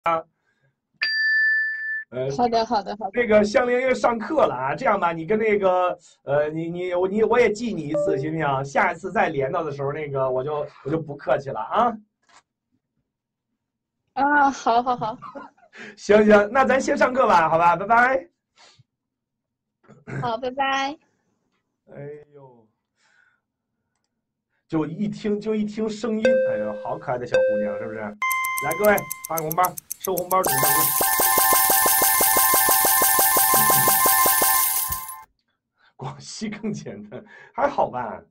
好的，好的，好的。 那个香菱又上课了啊，这样吧，你跟那个我也记你一次，行不行？下一次再连到的时候，那个我就不客气了啊。 啊，好，好，好， 行行，那咱先上课吧，好吧，拜拜。 好，拜拜。 哎呦，就一听声音，哎呦，好可爱的小姑娘，是不是？来，各位发红包，收红包，准备上课。广西更简单，还好吧？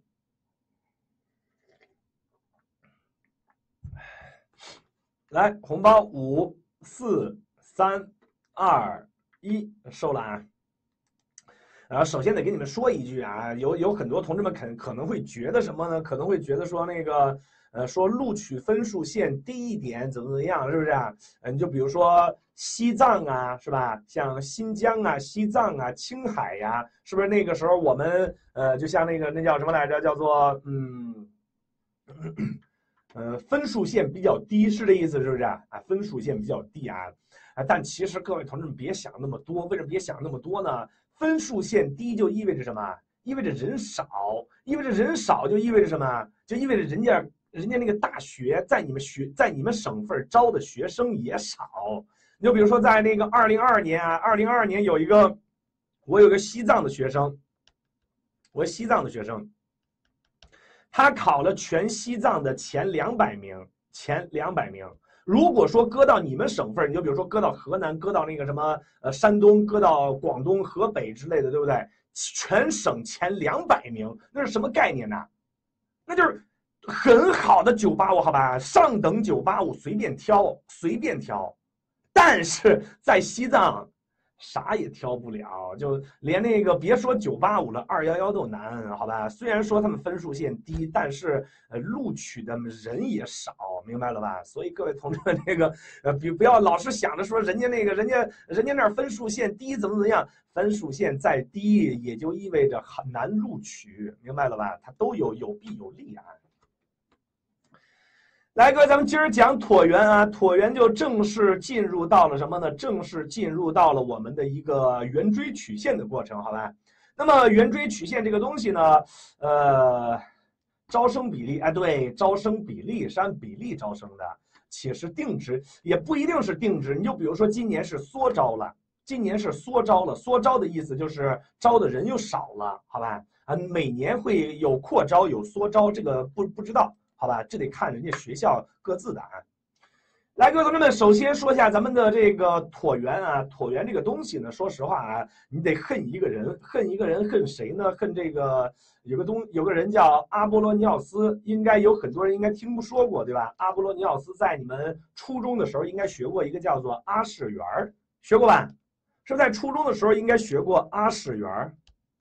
来，红包5、4、3、2、1，收了啊！然后首先得跟你们说一句啊，有很多同志们可能会觉得什么呢？可能会觉得说那个说录取分数线低一点怎么样，是不是啊？你就比如说西藏啊，是吧？像新疆啊、西藏啊、青海呀、是不是那个时候我们就像那叫什么来着？叫做分数线比较低，是这意思是不是啊？分数线比较低啊，但其实各位同志们别想那么多，为什么别想那么多呢？分数线低就意味着什么？意味着人少，意味着人少就意味着什么？就意味着人家那个大学在你们省份招的学生也少。你就比如说在那个2022年啊，2022年我有个西藏的学生，他考了全西藏的前200名，如果说搁到你们省份，你就比如说搁到河南，搁到那个什么山东，搁到广东、河北之类的，对不对？全省前200名，那是什么概念呢？那就是很好的985，好吧，上等985随便挑。但是在西藏，啥也挑不了，就连那个别说985了，211都难，好吧？虽然说他们分数线低，但是录取的人也少，明白了吧？所以各位同志们，这个不要老是想着说人家那儿分数线低怎么样，分数线再低也就意味着很难录取，明白了吧？它都有弊有利啊。来，各位，咱们今儿讲椭圆啊，椭圆就正式进入到了什么呢？正式进入到了我们的一个圆锥曲线的过程，好吧？那么圆锥曲线这个东西呢，招生比例，哎，对，招生比例是按比例招生的，且是定值，也不一定是定值。你就比如说今年是缩招了，缩招的意思就是招的人又少了，好吧？每年会有扩招有缩招，这个不知道。好吧，这得看人家学校各自的啊。来，各位同志们，首先说一下咱们的这个椭圆啊，椭圆这个东西呢，说实话啊，你得恨一个人，恨谁呢？恨这个有个人叫阿波罗尼奥斯，应该有很多人应该听说过，对吧？阿波罗尼奥斯在你们初中的时候应该学过一个叫做阿史圆，学过吧？是不是在初中的时候应该学过阿史圆？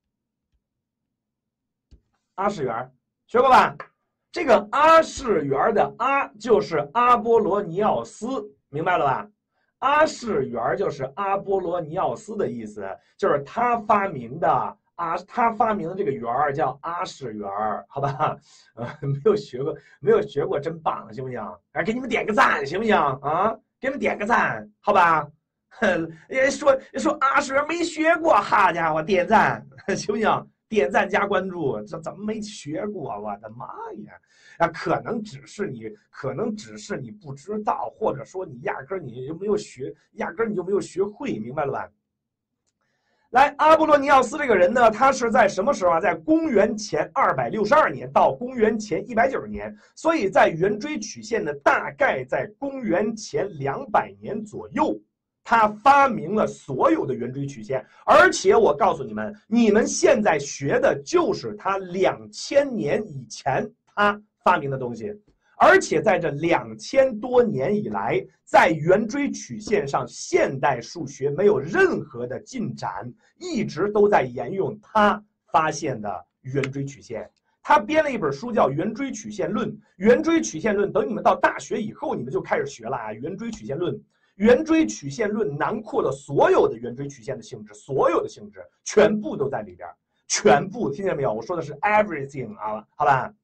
阿史圆学过吧？这个阿史圆的阿就是阿波罗尼奥斯，明白了吧？阿史圆就是阿波罗尼奥斯的意思，就是他发明的这个圆叫阿史圆，好吧？没有学过，真棒，行不行？来，给你们点个赞，行不行啊？给你们点个赞，好吧？说阿史圆没学过，好家伙，点赞，行不行？点赞加关注，这怎么没学过？我的妈呀！啊，可能只是你不知道，或者说你压根你就没有学，压根你就没有学会，明白了吧？来，阿波罗尼奥斯这个人呢，他是在什么时候啊？在公元前262年到公元前190年，所以在圆锥曲线呢，大概在公元前200年左右。他发明了所有的圆锥曲线，而且我告诉你们，你们现在学的就是他2000年以前他发明的东西，而且在这2000多年以来，在圆锥曲线上，现代数学没有任何的进展，一直都在沿用他发现的圆锥曲线。他编了一本书叫《圆锥曲线论》，圆锥曲线论等你们到大学以后，你们就开始学了啊，圆锥曲线论。圆锥曲线论囊括了所有的圆锥曲线的性质，所有的性质全部都在里边，全部听见没有？我说的是 everything 啊，好吧？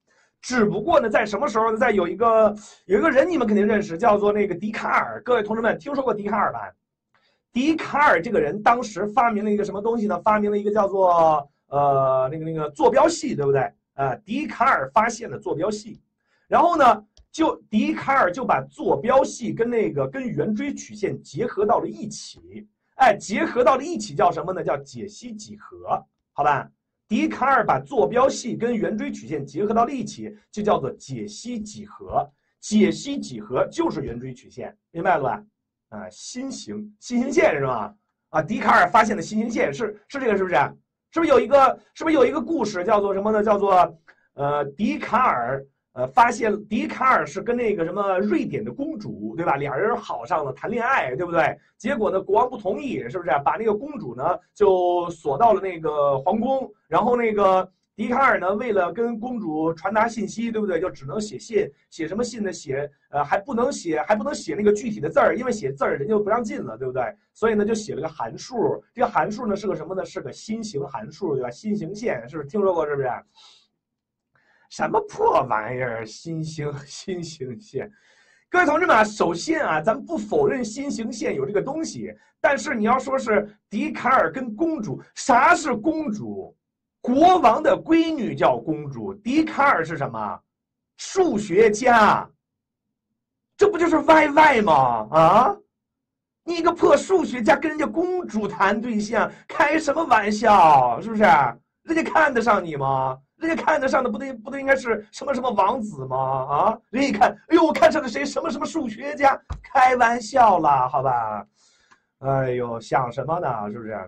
只不过呢，在什么时候呢？在有一个人你们肯定认识，叫做那个笛卡尔。各位同志们听说过笛卡尔吧？笛卡尔这个人当时发明了一个什么东西呢？发明了一个叫做那个坐标系，对不对？笛卡尔发现了坐标系，然后呢，笛卡尔就把坐标系跟圆锥曲线结合到了一起，结合到了一起叫什么呢？叫解析几何，好吧？笛卡尔把坐标系跟圆锥曲线结合到了一起，就叫做解析几何。解析几何就是圆锥曲线，明白了吧？新型线是吧？笛卡尔发现的新型线是这个，是不是？是不是有一个故事叫做什么呢？叫做笛卡尔发现笛卡尔是跟那个什么瑞典的公主，对吧？俩人好上了，谈恋爱，对不对？结果呢，国王不同意，是不是？把那个公主呢就锁到了那个皇宫，然后那个笛卡尔呢，为了跟公主传达信息，对不对？就只能写信，写什么信呢？还不能写那个具体的字儿，因为写字儿人就不让进了，对不对？所以呢，就写了个函数。这个函数呢是个什么呢？是个新型函数，对吧？新型线，是不是听说过？是不是？什么破玩意儿？新型线。各位同志们啊，首先啊，咱们不否认新型线有这个东西，但是你要说是笛卡尔跟公主，啥是公主？国王的闺女叫公主，笛卡尔是什么？数学家，这不就是 YY 吗？啊，你一个破数学家跟人家公主谈对象，开什么玩笑？是不是？人家看得上你吗？人家看得上的不对应该是什么王子吗？啊，人家一看，哎呦，我看上了谁？什么数学家？开玩笑啦，好吧？哎呦，想什么呢？是不是？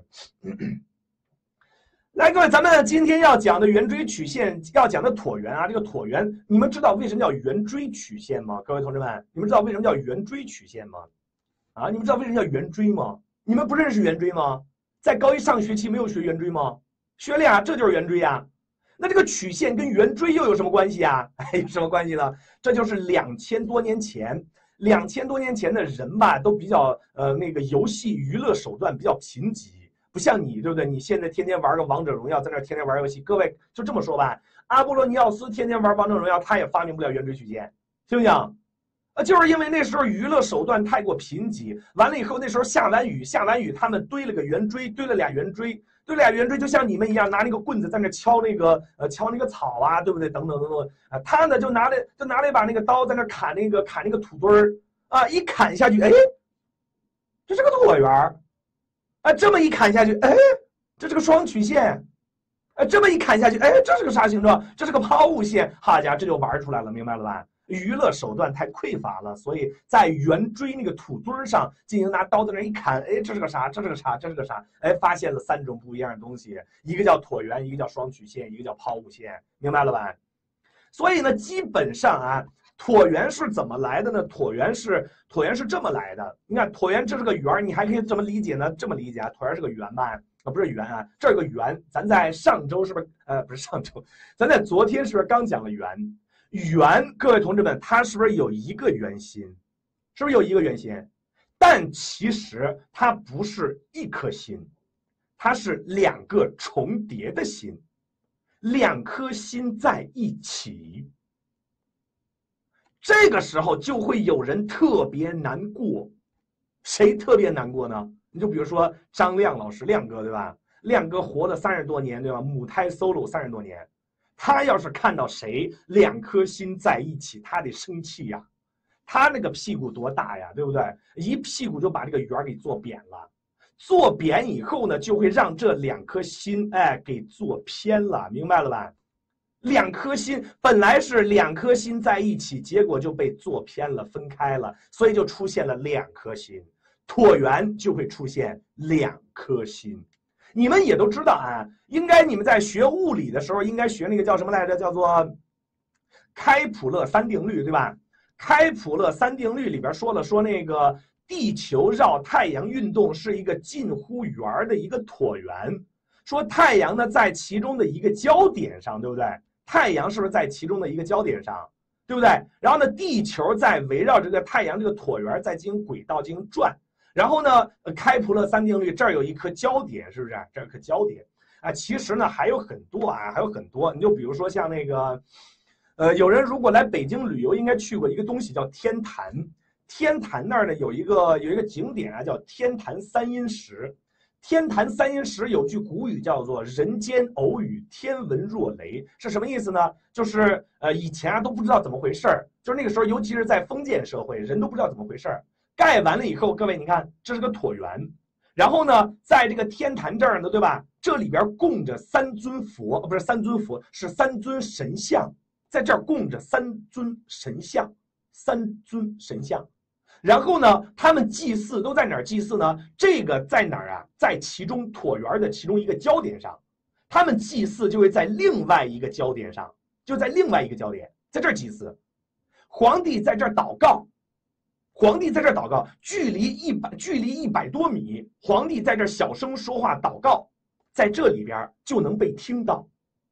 来，各位，咱们今天要讲的圆锥曲线，要讲的椭圆啊，这个椭圆，你们知道为什么叫圆锥曲线吗？各位同志们，你们知道为什么叫圆锥曲线吗？啊，你们知道为什么叫圆锥吗？你们不认识圆锥吗？在高一上学期没有学圆锥吗？学了呀，这就是圆锥呀。那这个曲线跟圆锥又有什么关系啊？有什么关系呢？这就是2000多年前的人吧，都比较那个游戏娱乐手段比较贫瘠。不像你，对不对？你现在天天玩个王者荣耀，在那天天玩游戏。各位就这么说吧，阿波罗尼奥斯天天玩王者荣耀，他也发明不了圆锥曲线，听不听？就是因为那时候娱乐手段太过贫瘠，完了以后那时候下完雨，他们堆了个圆锥，堆了俩圆锥，就像你们一样，拿那个棍子在那敲那个草啊，对不对？等等啊，他呢就拿了一把那个刀在那砍那个土堆儿啊，一砍下去，哎，这是个椭圆。这么一砍下去，哎，这是个双曲线，这么一砍下去，哎，这是个啥形状？这是个抛物线，好家伙，这就玩出来了，明白了吧？娱乐手段太匮乏了，所以在圆锥那个土堆上进行拿刀在那一砍，哎，这是个啥？这是个啥？这是个啥？哎，发现了3种不一样的东西，一个叫椭圆，一个叫双曲线，一个叫抛物线，明白了吧？所以呢，基本上啊。椭圆是怎么来的呢？椭圆是这么来的。你看椭圆这是个圆，你还可以怎么理解呢？这么理解啊，椭圆是个圆吧？不是圆啊，这是个圆。咱在上周是不是？不是上周，咱在昨天是不是刚讲了圆？圆，各位同志们，它是不是有一个圆心？是不是有一个圆心？但其实它不是一颗心，它是2个重叠的心，2颗心在一起。这个时候就会有人特别难过，谁特别难过呢？你就比如说张亮老师，亮哥，对吧？亮哥活了30多年，对吧？母胎 solo 30多年，他要是看到谁2颗心在一起，他得生气呀。他那个屁股多大呀，对不对？一屁股就把这个圆给做扁了，做扁以后呢，就会让这2颗心给做偏了，明白了吧？2颗心本来是2颗心在一起，结果就被做偏了，分开了，所以就出现了2颗心。椭圆就会出现2颗心。你们也都知道啊，应该你们在学物理的时候应该学那个叫什么来着？叫做开普勒3定律，对吧？开普勒3定律里边说那个地球绕太阳运动是一个近乎圆的一个椭圆，说太阳呢在其中的一个焦点上，对不对？太阳是不是在其中的一个焦点上，对不对？然后呢，地球在围绕这个太阳这个椭圆在进行轨道进行转。然后呢，开普勒3定律这儿有一颗焦点，是不是？这儿有颗焦点啊。其实呢还有很多啊，还有很多。你就比如说像那个， 有人如果来北京旅游，应该去过一个东西叫天坛。天坛那儿呢有一个景点啊，叫天坛三阴石。天坛三阴石有句古语叫做“人间偶雨，天文若雷”，是什么意思呢？就是以前啊都不知道怎么回事儿，就是那个时候，尤其是在封建社会，人都不知道怎么回事儿。盖完了以后，各位你看，这是个椭圆，然后呢，在这个天坛这儿呢，对吧？这里边供着三尊佛，不是三尊佛，是三尊神像，在这儿供着三尊神像，然后呢，他们祭祀都在哪儿祭祀呢？这个在哪儿啊？在其中椭圆的其中一个焦点上，他们祭祀就会在另外一个焦点上，就在另外一个焦点，在这儿祭祀。皇帝在这儿祷告，距离100多米，皇帝在这儿小声说话祷告，在这里边就能被听到，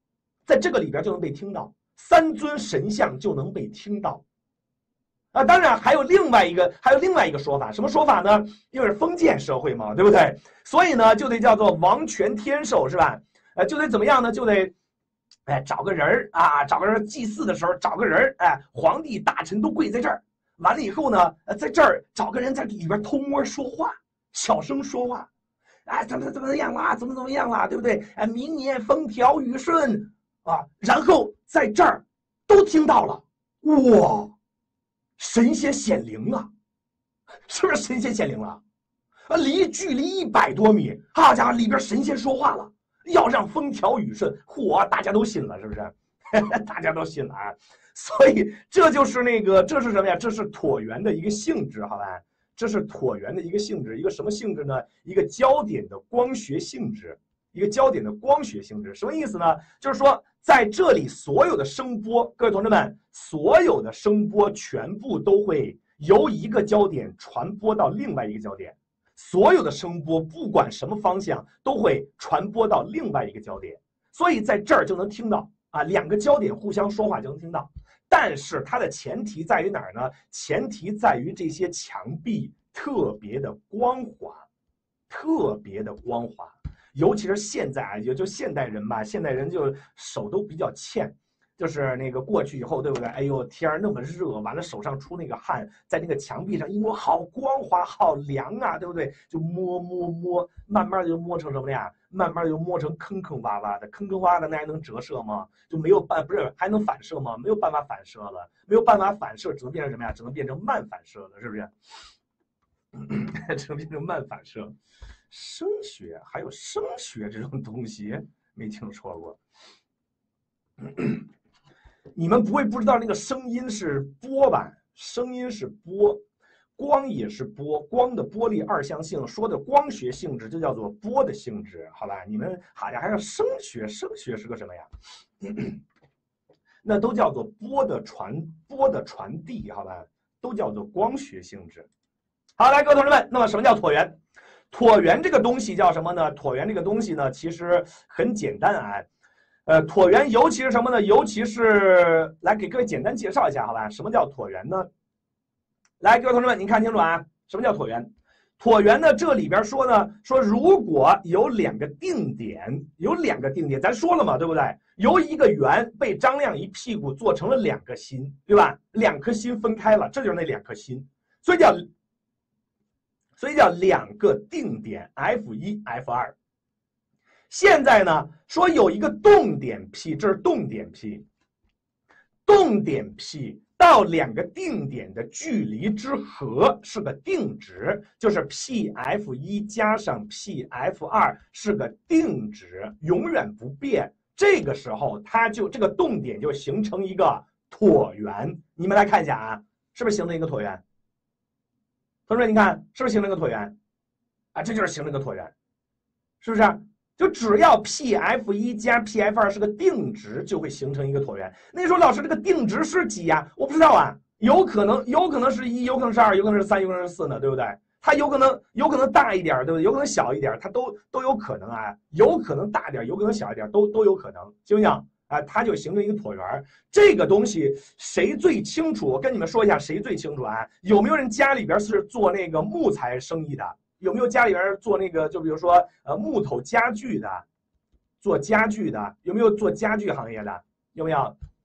三尊神像就能被听到。啊，当然还有另外一个说法，什么说法呢？因为是封建社会嘛，对不对？所以呢，就得叫做王权天授，是吧？就得怎么样呢？就得，找个人啊，找个人祭祀的时候找个人，皇帝大臣都跪在这儿，完了以后呢，在这儿找个人在里边偷摸说话，小声说话，怎么样啦？怎么样啦？对不对？明年风调雨顺啊，然后在这儿都听到了，哇！神仙显灵了，是不是神仙显灵了？距离100多米，好家伙，里边神仙说话了，要让风调雨顺，嚯，大家都信了，是不是？大家都信了啊！所以这就是这是什么呀？这是椭圆的一个性质，好吧？这是椭圆的一个性质，一个什么性质呢？一个焦点的光学性质，什么意思呢？就是说，在这里所有的声波，各位同志们，所有的声波全部都会由一个焦点传播到另外一个焦点，所有的声波不管什么方向都会传播到另外一个焦点，所以在这儿就能听到啊，两个焦点互相说话就能听到。但是它的前提在于哪儿呢？前提在于这些墙壁特别的光滑，尤其是现在啊，也就现代人吧，现代人就手都比较欠，就是过去以后，对不对？哎呦，天儿那么热，完了手上出那个汗，在那个墙壁上一摸，好光滑，好凉啊，对不对？就摸，慢慢就摸成什么呀？慢慢就摸成坑坑洼洼的，那还能折射吗？就没有不是还能反射吗？没有办法反射了，只能变成什么呀？只能变成慢反射了，是不是？只能变成慢反射。声学还有声学这种东西没听说过。你们不会不知道那个声音是波吧？声音是波，光也是波，光的波粒二象性，说的光学性质就叫做波的性质，好吧？你们好像还有声学是个什么呀？那都叫做波的传递，好吧？都叫做光学性质。好，来，各位同志们，那么什么叫椭圆？椭圆这个东西叫什么呢？椭圆这个东西呢，其实很简单啊。椭圆尤其是什么呢？尤其是来给各位简单介绍一下，好吧？什么叫椭圆呢？来，各位同志们，您看清楚啊，什么叫椭圆？椭圆呢，这里边说呢，说如果有两个定点，咱说了嘛，对不对？由一个圆被张亮一屁股做成了2个心，对吧？2颗心分开了，这就是那2颗心，所以叫2个定点 F1、F2。现在呢，说有一个动点 P， 这是动点 P， 动点 P 到2个定点的距离之和是个定值，就是 PF1 加上 PF2 是个定值，永远不变。这个时候，这个动点就形成一个椭圆。你们来看一下啊，是不是形成一个椭圆？同学们，你看是不是形成一个椭圆？啊，这就是形成一个椭圆，是不是？就只要 PF1 加 PF2 是个定值，就会形成一个椭圆。那你说老师，这个定值是几呀？我不知道啊，有可能是1，有可能是2，有可能是3，有可能是4呢，对不对？它有可能大一点，对不对？有可能小一点，它都有可能啊，有可能大点，有可能小一点，都有可能，行不行？啊，它就形成一个椭圆。这个东西谁最清楚？我跟你们说一下，谁最清楚啊？有没有人家里边是做那个木材生意的？有没有家里边做那个，就比如说木头家具的，做家具的？有没有做家具行业的？有没有？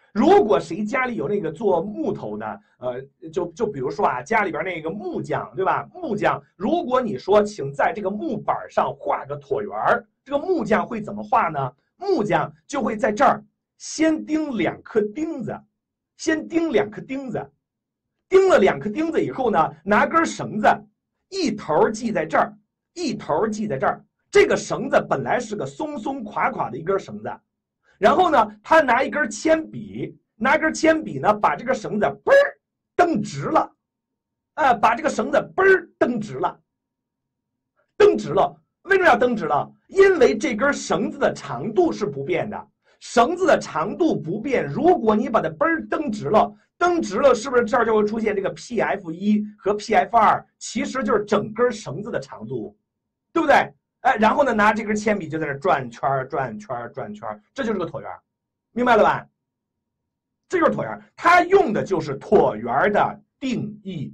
如果谁家里有那个做木头的，就比如说啊，家里边那个木匠，对吧？木匠，如果你说请在这个木板上画个椭圆儿，这个木匠会怎么画呢？木匠就会在这儿先钉2颗钉子，先钉2颗钉子，钉了2颗钉子以后呢，拿根绳子，一头系在这儿，一头系在这儿。这个绳子本来是个松松垮垮的一根绳子。然后呢，他拿一根铅笔，拿根铅笔呢，把这个绳子嘣儿蹬直了，把这个绳子嘣儿蹬直了，蹬直了。为什么要蹬直了？因为这根绳子的长度是不变的，绳子的长度不变。如果你把它嘣儿蹬直了，蹬直了，是不是这儿就会出现这个 PF1 和 PF2？其实就是整根绳子的长度，对不对？然后呢，拿这根铅笔就在那转圈转圈转圈，这就是个椭圆，明白了吧？这就是椭圆，它用的就是椭圆的定义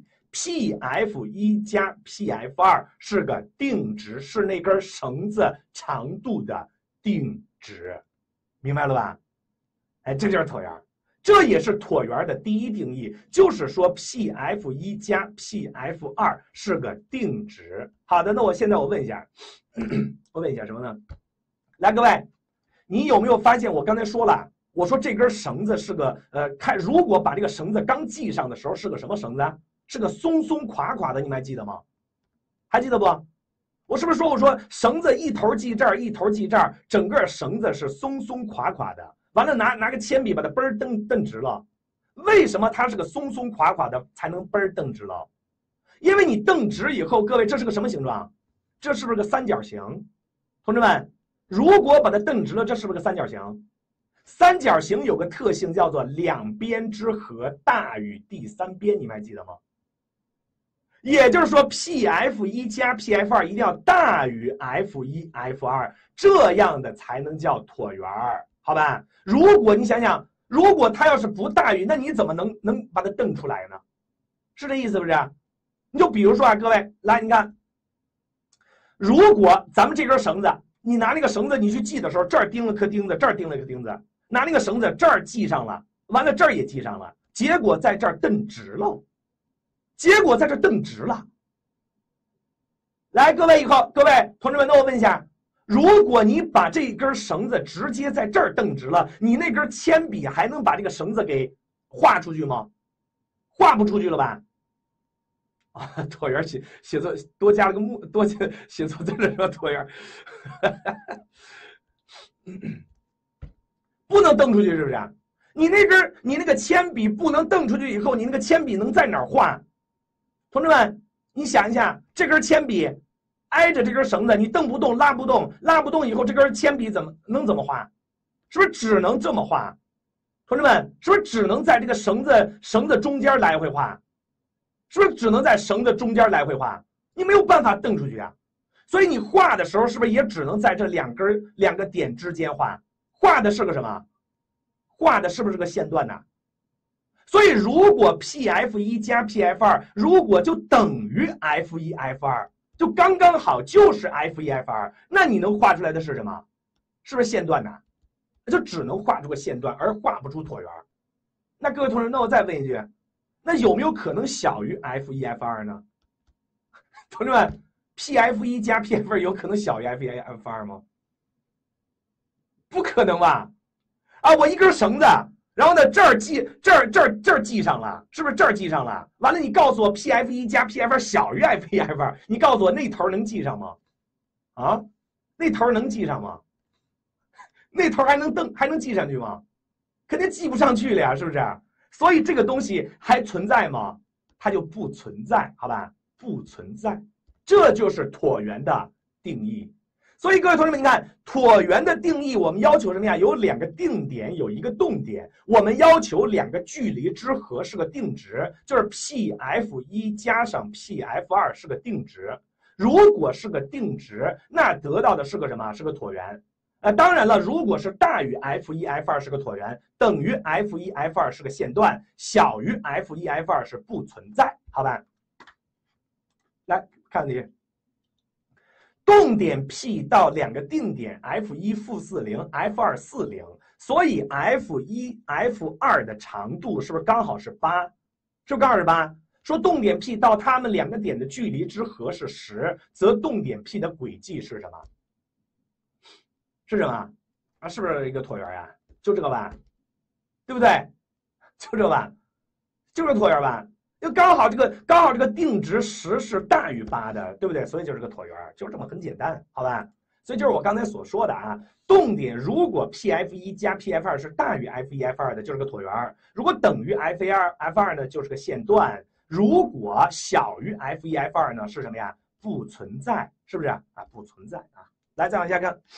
，PF1 加 PF2 是个定值，是那根绳子长度的定值，明白了吧？这就是椭圆，这也是椭圆的第一定义，就是说 PF1 加 PF2 是个定值。好的，那我现在我问一下。我问一下什么呢？来，各位，你有没有发现我刚才说了？我说这根绳子是个如果把这个绳子刚系上的时候是个什么绳子啊？是个松松垮垮的，你们还记得吗？还记得不？我是不是说我说绳子一头系这儿，一头系这儿，整个绳子是松松垮垮的？完了拿个铅笔把它嘣儿蹬直了。为什么它是个松松垮垮的才能嘣儿蹬直了？因为你蹬直以后，各位这是个什么形状？这是不是个三角形？同志们，如果把它蹬直了，这是不是个三角形？三角形有个特性叫做两边之和大于第3边，你们还记得吗？也就是说 ，PF1 加 PF2 一定要大于 F1、F2， 这样的才能叫椭圆，好吧？如果你想想，如果它要是不大于，那你怎么能把它蹬出来呢？是这意思不是？你就比如说啊，各位来，你看。如果咱们这根绳子，你拿那个绳子你去系的时候，这儿钉了颗钉子，这儿钉了一颗钉子，拿那个绳子这儿系上了，完了这儿也系上了，结果在这儿蹬直了，结果在这儿蹬直了。来，各位同志们，那我问一下，如果你把这根绳子直接在这儿蹬直了，你那根铅笔还能把这个绳子给画出去吗？画不出去了吧？椭圆写作多加了个木，多写作在这说椭圆，不能蹬出去，是不是？你那个铅笔不能蹬出去以后，你那个铅笔能在哪儿画？同志们，你想一下，这根铅笔挨着这根绳子，你蹬不动，拉不动，拉不动以后，这根铅笔怎么画？是不是只能这么画？同志们，是不是只能在这个绳子中间来回画？是不是只能在绳子中间来回画？你没有办法蹬出去啊！所以你画的时候，是不是也只能在这两个点之间画？画的是个什么？画的是不是个线段呢？所以如果 PF1 加 PF2 如果就等于 F1 F2， 就刚刚好就是 F1 F2， 那你能画出来的是什么？是不是线段呢？就只能画出个线段，而画不出椭圆。那各位同学，那我再问一句。那有没有可能小于 F1 F2 呢？同志们 ，PF1 加 PF2 有可能小于 F1 F2 吗？不可能吧？啊，我一根绳子，然后呢这儿系上了，是不是这儿系上了？完了，你告诉我 PF1 加 PF2 小于 F1 F2， 你告诉我那头能系上吗？啊，那头能系上吗？那头还能系上去吗？肯定系不上去了呀，是不是？所以这个东西还存在吗？它就不存在，好吧？不存在，这就是椭圆的定义。所以各位同学们，你看椭圆的定义，我们要求什么呀？有2个定点，有1个动点。我们要求2个距离之和是个定值，就是 PF1 加上 PF2 是个定值。如果是个定值，那得到的是个什么？是个椭圆。当然了，如果是大于 F1 F2 是个椭圆，等于 F1 F2 是个线段，小于 F1 F2 是不存在，好吧？来看问题，动点 P 到2个定点 F1 负40 F2 40， 所以 F1、F2 的长度是不是刚好是8？是不是刚好是8？说动点 P 到它们两个点的距离之和是10，则动点 P 的轨迹是什么？是什么？啊，是不是一个椭圆呀？就这个吧，对不对？就这个吧，就是椭圆吧。就刚好这个定值10是大于8的，对不对？所以就是个椭圆，就这么很简单，好吧？所以就是我刚才所说的啊，动点如果 PF1 加 PF2 是大于 F1、F2 的，就是个椭圆；如果等于 F1、F2 呢，就是个线段；如果小于 F1、F2 呢，是什么呀？不存在，是不是啊？不存在啊。来，再往下看。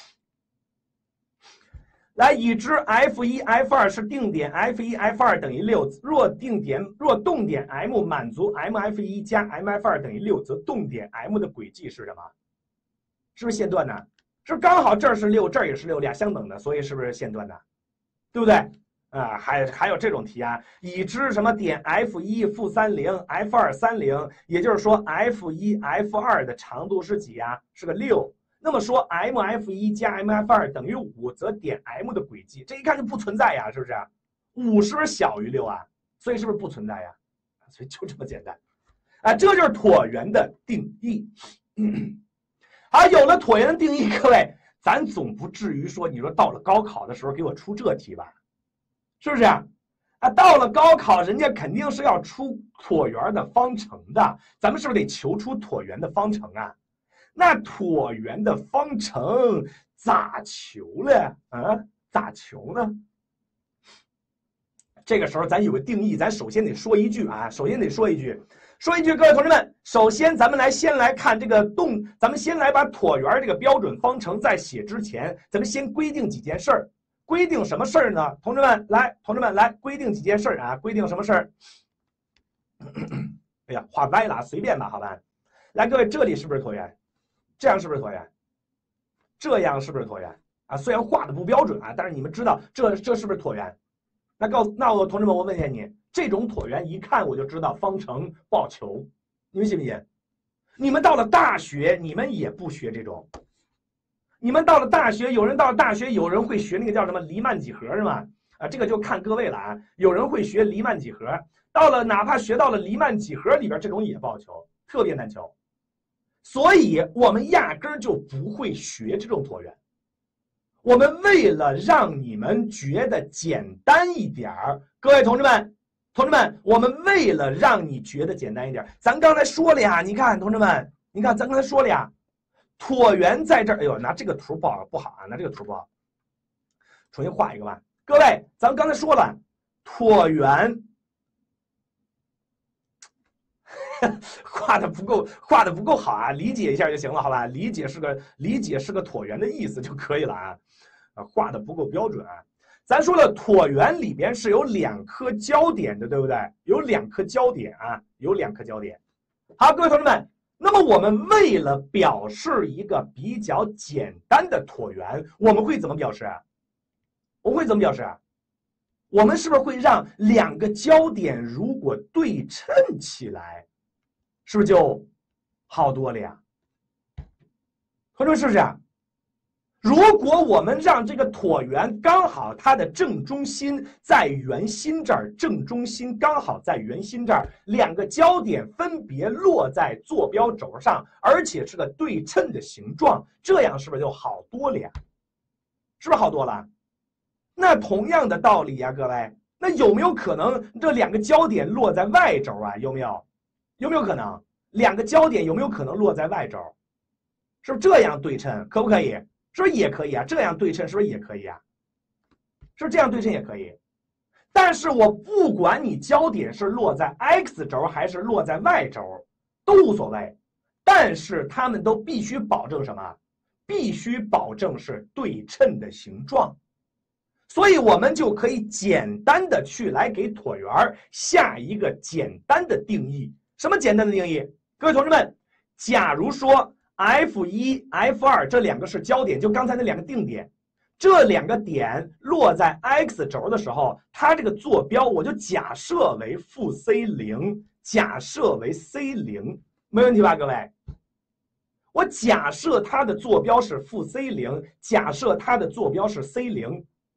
来，已知 F1、F2 是定点 F1、F2 等于6，若动点 M 满足 MF1 加 MF2 等于6，则动点 M 的轨迹是什么？是不是线段呢？是不是刚好这儿是6，这儿也是6，俩相等的，所以是不是线段呢？对不对？啊，还有这种题啊，已知什么点 F1 负30，F2 30，也就是说 F1、F2 的长度是几呀？是个6。那么说 MF1 加 MF2 等于5，则点 M 的轨迹，这一看就不存在呀，是不是？5是不是小于6啊？所以是不是不存在呀？所以就这么简单，啊，这就是椭圆的定义。好，有了椭圆的定义，各位，咱总不至于说，你说到了高考的时候给我出这题吧，是不是啊？到了高考，人家肯定是要出椭圆的方程的，咱们是不是得求出椭圆的方程啊？那椭圆的方程咋求了啊？咋求呢？这个时候咱有个定义，咱首先得说一句啊，各位同志们，首先咱们先来看这个咱们先来把椭圆这个标准方程在写之前，咱们先规定几件事儿。规定什么事儿呢？同志们来，规定几件事儿啊？规定什么事儿？哎呀，画歪了，随便吧，好吧。来，各位，这里是不是椭圆？这样是不是椭圆？这样是不是椭圆啊？虽然画的不标准啊，但是你们知道这是不是椭圆？那我同志们，我问一下你，这种椭圆一看我就知道方程不好求，你们信不信？你们到了大学，你们也不学这种。你们到了大学，有人到了大学，有人会学那个叫什么黎曼几何是吗？啊，这个就看各位了啊。有人会学黎曼几何，哪怕学到了黎曼几何里边，这种也不好求，特别难求。所以我们压根儿就不会学这种椭圆。我们为了让你们觉得简单一点儿，各位同志们，我们为了让你觉得简单一点，咱刚才说了呀，你看同志们，你看咱刚才说了呀，椭圆在这儿，哎呦，拿这个图不好啊，拿这个图不好，重新画一个吧。各位，咱刚才说了，椭圆画的不够好啊，理解一下就行了，好吧？理解是个椭圆的意思就可以了啊。画的不够标准啊。咱说了，椭圆里边是有2颗焦点的，对不对？有2颗焦点啊，有2颗焦点。好，各位同志们，那么我们为了表示一个比较简单的椭圆，我们会怎么表示啊？我们会怎么表示啊？我们是不是会让2个焦点如果对称起来，是不是就好多了呀？同志们，是不是啊？如果我们让这个椭圆刚好它的正中心在圆心这儿，正中心刚好在圆心这儿，2个焦点分别落在坐标轴上，而且是个对称的形状，这样是不是就好多了呀？是不是好多了？那同样的道理呀，各位，那有没有可能这2个焦点落在外轴啊？有没有？有没有可能2个焦点有没有可能落在外轴？是不是这样对称？可不可以？是不是也可以啊？这样对称是不是也可以啊？是不是这样对称也可以？但是我不管你焦点是落在 x 轴还是落在 y 轴，都无所谓。但是它们都必须保证什么？必须保证是对称的形状。所以我们就可以简单的去来给椭圆下一个简单的定义。什么简单的定义？各位同志们，假如说 F1、F2 这2个是焦点，就刚才那2个定点，这2个点落在 x 轴的时候，它这个坐标我就假设为负 C0， 假设为 C0， 没问题吧，各位？我假设它的坐标是负 C0， 假设它的坐标是 C0，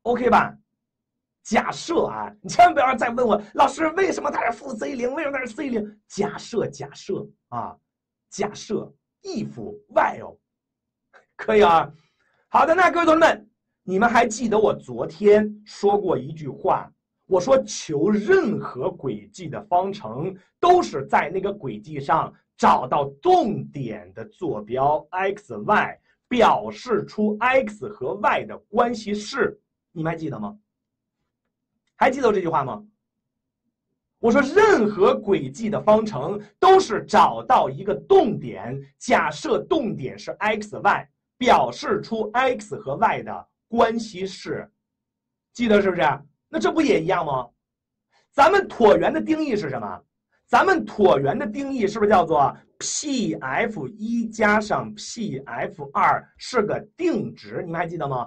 OK 吧？假设啊，你千万不要再问我老师为什么它是负 C0，为什么它是 C0？假设啊，假设 if while， 可以啊。好的，那各位同志们，你们还记得我昨天说过一句话？我说求任何轨迹的方程都是在那个轨迹上找到动点的坐标 x y， 表示出 x 和 y 的关系式。你们还记得吗？还记得这句话吗？我说任何轨迹的方程都是找到一个动点，假设动点是 x y， 表示出 x 和 y 的关系式。记得是不是？那这不也一样吗？咱们椭圆的定义是什么？咱们椭圆的定义是不是叫做 Pf1 加上 Pf2 是个定值？你们还记得吗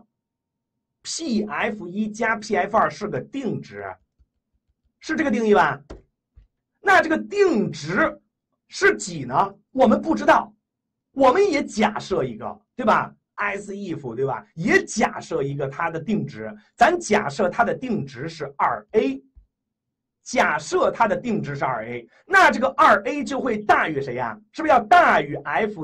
？Pf1 加 Pf2 是个定值，是这个定义吧？那这个定值是几呢？我们不知道，我们也假设一个，对吧 ？as if 对吧？也假设一个它的定值，咱假设它的定值是 2a， 假设它的定值是 2a， 那这个 2a 就会大于谁呀？是不是要大于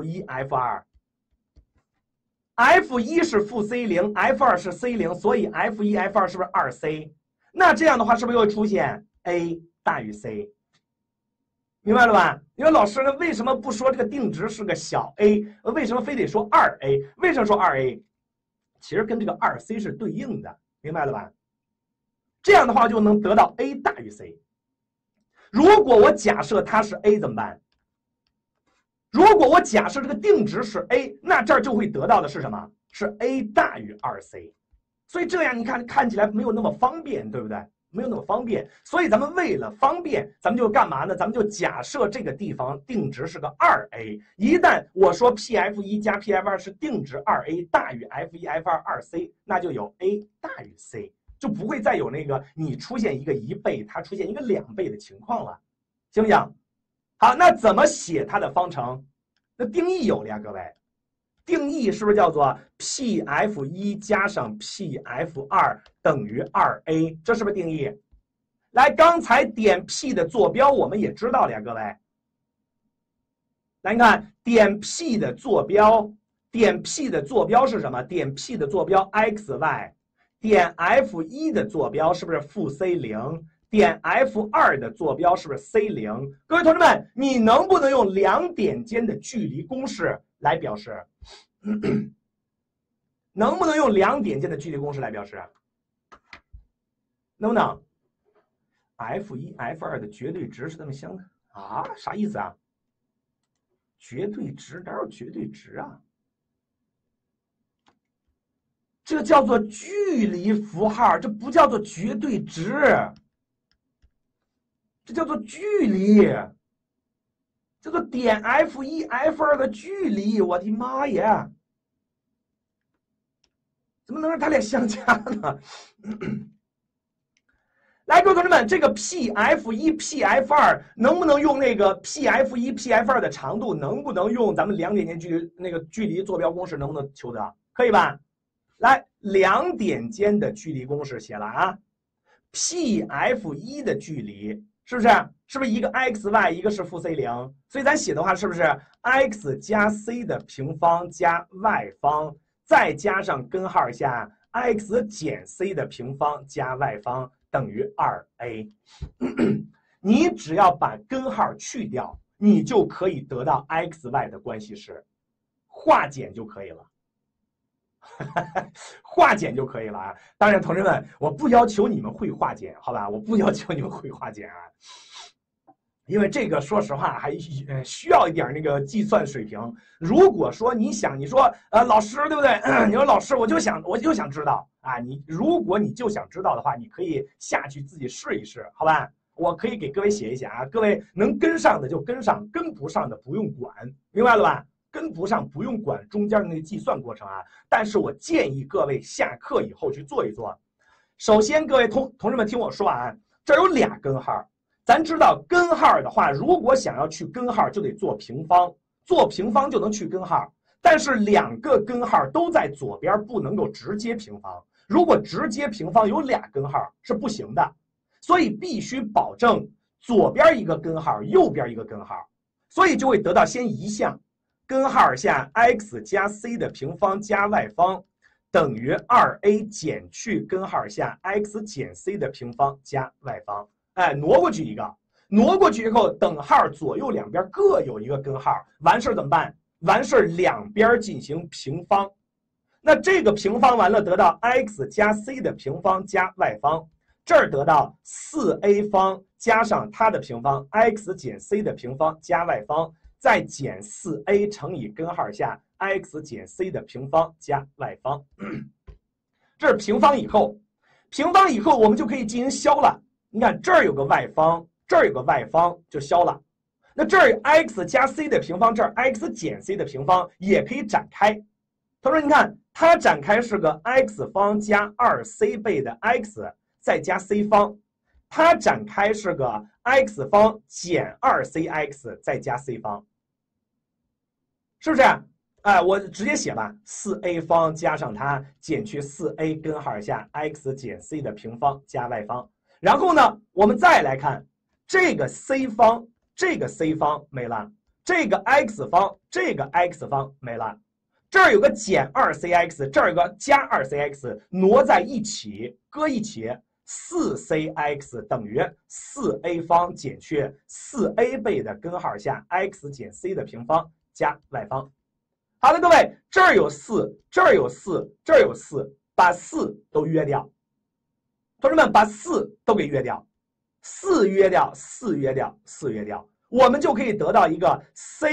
F1、F2？F1 是负 C0， F2 是 C0， 所以 F1、F2 是不是 2C？ 那这样的话是不是又会出现 A 大于 C？ 明白了吧？因为老师呢，为什么不说这个定值是个小 a？ 为什么非得说 2a？ 为什么说 2a？ 其实跟这个 2C 是对应的，明白了吧？这样的话就能得到 A 大于 C。如果我假设它是 A 怎么办？如果我假设这个定值是 a， 那这儿就会得到的是什么？是 a 大于 2c。所以这样你看起来没有那么方便，对不对？没有那么方便。所以咱们为了方便，咱们就干嘛呢？咱们就假设这个地方定值是个 2a。一旦我说 Pf1 加 Pf2 是定值 2a 大于 F1、F2、2c， 那就有 a 大于 c， 就不会再有那个你出现一个1倍，它出现一个2倍的情况了，行不行？好，那怎么写它的方程？那定义有了呀，各位。定义是不是叫做 Pf1 加上 Pf2 等于 2a？ 这是不是定义？来，刚才点 P 的坐标我们也知道了呀，各位。来，你看点 P 的坐标，点 P 的坐标是什么？点 P 的坐标 x y， 点 F1 的坐标是不是负 C0？点 F2 的坐标是不是 C0？ 各位同志们，你能不能用两点间的距离公式来表示？能不能用两点间的距离公式来表示？能不能 ？F1、F2 的绝对值是这么相的啊？啥意思啊？绝对值哪有绝对值啊？这叫做距离符号，这不叫做绝对值。这叫做距离，叫做点 F1、F2 的距离。我的妈呀，怎么能让它俩相加呢？来，各位同志们，这个 Pf1、Pf2 能不能用那个 Pf1、Pf2 的长度？能不能用咱们两点间距离那个距离坐标公式？能不能求得？可以吧？来，两点间的距离公式写了啊 ，Pf1 的距离。是不是？是不是一个 x y 一个是负 C0？ 所以咱写的话是不是 x 加 c 的平方加 y 方，再加上根号下 x 减 c 的平方加 y 方等于 2a。你只要把根号去掉，你就可以得到 x y 的关系式，化简就可以了。化简就可以了啊！当然，同志们，我不要求你们会化简，好吧？我不要求你们会化简啊，因为这个说实话还需要一点那个计算水平。如果说你说老师对不对？你说老师我就想知道啊，如果你就想知道的话，你可以下去自己试一试，好吧？我可以给各位写一写啊，各位能跟上的就跟上，跟不上的不用管，明白了吧？跟不上不用管中间的那个计算过程啊，但是我建议各位下课以后去做一做。首先，各位同志们听我说啊，这有俩根号，咱知道根号的话，如果想要去根号就得做平方，做平方就能去根号，但是两个根号都在左边，不能够直接平方。 如果直接平方有俩根号是不行的，所以必须保证左边一个根号，右边一个根号，所以就会得到先移项，根号下 x 加 c 的平方加 y 方等于 2a 减去根号下 x 减 c 的平方加 y 方。哎，挪过去一个，挪过去以后，等号左右两边各有一个根号，完事儿怎么办？完事儿两边进行平方。那这个平方完了，得到 x 加 c 的平方加 y 方，这儿得到 4a 方加上它的平方 x 减 c 的平方加 y 方，再减 4a 乘以根号下 x 减 c 的平方加 y 方。这是平方以后，平方以后我们就可以进行消了。你看这儿有个 y 方，这儿有个 y 方，就消了。那这儿 x 加 c 的平方，这儿 x 减 c 的平方也可以展开。他说：“你看，它展开是个 x 方加 2c 倍的 x 再加 c 方，它展开是个 x 方减 2cx 再加 c 方，是不是？哎，我直接写吧，4a 方加上它减去 4a 根号下 x 减 c 的平方加 y 方。然后呢，我们再来看这个 c 方，这个 c 方没了，这个 x 方，这个 x 方没了。”这儿有个减 2cx， 这儿有个加 2cx， 挪在一起，搁一起 ，4cx 等于 4a 方减去 4a 倍的根号下 x 减 c 的平方加 y 方。好的，各位，这儿有4，这儿有4，这儿有4，把4都约掉。同志们，把4都给约掉，4约掉，4约掉，4约掉。我们就可以得到一个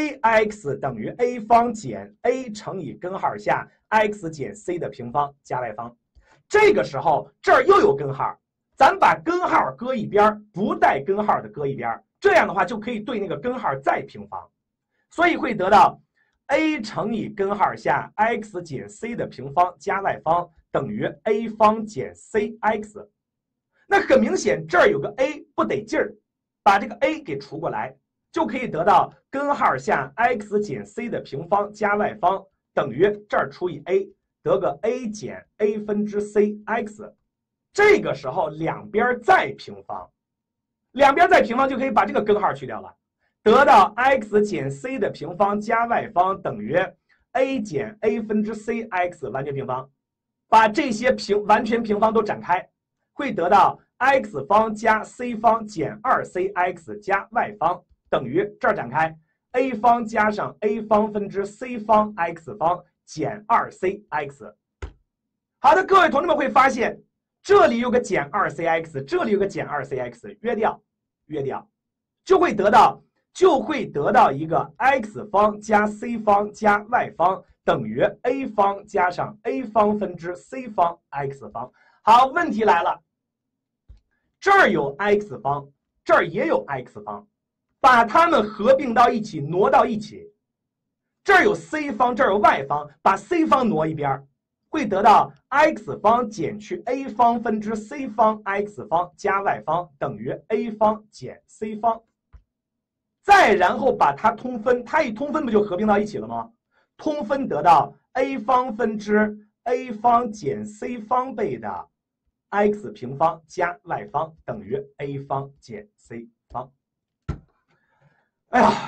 cx 等于 a 方减 a 乘以根号下 x 减 c 的平方加 y 方。这个时候这儿又有根号，咱们把根号搁一边，不带根号的搁一边，这样的话就可以对那个根号再平方，所以会得到 a 乘以根号下 x 减 c 的平方加 y 方等于 a 方减 cx。那很明显这儿有个 a 不得劲儿，把这个 a 给除过来。就可以得到根号下 x 减 c 的平方加 y 方等于这儿除以 a， 得个 a 减 a 分之 cx。这个时候两边再平方，两边再平方就可以把这个根号去掉了，得到 x 减 c 的平方加 y 方等于 a 减 a 分之 cx 完全平方。把这些完全平方都展开，会得到 x 方加 c 方减 2cx 加 y 方。等于这儿展开 a 方加上 a 方分之 c 方 x 方减 2cx。好的，各位同志们会发现，这里有个减 2cx， 这里有个减 2cx， 约掉，约掉，就会得到一个 x 方加 c 方加 y 方等于 a 方加上 a 方分之 c 方 x 方。好，问题来了，这儿有 x 方，这儿也有 x 方。把它们合并到一起，挪到一起。这儿有 c 方，这儿有 y 方，把 c 方挪一边，会得到 x 方减去 a 方分之 c 方 x 方加 y 方等于 a 方减 c 方。再然后把它通分，它一通分不就合并到一起了吗？通分得到 a 方分之 a 方减 c 方倍的 x 平方加 y 方等于 a 方减 c 方。哎呀，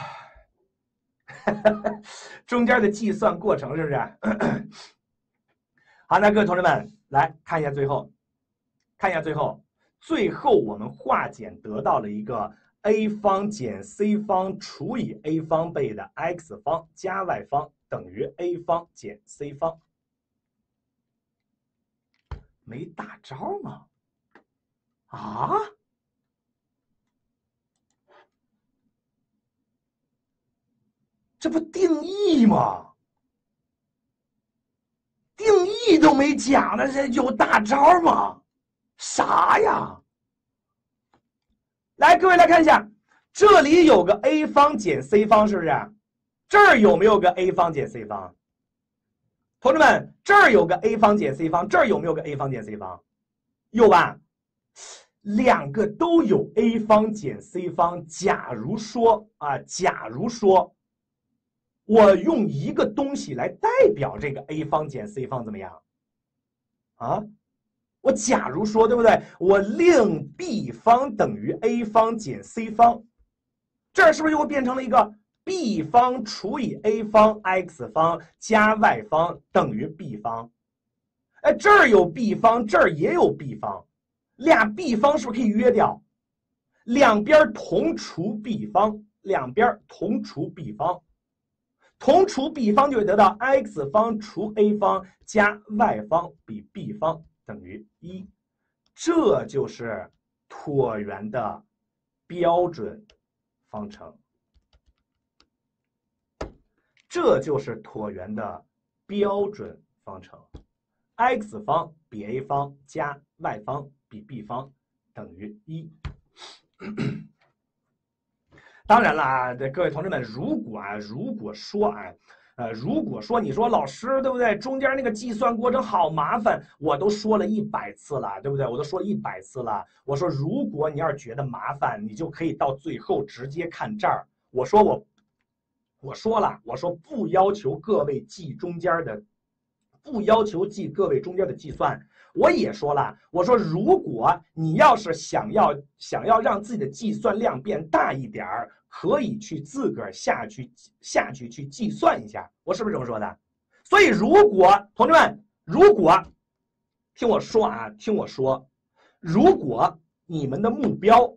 中间的计算过程是不是？好，那各位同志们来看一下最后，最后我们化简得到了一个 a 方减 c 方除以 a 方倍的 x 方加 y 方等于 a 方减 c 方。没大招吗？啊？这不定义吗？定义都没讲呢，这有大招吗？啥呀？来，各位来看一下，这里有个 a 方减 c 方，是不是？这儿有没有个 a 方减 c 方？同志们，这儿有个 a 方减 c 方，这儿有没有个 a 方减 c 方？有吧？两个都有 a 方减 c 方。假如说我用一个东西来代表这个 a 方减 c 方怎么样？啊， 我假如说，对不对？我令 b 方等于 a 方减 c 方，这儿是不是就会变成了一个 b 方除以 a 方 x 方加 y 方等于 b 方？哎，这儿有 b 方，这儿也有 b 方，俩 b 方是不是可以约掉？两边同除 b 方，两边同除 b 方，同除 b 方就会得到 x 方除 a 方加 y 方比 b 方等于1，这就是椭圆的标准方程。这就是椭圆的标准方程 ，x 方比 a 方加 y 方比 b 方等于1。当然了，各位同志们，如果说你说老师对不对？中间那个计算过程好麻烦，我都说了100次了，对不对？我都说100次了。我说如果你要是觉得麻烦，你就可以到最后直接看这儿。我说不要求各位记中间的，不要求记各位中间的计算。我也说了，我说如果你要是想要让自己的计算量变大一点儿，可以去自个儿下去去计算一下，我是不是这么说的？所以如果同志们，如果听我说啊，听我说，如果你们的目标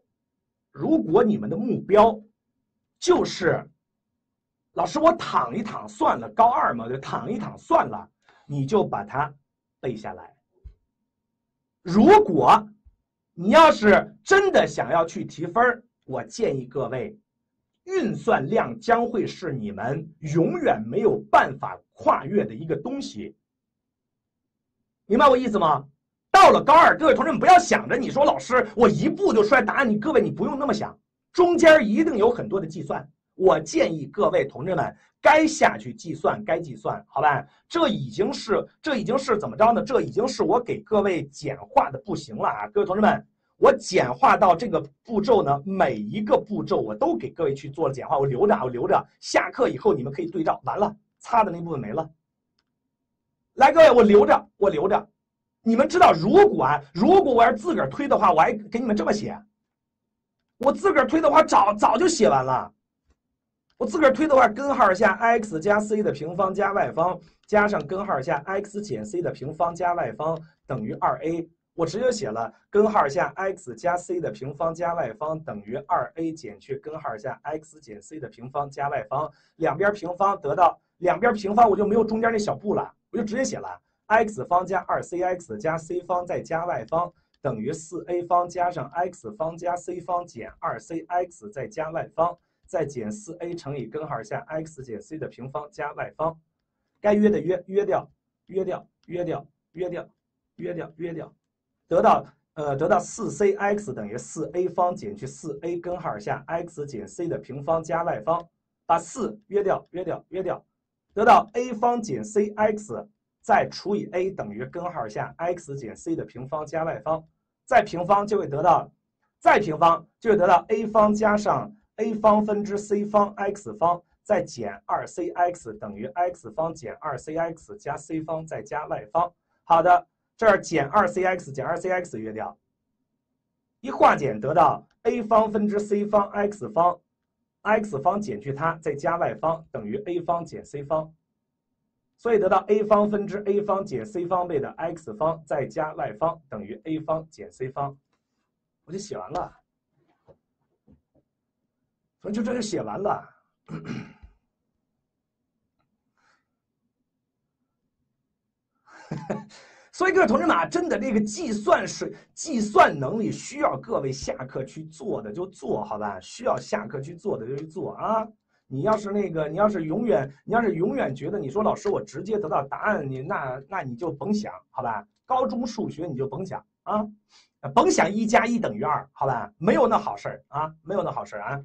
就是老师我躺一躺算了，高2嘛，就躺一躺算了，你就把它背下来。如果你要是真的想要去提分，我建议各位，运算量将会是你们永远没有办法跨越的一个东西，明白我意思吗？到了高2，各位同志们不要想着你说老师我一步就出来答案，各位你不用那么想，中间一定有很多的计算。我建议各位同志们该下去计算，该计算，好吧？这已经是怎么着呢？这已经是我给各位简化的不行了啊！各位同志们，我简化到这个步骤呢，每一个步骤我都给各位去做了简化，我留着，下课以后你们可以对照。完了，擦的那部分没了。来，各位，我留着。你们知道，如果我要是自个儿推的话，我还给你们这么写。我自个儿推的话，早就写完了。我自个儿推的话，根号下 x 加 c 的平方加 y 方加上根号下 x 减 c 的平方加 y 方等于2a。我直接写了根号下 x 加 c 的平方加 y 方等于2a 减去根号下 x 减 c 的平方加 y 方，两边平方得到两边平方，我就没有中间那小步了，我就直接写了 x 方加 2cx 加 c 方再加 y 方等于4a 方加上 x 方加 c 方减 2cx 再加 y 方。再减 4a 乘以根号下 x 减 c 的平方加 y 方，该约的约掉，得到 4cx 等于4a 方减去4a 根号下 x 减 c 的平方加 y 方，把4约掉，得到 a 方减 cx 再除以 a 等于根号下 x 减 c 的平方加 y 方，再平方就会得到 a 方加上a 方分之 c 方 x 方再减 2cx 等于 x 方减 2cx 加 c 方再加 y 方。好的，这儿减 2cx 约掉，一化简得到 a 方分之 c 方 x 方减去它再加 y 方等于 a 方减 c 方，所以得到 a 方分之 a 方减 c 方倍的 x 方再加 y 方等于 a 方减 c 方，我就写完了。所以就这就写完了。所以各位同志们啊，真的这个计算能力需要各位下课去做的就做，好吧？需要下课去做的就去做啊！你要是永远觉得你说老师我直接得到答案，那你就甭想，好吧？高中数学你就甭想啊，甭想1加1等于2，好吧？没有那好事儿啊，没有那好事儿啊。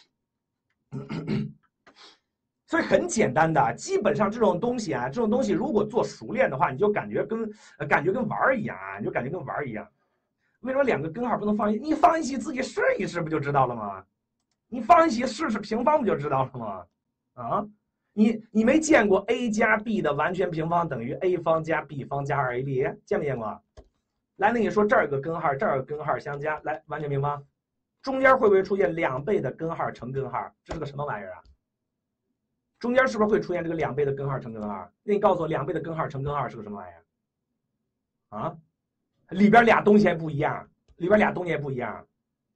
所以很简单的，基本上这种东西如果做熟练的话，你就感觉跟玩儿一样啊，你就感觉跟玩儿一样。为什么两个根号不能放一起？你放一起自己试一试不就知道了吗？你放一起试试平方不就知道了吗？啊，你没见过 a 加 b 的完全平方等于 a 方加 b 方加 2ab， 见没见过？ 来，那你说这儿有个根号，这儿有个根号相加，来，完全明吗？中间会不会出现2倍的根号乘根号？这是个什么玩意儿啊？中间是不是会出现这个2倍的根号乘根号？那你告诉我，2倍的根号乘根号是个什么玩意儿？啊？里边俩东西还不一样，里边俩东西还不一样，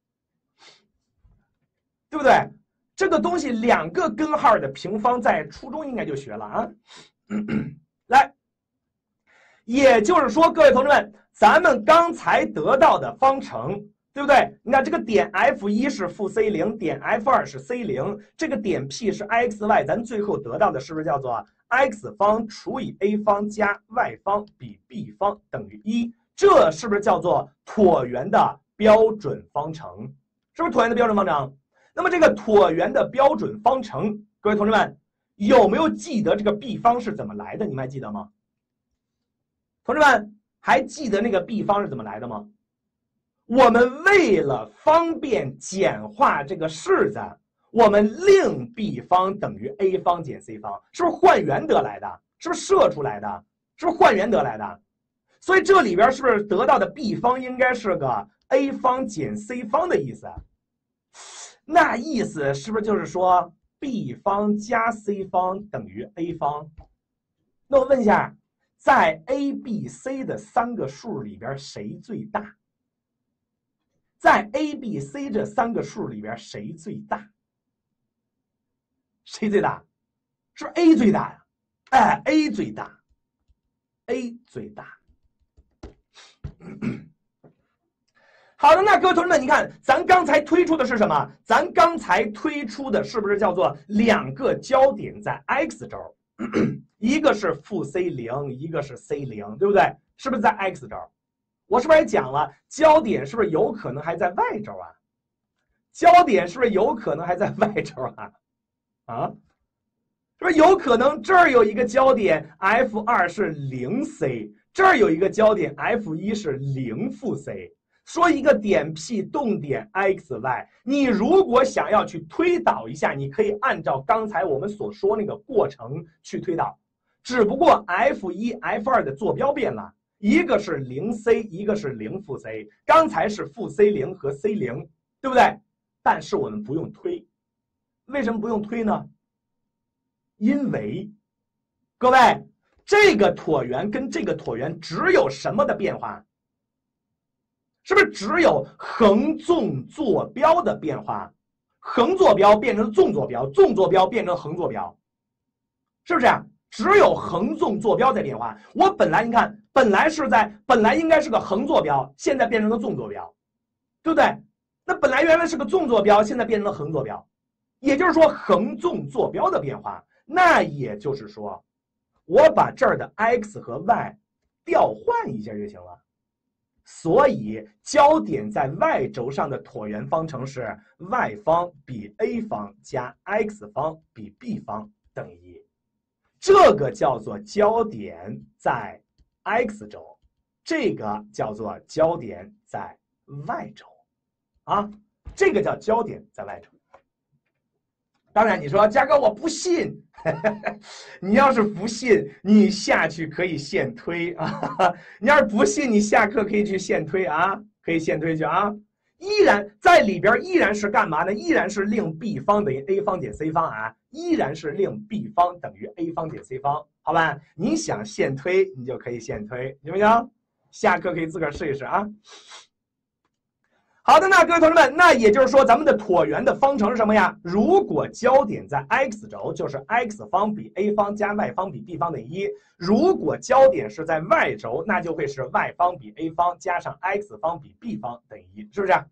对不对？这个东西2个根号的平方，在初中应该就学了啊。来，也就是说，各位同志们，咱们刚才得到的方程，对不对？你看这个点 F1是负 C0， 点 F2是 C0， 这个点 P 是 IXY， 咱最后得到的是不是叫做 x 方除以 a 方加 y 方比 b 方等于1？这是不是叫做椭圆的标准方程？是不是椭圆的标准方程？那么这个椭圆的标准方程，各位同志们有没有记得这个 b 方是怎么来的？你们还记得吗？同志们还记得那个 b 方是怎么来的吗？我们为了方便简化这个式子，我们令 b 方等于 a 方减 c 方，是不是换圆得来的？是不是设出来的？是不是换圆得来的？所以这里边是不是得到的 b 方应该是个 a 方减 c 方的意思？那意思是不是就是说 b 方加 c 方等于 a 方？那我问一下，在 a、b、c 的3个数里边谁最大？在 a、b、c 这3个数里边谁最大？谁最大？是不是 a 最大呀？哎 ，a 最大 ，a 最大。好的，那各位同志们，你看，咱刚才推出的是什么？咱刚才推出的是不是叫做2个交点在 x 轴，一个是负 C0， 一个是 C0， 对不对？是不是在 x 轴？我是不是也讲了，焦点是不是有可能还在 y 轴啊？焦点是不是有可能还在 y 轴啊？啊？是不是有可能这儿有一个焦点 F2 是0C， 这儿有一个焦点 F1 是0负 C。说一个点 P 动点 XY， 你如果想要去推导一下，你可以按照刚才我们所说那个过程去推导，只不过 F1、F2 的坐标变了，一个是0C， 一个是0负 C， 刚才是负 C0 和 C0， 对不对？但是我们不用推，为什么不用推呢？因为各位，这个椭圆跟这个椭圆只有什么的变化？是不是只有横纵坐标的变化？横坐标变成纵坐标，纵坐标变成横坐标，是不是啊？只有横纵坐标在变化。我本来你看，本来应该是个横坐标，现在变成了纵坐标，对不对？那本来原来是个纵坐标，现在变成了横坐标，也就是说横纵坐标的变化。那也就是说，我把这儿的 x 和 y 调换一下就行了。所以焦点在 y 轴上的椭圆方程是 y 方比 a 方加 x 方比 b 方等于1，这个叫做焦点在 x 轴，这个叫做焦点在 y 轴，啊，这个叫焦点在 y 轴。当然你说嘉哥我不信，你要是不信，你下去可以现推啊。你要是不信，你下课可以去现推啊，可以现推去啊。依然在里边依然是干嘛呢？依然是令 b 方等于 a 方减 c 方啊，依然是令 b 方等于 a 方减 c 方，好吧？你想现推，你就可以现推，行不行？下课可以自个儿试一试啊。好的，那各位同志们，那也就是说，咱们的椭圆的方程是什么呀？如果焦点在 x 轴，就是 x 方比 a 方加 y 方比 b 方等于1；如果焦点是在 y 轴，那就会是 y 方比 a 方加上 x 方比 b 方等于1，是不是？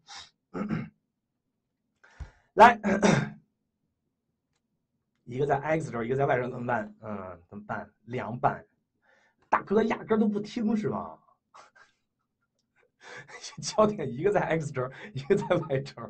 来，一个在 x 轴，一个在 y 轴，怎么办？怎么办？凉拌。大哥压根都不听是吧？焦点一个在 x 轴，一个在 y 轴，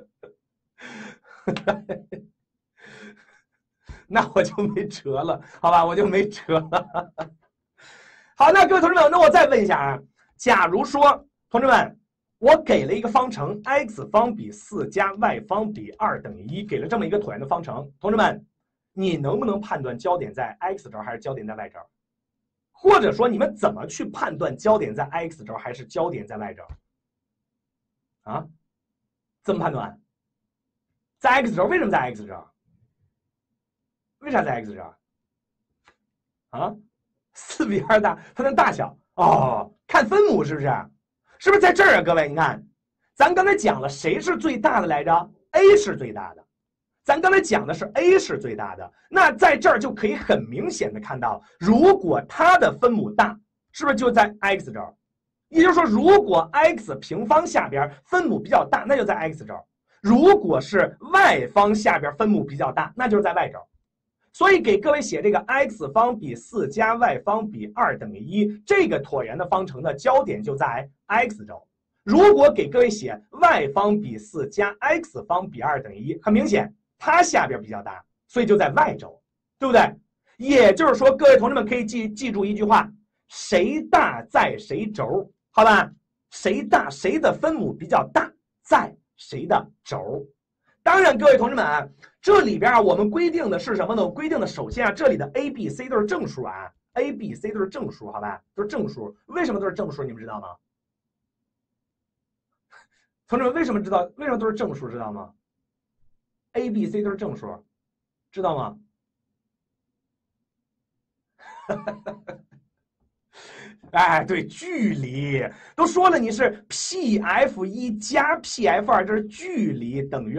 那我就没辙了，好吧，我就没辙了。好，那各位同志们，那我再问一下啊，假如说同志们，我给了一个方程 x 方比4加 y 方比2等于1，给了这么一个椭圆的方程，同志们，你能不能判断焦点在 x 轴还是焦点在 y 轴？ 或者说你们怎么去判断焦点在 x 轴还是焦点在 y 轴？啊？怎么判断？在 x 轴，为什么在 x 轴？为啥在 x 轴？啊，4比2大，它的大小哦，看分母是不是？是不是在这儿啊？各位，你看，咱刚才讲了谁是最大的来着 ？A 是最大的。咱刚才讲的是 A 是最大的，那在这儿就可以很明显的看到，如果它的分母大，是不是就在 x 轴？也就是说，如果 x 平方下边分母比较大，那就在 x 轴；如果是 y 方下边分母比较大，那就是在 y 轴。所以给各位写这个 x 方比4加 y 方比2等于1，这个椭圆的方程的焦点就在 x 轴。如果给各位写 y 方比4加 x 方比2等于1，很明显。它下边比较大，所以就在 y 轴，对不对？也就是说，各位同志们可以记住一句话：谁大在谁轴，好吧？谁大，谁的分母比较大，在谁的轴。当然，各位同志们啊，这里边啊，我们规定的是什么呢？我规定的首先啊，这里的 a、b、c 都是正数啊 ，a、b、c 都是正数，好吧？都是正数。为什么都是正数？你们知道吗？同志们，为什么都是正数？知道吗？A、B、C 都是正数，知道吗？哎，对，距离都说了，你是 PF1 加 PF2，这是距离等于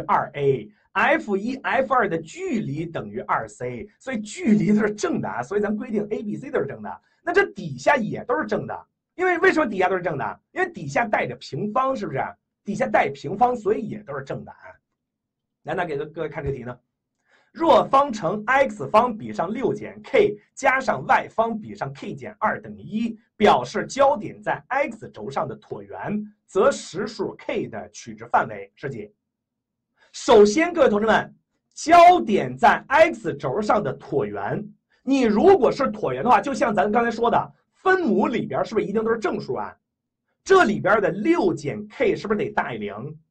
2A，F1、F2 的距离等于2C，所以距离都是正的啊，所以咱规定 A、B、C 都是正的。那这底下也都是正的，因为什么底下都是正的？因为底下带着平方，是不是？底下带平方，所以也都是正的啊。来，那给各位看这个题呢。若方程 x 方比上6减 k 加上 y 方比上 k 减2等于1，表示焦点在 x 轴上的椭圆，则实数 k 的取值范围是几？首先，各位同志们，焦点在 x 轴上的椭圆，你如果是椭圆的话，就像咱刚才说的，分母里边是不是一定都是正数啊？这里边的6减 k 是不是得大于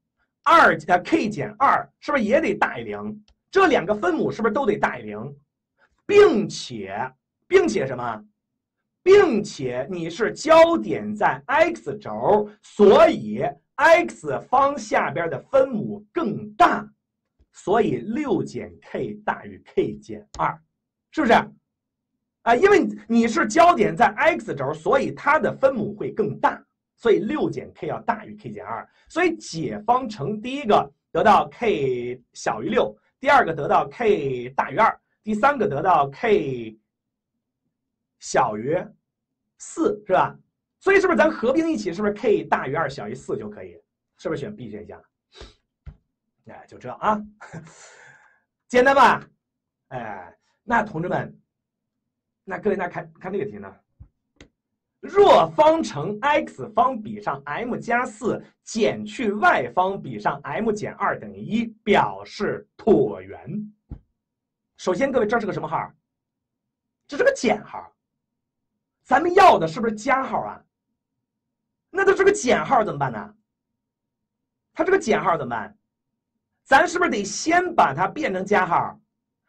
0？k 减2是不是也得大于0？这两个分母是不是都得大于0？并且什么？并且你是焦点在 x 轴，所以 x 方下边的分母更大，所以6减 k 大于 k 减2，是不是？啊，因为你是焦点在 x 轴，所以它的分母会更大，所以6减 k 要大于 k 减2，所以解方程第一个得到 k 小于6，第二个得到 k 大于2，第三个得到 k 小于4，是吧？所以是不是咱合并一起，是不是 k 大于2小于4就可以？是不是选 B 选项？哎，就这啊，简单吧？哎，那同志们，那各位那看这个题呢？若方程 x 方比上 m 加4减去 y 方比上 m 减2等于1，表示椭圆。首先，各位这是个什么号？这是个减号。咱们要的是不是加号啊？那它是个减号怎么办呢？它这个减号怎么办？咱是不是得先把它变成加号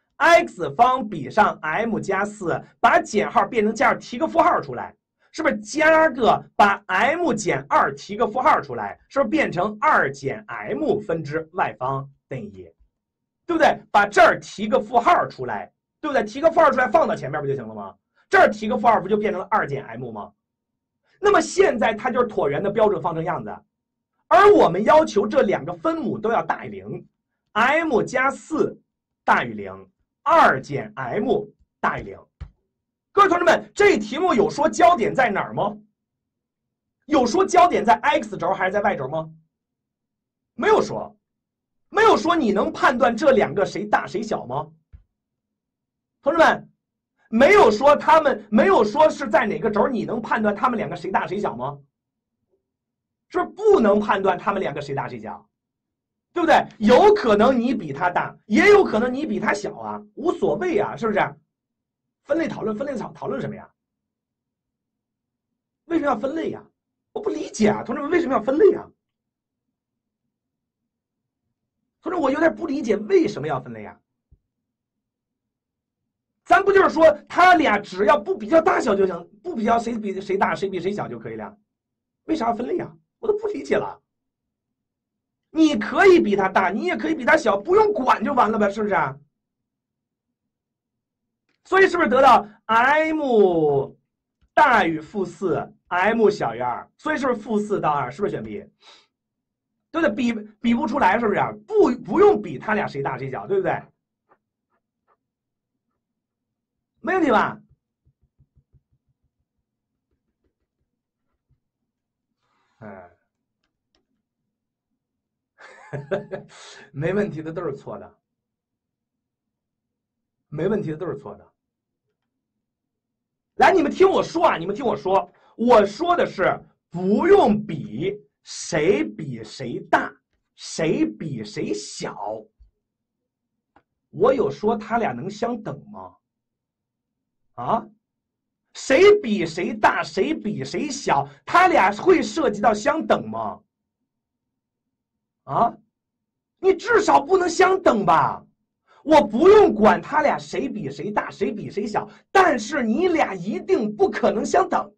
？x 方比上 m 加4，把减号变成加号，提个负号出来。是不是加个把 m 减2提个负号出来，是不是变成2减 m 分之 y 方等于1，对不对？把这儿提个负号出来，对不对？提个负号出来放到前面不就行了吗？这儿提个负号不就变成了2减 m 吗？那么现在它就是椭圆的标准方程样子，而我们要求这两个分母都要大于0，m 加4大于0，2减 m 大于0。各位同志们，这题目有说焦点在哪儿吗？有说焦点在 x 轴还是在 y 轴吗？没有说，没有说你能判断这两个谁大谁小吗？同志们，没有说没有说是在哪个轴，你能判断他们两个谁大谁小吗？是不是不能判断他们两个谁大谁小？对不对？有可能你比他大，也有可能你比他小啊，无所谓啊，是不是？分类讨论讨论什么呀？为什么要分类呀？我不理解啊，同志们为什么要分类呀？同志，我有点不理解为什么要分类呀？ 咱不就是说他俩只要不比较大小就行，不比较谁比谁大谁比谁小就可以了？为啥要分类啊？我都不理解了。你可以比他大，你也可以比他小，不用管就完了呗，是不是啊？所以是不是得到 m 大于负4 m 小于2？所以是不是负4到2？是不是选 B？ 对不对？比不出来，是不是啊？不用比他俩谁大谁小，对不对？没问题吧？没问题的都是错的，没问题的都是错的。来，你们听我说啊，你们听我说，我说的是不用比谁比谁大，谁比谁小。我有说他俩能相等吗？啊？谁比谁大，谁比谁小，他俩会涉及到相等吗？啊？你至少不能相等吧？我不用管他俩谁比谁大，谁比谁小，但是你俩一定不可能相等，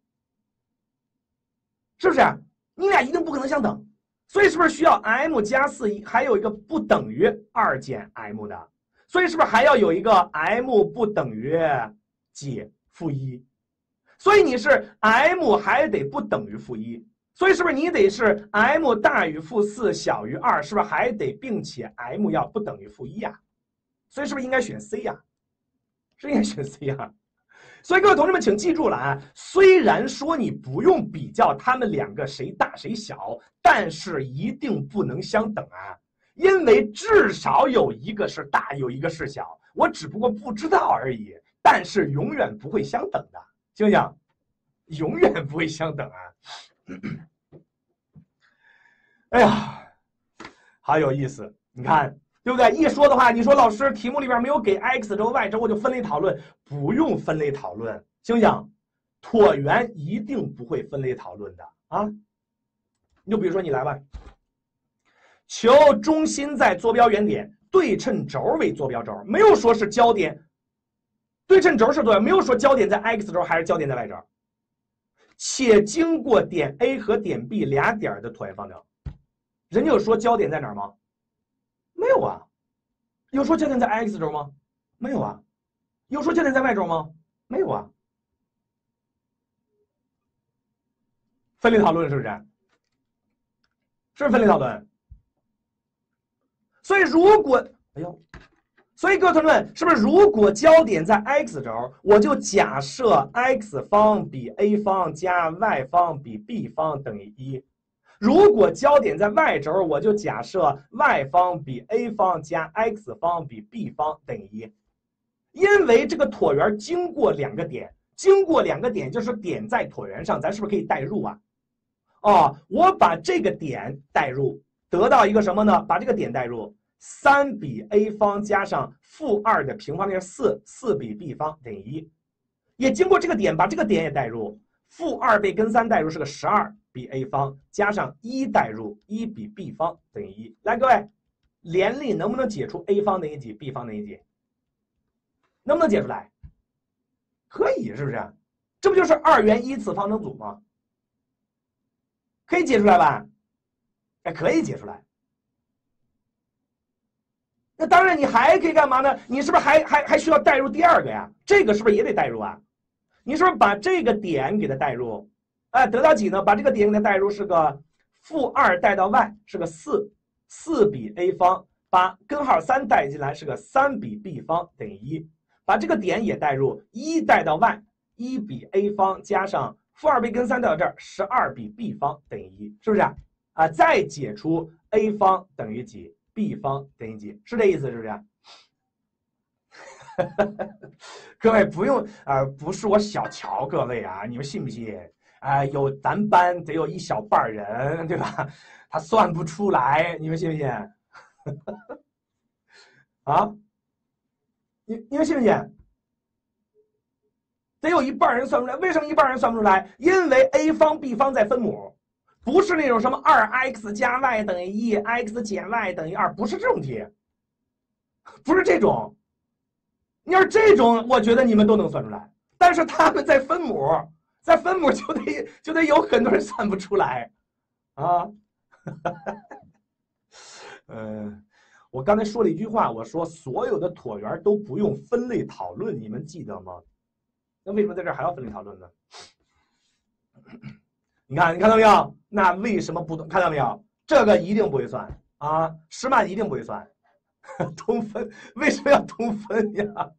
是不是？你俩一定不可能相等，所以是不是需要 m 加4还有一个不等于2减 m 的？所以是不是还要有一个 m 不等于几负1？所以你是 m 还得不等于负1，所以是不是你得是 m 大于负4小于2？是不是还得并且 m 要不等于负1呀？所以是不是应该选 C 呀？是应该选 C 呀。所以各位同志们，请记住了啊！虽然说你不用比较他们两个谁大谁小，但是一定不能相等啊，因为至少有一个是大，有一个是小，我只不过不知道而已，但是永远不会相等的，行不行？永远不会相等啊！哎呀，好有意思，你看。对不对？一说的话，你说老师题目里边没有给 x 轴、y 轴，我就分类讨论，不用分类讨论，行不行？椭圆一定不会分类讨论的啊！你就比如说你来吧，求中心在坐标原点，对称轴为坐标轴，没有说是焦点，对称轴是坐标，没有说焦点在 x 轴还是焦点在 y 轴，且经过点 A 和点 B 俩点的椭圆方程，人家有说焦点在哪儿吗？没有啊，有说焦点在 x 轴吗？没有啊，有说焦点在 y 轴吗？没有啊。分类讨论是不是？是不是分类讨论？所以如果，哎呦，所以各位同学们，是不是如果焦点在 x 轴，我就假设 x 方比 a 方加 y 方比 b 方等于1。如果焦点在 y 轴，我就假设 y 方比 a 方加 x 方比 b 方等于1。因为这个椭圆经过两个点，就是点在椭圆上，咱是不是可以代入啊？我把这个点代入，得到一个什么呢？把这个点代入，3比 a 方加上负2的平方，那是4比 b 方等于1。也经过这个点，把这个点也代入，负2被根3代入是个12。比 a 方加上1代入1比 b 方等于1。来，各位，联立能不能解出 a 方等于几 ，b 方等于几？能不能解出来？可以，是不是？这不就是2元一次方程组吗？可以解出来吧？哎，可以解出来。那当然，你还可以干嘛呢？你是不是还需要代入第二个呀？这个是不是也得代入啊？你是不是把这个点给它代入？得到几呢？把这个点给它代入是个负2带到 y 是个4比 a 方，把根号3带进来是个3比 b 方等于1，把这个点也代入1带到 y 1比 a 方加上负2被根3带到这儿12比 b 方等于1，是不是啊？再解出 a 方等于几 b 方等于几，是这意思是不是？各位不用不是我小瞧各位啊，你们信不信？有咱班得有一小半人，对吧？他算不出来，你们信不信？啊？你们信不信？得有一半人算不出来，为什么一半人算不出来？因为 a 方 b 方在分母，不是那种什么2x 加 y 等于1，x 减 y 等于2，不是这种题，不是这种。 你要是这种，我觉得你们都能算出来，但是他们在分母就得有很多人算不出来啊。我刚才说了一句话，我说所有的椭圆都不用分类讨论，你们记得吗？那为什么在这儿还要分类讨论呢？你看到没有？那为什么不看到没有？这个一定不会算啊，施曼一定不会算。通分为什么要通分呀？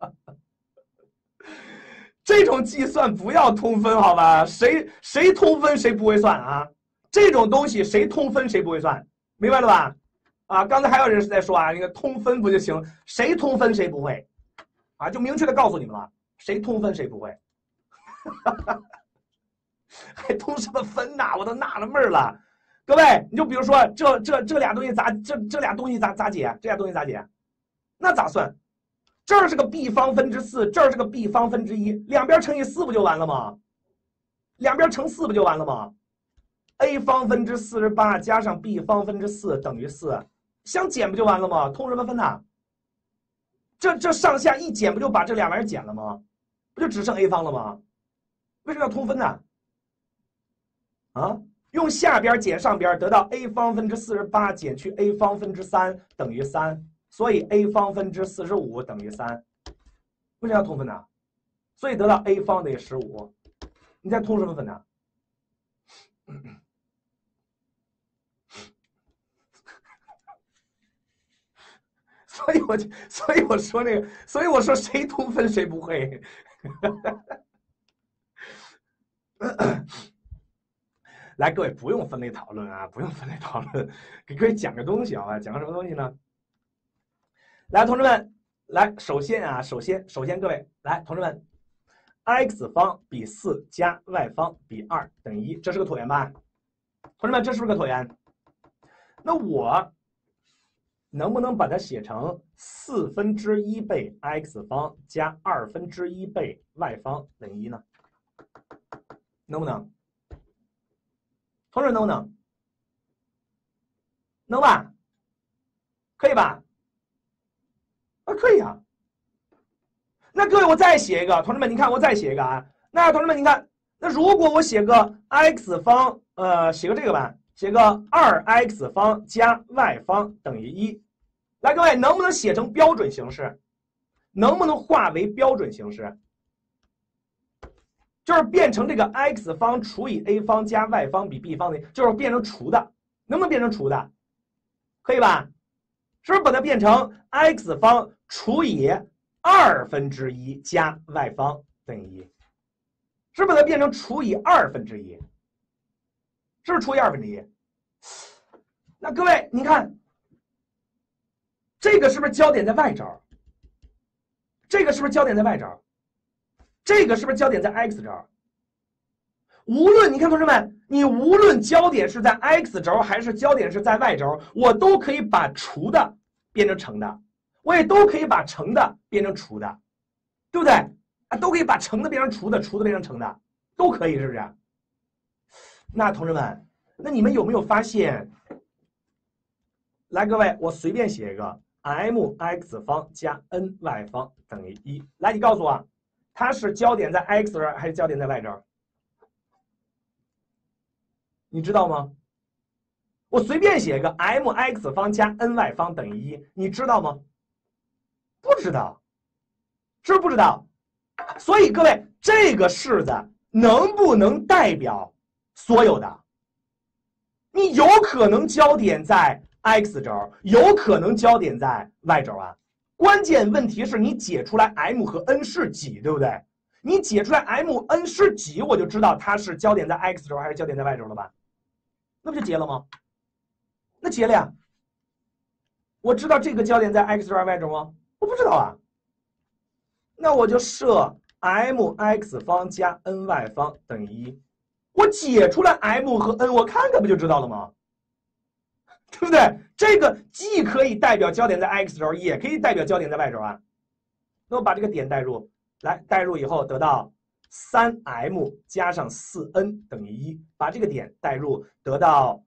这种计算不要通分，好吧？谁通分谁不会算啊？这种东西谁通分谁不会算，明白了吧？啊，刚才还有人是在说啊，那个通分不就行？谁通分谁不会，啊，就明确的告诉你们了，谁通分谁不会，还通什么分呐？我都纳了闷了。各位，你就比如说这俩东西这俩东西咋解？这俩东西咋解？那咋算？这儿是个 b 方分之4，这儿是个 b 方分之1，两边乘以4不就完了吗？两边乘4不就完了吗 ？a 方分之48加上 b 方分之4等于4，想减不就完了吗？通什么分呐？这上下一减不就把这俩玩意儿减了吗？不就只剩 a 方了吗？为什么要通分呢？啊，用下边减上边得到 a 方分之48减去 a 方分之3等于3。所以 a 方分之45等于3，为什么要通分呢？所以得到 a 方等于15，你再通什么分呢？所以我说那个，所以我说谁通分谁不会。来，各位不用分类讨论啊，不用分类讨论，给各位讲个东西啊，讲个什么东西呢？来，同志们，来，首先各位，来，同志们 ，x 方比4加 y 方比2等于1，这是个椭圆吧？同志们，这是不是个椭圆？那我能不能把它写成1/4倍 x 方加1/2倍 y 方等于1呢？能不能？同志能不能？能吧？可以吧？可以啊，那各位我再写一个，同志们，你看我再写一个啊。那同志们，你看，那如果我写个 x 方，写个这个吧，写个2x 方加 y 方等于1，来，各位能不能写成标准形式？能不能化为标准形式？就是变成这个 x 方除以 a 方加 y 方比 b 方的，就是变成除的，能不能变成除的？可以吧？是不是把它变成 x 方除以1/2加 y 方等于1？是不是把它变成除以1/2？是不是除以1/2？那各位，你看，这个是不是焦点在 y 这儿？这个是不是焦点在 y 这儿？这个是不是焦点在 x 这儿？无论你看，同志们，你无论焦点是在 x 轴还是焦点是在 y 轴，我都可以把除的变成乘的，我也都可以把乘的变成除的，对不对？啊，都可以把乘的变成除的，除的变成乘的，都可以，是不是？那同志们，那你们有没有发现？来，各位，我随便写一个 mx 方加 ny 方等于1。来，你告诉我，它是焦点在 x 这儿还是焦点在 y 这儿？你知道吗？我随便写一个 mx 方加 ny 方等于1，你知道吗？不知道，是不是不知道？所以各位，这个式子能不能代表所有的？你有可能焦点在 x 轴，有可能焦点在 y 轴啊。关键问题是你解出来 m 和 n 是几，对不对？你解出来 m、n 是几，我就知道它是焦点在 x 轴还是焦点在 y 轴了吧？那不就结了吗？那结了呀。我知道这个焦点在 x 轴还是 y 轴吗？我不知道啊。那我就设 mx 方加 ny 方等于1，我解出来 m 和 n， 我看看不就知道了吗？对不对？这个既可以代表焦点在 x 轴，也可以代表焦点在 y 轴啊。那我把这个点代入，来代入以后得到 3m 加上 4n 等于1，把这个点代入得到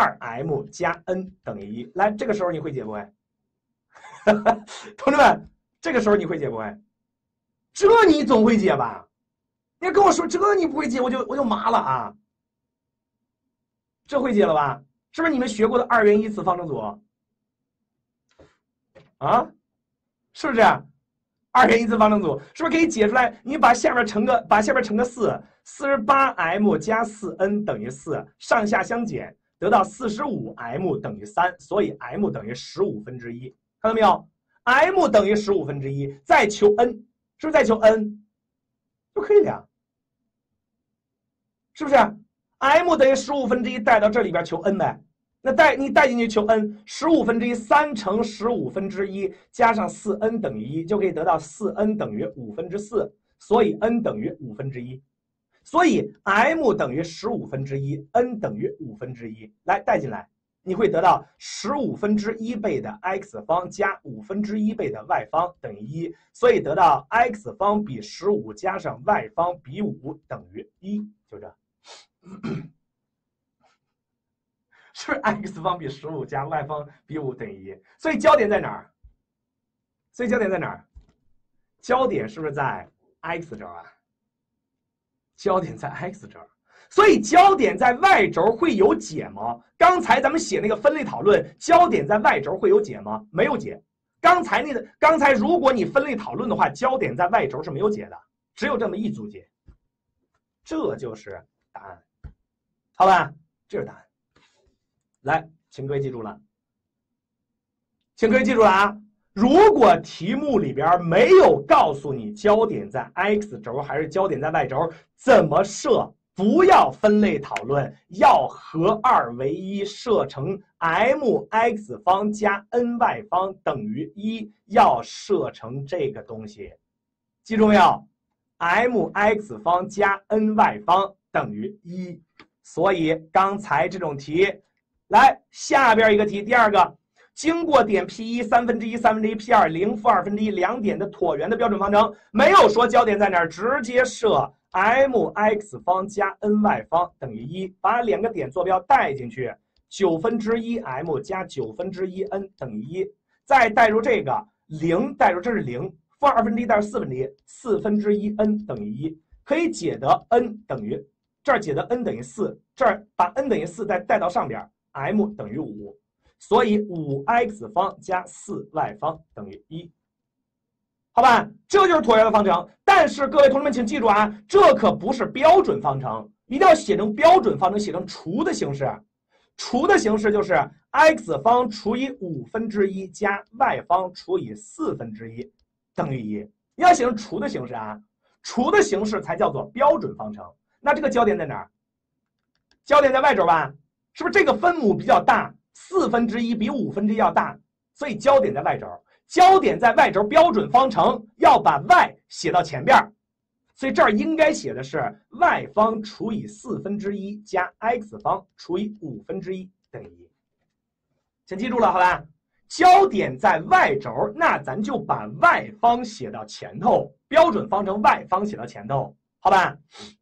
12m 加 n 等于1。来，这个时候你会解不会？同志们， 这个时候你会解不会？这你总会解吧？你要跟我说这你不会解，我就麻了啊。这会解了吧？是不是你们学过的2元一次方程组？啊，是不是？2元一次方程组是不是可以解出来？你把下边乘个4，48m 加4n等于4，上下相减，得到45m 等于3，所以 m 等于1/15，看到没有 ？m 等于1/15，再求 n， 是不是再求 n 就可以了呀？是不是 ？m 等于1/15带到这里边求 n 呗？那你带进去求 n，1/15，3乘1/15加上4n等于1，就可以得到4n等于4/5，所以 n 等于1/5，所以 m 等于1/15，n 等于1/5，来带进来，你会得到1/15倍的 x 方加1/5倍的 y 方等于1，所以得到 x 方比15加上 y 方比5等于1，就这。是不是 x 方比15加 y 方比5等于1？所以焦点在哪儿？焦点是不是在 x 轴啊？焦点在 x 轴，所以焦点在 y 轴会有解吗？刚才咱们写那个分类讨论，焦点在 y 轴会有解吗？没有解。刚才如果你分类讨论的话，焦点在 y 轴是没有解的，只有这么一组解。这就是答案，好吧？这是答案。来，请各位记住了，啊！如果题目里边没有告诉你焦点在 x 轴还是焦点在 y 轴，怎么设？不要分类讨论，要合2为1，设成 mx 方加 ny 方等于1，要设成这个东西，记住没有 ？mx 方加 ny 方等于1，所以刚才这种题。来，下边一个题，第2个，经过点 P1 1/3 P2 0-2/1两点的椭圆的标准方程，没有说焦点在哪儿，直接设 mx 方加 ny 方等于1，把2个点坐标带进去，9分之1m 加9分之1n等于1，再带入这个0，带入这是0，负1/2带入4/4，4分之1n等于1，可以解得 n 等于这儿解得 n 等于4，这儿把 n 等于4再带到上边。m 等于5，所以 5x 方加 4y 方等于1，好吧？这就是椭圆的方程。但是各位同学们请记住啊，这可不是标准方程，一定要写成标准方程，写成除的形式。除的形式就是 x 方除以1/5加 y 方除以1/4等于1，你要写成除的形式啊，除的形式才叫做标准方程。那这个焦点在哪儿？焦点在 y 轴吧？是不是这个分母比较大，1/4比1/5要大，所以焦点在 y 轴。焦点在 y 轴标准方程要把 y 写到前边，所以这儿应该写的是 y 方除以1/4加 x 方除以1/5等于1。先记住了，好吧？焦点在 y 轴，那咱就把 y 方写到前头，标准方程 y 方写到前头，好吧？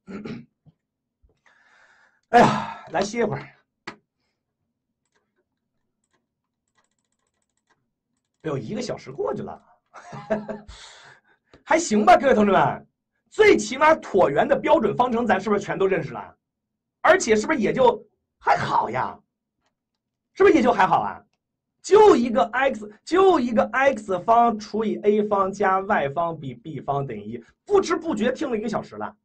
哎呀，来歇一会儿。哎呦，1个小时过去了，还行吧，各位同志们，最起码椭圆的标准方程咱是不是全都认识了？而且是不是也就还好呀？是不是也就还好啊？就一个 x 方除以 a 方加 y 方比 b 方等于1，不知不觉听了1个小时了，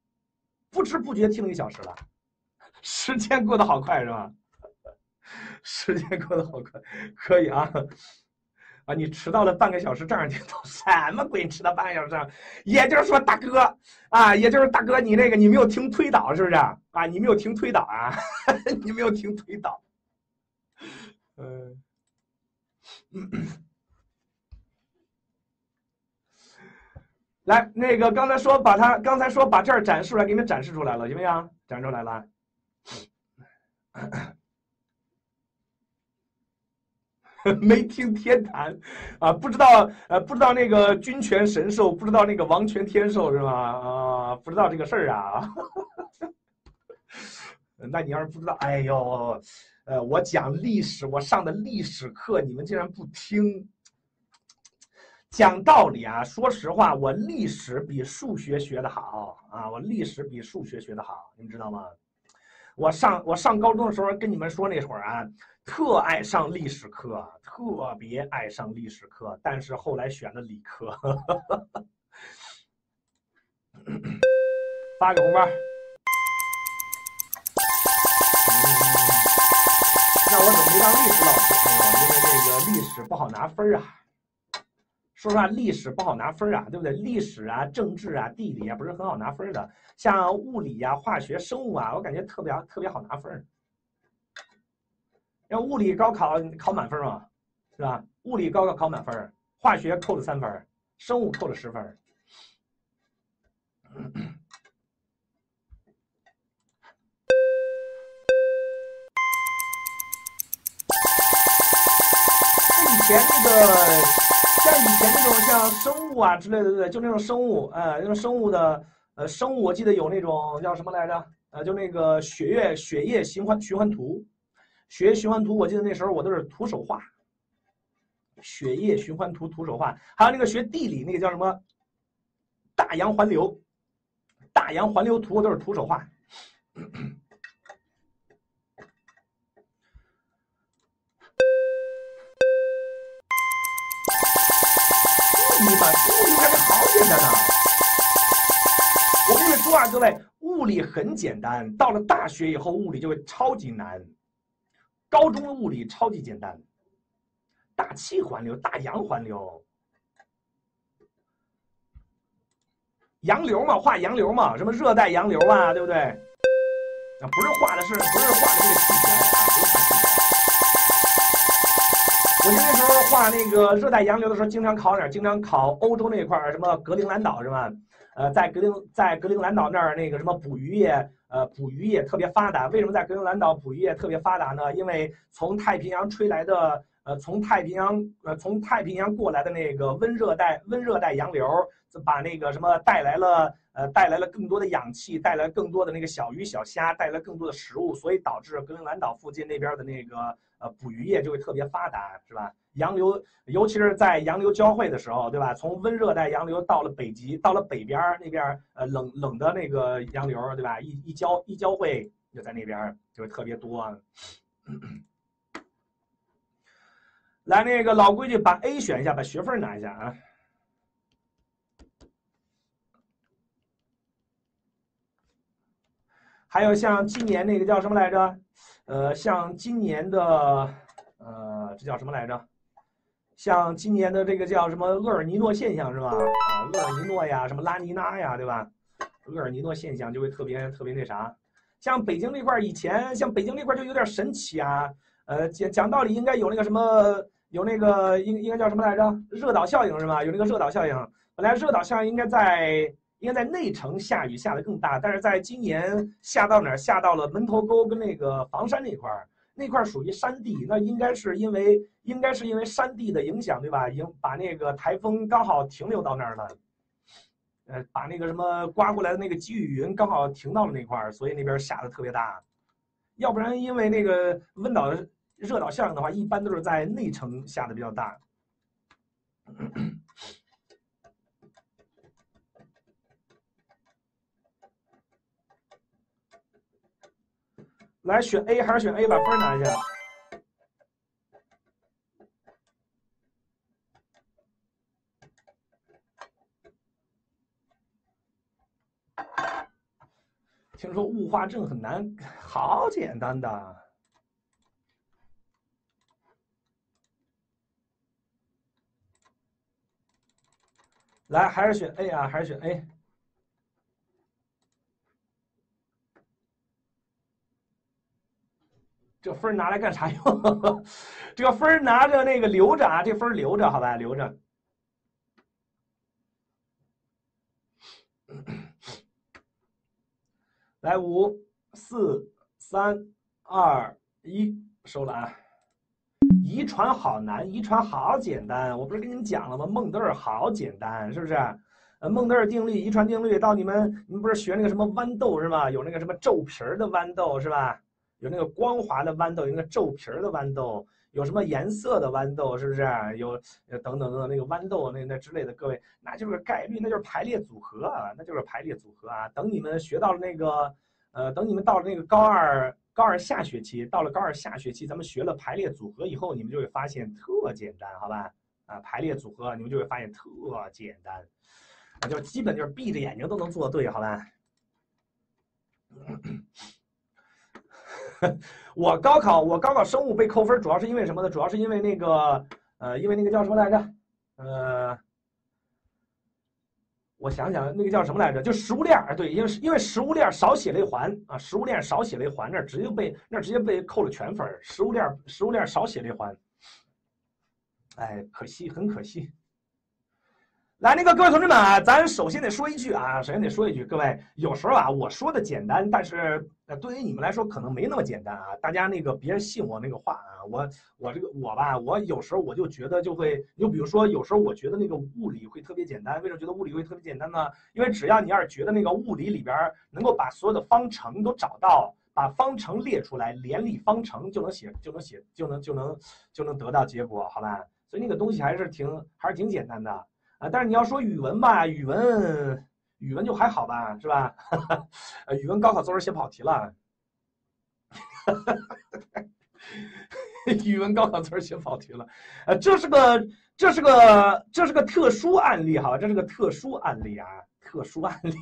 时间过得好快是吧？时间过得好快，可以啊。啊，你迟到了半个小时，这样就都什么鬼？迟到半个小时，也就是说，大哥啊，你那个你没有听推导是不是啊？你没有听推导啊？你没有听推导。来，那个刚才说把这儿展示出来，给你们展示出来了，行不行？展示出来了。没听天坛啊，不知道那个君权神授，不知道那个王权天授是吧？啊，不知道这个事儿啊。那你要是不知道，哎呦，我讲历史，我上的历史课，你们竟然不听， 讲道理啊，说实话，我历史比数学学得好啊，我历史比数学学得好，你们知道吗？我上高中的时候跟你们说那会儿啊，特爱上历史课，特别爱上历史课，但是后来选了理科。发个红包。那我怎么没当历史老师？哎呦，因为这个历史不好拿分啊。说实话，历史不好拿分啊，对不对？历史啊、政治啊、地理啊，不是很好拿分的。像物理啊、化学、生物啊，我感觉特别好拿分。要物理高考考满分嘛，是吧？物理高考考满分，化学扣了3分，生物扣了10分。以前那个，像以前那种像生物啊之类的，对不对？就那种生物，那种生物的，生物我记得有那种叫什么来着？就那个血液循环图，血液循环图，我记得那时候我都是徒手画。血液循环图徒手画，还有那个学地理那个叫什么大洋环流图，都是徒手画。物理感觉好简单啊！我跟你们说啊，各位，物理很简单，到了大学以后，物理就会超级难。高中的物理超级简单，大气环流、大洋环流、洋流嘛，画洋流嘛，什么热带洋流啊，对不对？啊，不是画的这个气旋啊，不是画气旋。我记得那时候画那个热带洋流的时候，经常考哪儿？经常考欧洲那块儿，什么格陵兰岛是吧？在格陵兰岛那儿那个什么捕鱼业特别发达。为什么在格陵兰岛捕鱼业特别发达呢？因为从太平洋吹来的从太平洋过来的那个温热带洋流，把那个什么带来了更多的氧气，带来更多的那个小鱼小虾，带来更多的食物，所以导致格陵兰岛附近那边的那个捕鱼业就会特别发达，是吧？洋流，尤其是在洋流交汇的时候，对吧？从温热带洋流到了北极，到了北边那边，冷的那个洋流，对吧？一交汇，就在那边就特别多。来，那个老规矩，把 A 选一下，把学分拿一下啊。还有像今年那个叫什么来着？像今年的这叫什么来着？像今年的这个叫什么厄尔尼诺现象是吧？啊，厄尔尼诺呀，什么拉尼娜呀，对吧？厄尔尼诺现象就会特别那啥。像北京这块以前，像北京这块就有点神奇啊。讲道理应该有那个什么，有那个应该叫什么来着？热岛效应是吧？有那个热岛效应。本来热岛效应应该在内城下雨下的更大，但是在今年下到哪儿？下到了门头沟跟那个房山那块儿。那块属于山地，那应该是因为山地的影响，对吧？把那个台风刚好停留到那儿了，把那个什么刮过来的那个积雨云刚好停到了那块儿，所以那边下的特别大。要不然因为那个热岛效应的话，一般都是在内城下的比较大。来选 A 还是选 A？ 把分拿一下。听说雾化症很难，好简单的。来，还是选 A 啊，还是选 A。这分拿来干啥用？这个分拿着那个留着啊，这分留着，好吧，留着。来，5、4、3、2、1，收了啊。遗传好难，遗传好简单，我不是跟你们讲了吗？孟德尔好简单，是不是？孟德尔定律、遗传定律，到你们不是学那个什么豌豆是吧？有那个什么皱皮儿的豌豆是吧？有那个光滑的豌豆，有那个皱皮儿的豌豆， 有什么颜色的豌豆，是不是？有等等那个豌豆那之类的，各位，那就是概率，那就是排列组合啊，那就是排列组合啊。等你们学到了那个，等你们到了那个高二下学期，到了高二下学期，咱们学了排列组合以后，你们就会发现特简单，好吧？啊，排列组合你们就会发现特简单，就基本就是闭着眼睛都能做对，好吧？我高考生物被扣分，主要是因为什么呢？主要是因为那个因为那个叫什么来着？我想想，那个叫什么来着？就食物链儿，对，因为食物链少写了一环啊，食物链少写了一环，那直接被扣了全分，食物链少写了一环，哎，可惜，很可惜。来，那个各位同志们啊，咱首先得说一句啊，各位，有时候啊，我说的简单，但是对于你们来说可能没那么简单啊。大家那个别信我那个话啊，我有时候我就觉得就会，就比如说有时候我觉得那个物理会特别简单，为什么觉得物理会特别简单呢？因为只要你要是觉得那个物理里边能够把所有的方程都找到，把方程列出来，联立方程就能得到结果，好吧？所以那个东西还是挺简单的。但是你要说语文吧，语文就还好吧，是吧？语文高考作文写跑题了，语文高考作文写跑题了，这是个特殊案例哈，这是个特殊案例啊，特殊案例。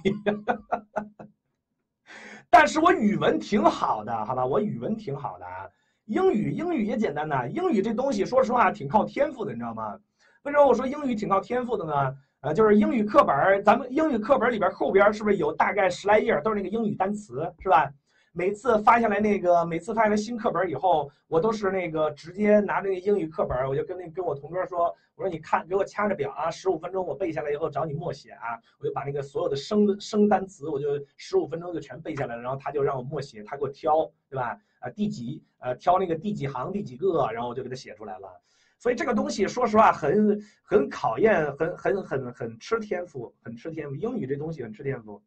但是我语文挺好的，好吧，我语文挺好的啊。英语也简单的，英语这东西说实话挺靠天赋的，你知道吗？为什么我说英语挺靠天赋的呢？就是英语课本，咱们英语课本里边后边是不是有大概10来页都是那个英语单词，是吧？每次发下来新课本以后，我都是那个直接拿着那个英语课本，我就跟我同桌说，我说你看，给我掐着表啊，15分钟我背下来以后找你默写啊，我就把那个所有的生单词，我就15分钟就全背下来了，然后他就让我默写，他给我挑，对吧？挑那个第几行第几个，然后我就给他写出来了。所以这个东西说实话很考验，很吃天赋，很吃天赋。英语这东西很吃天赋。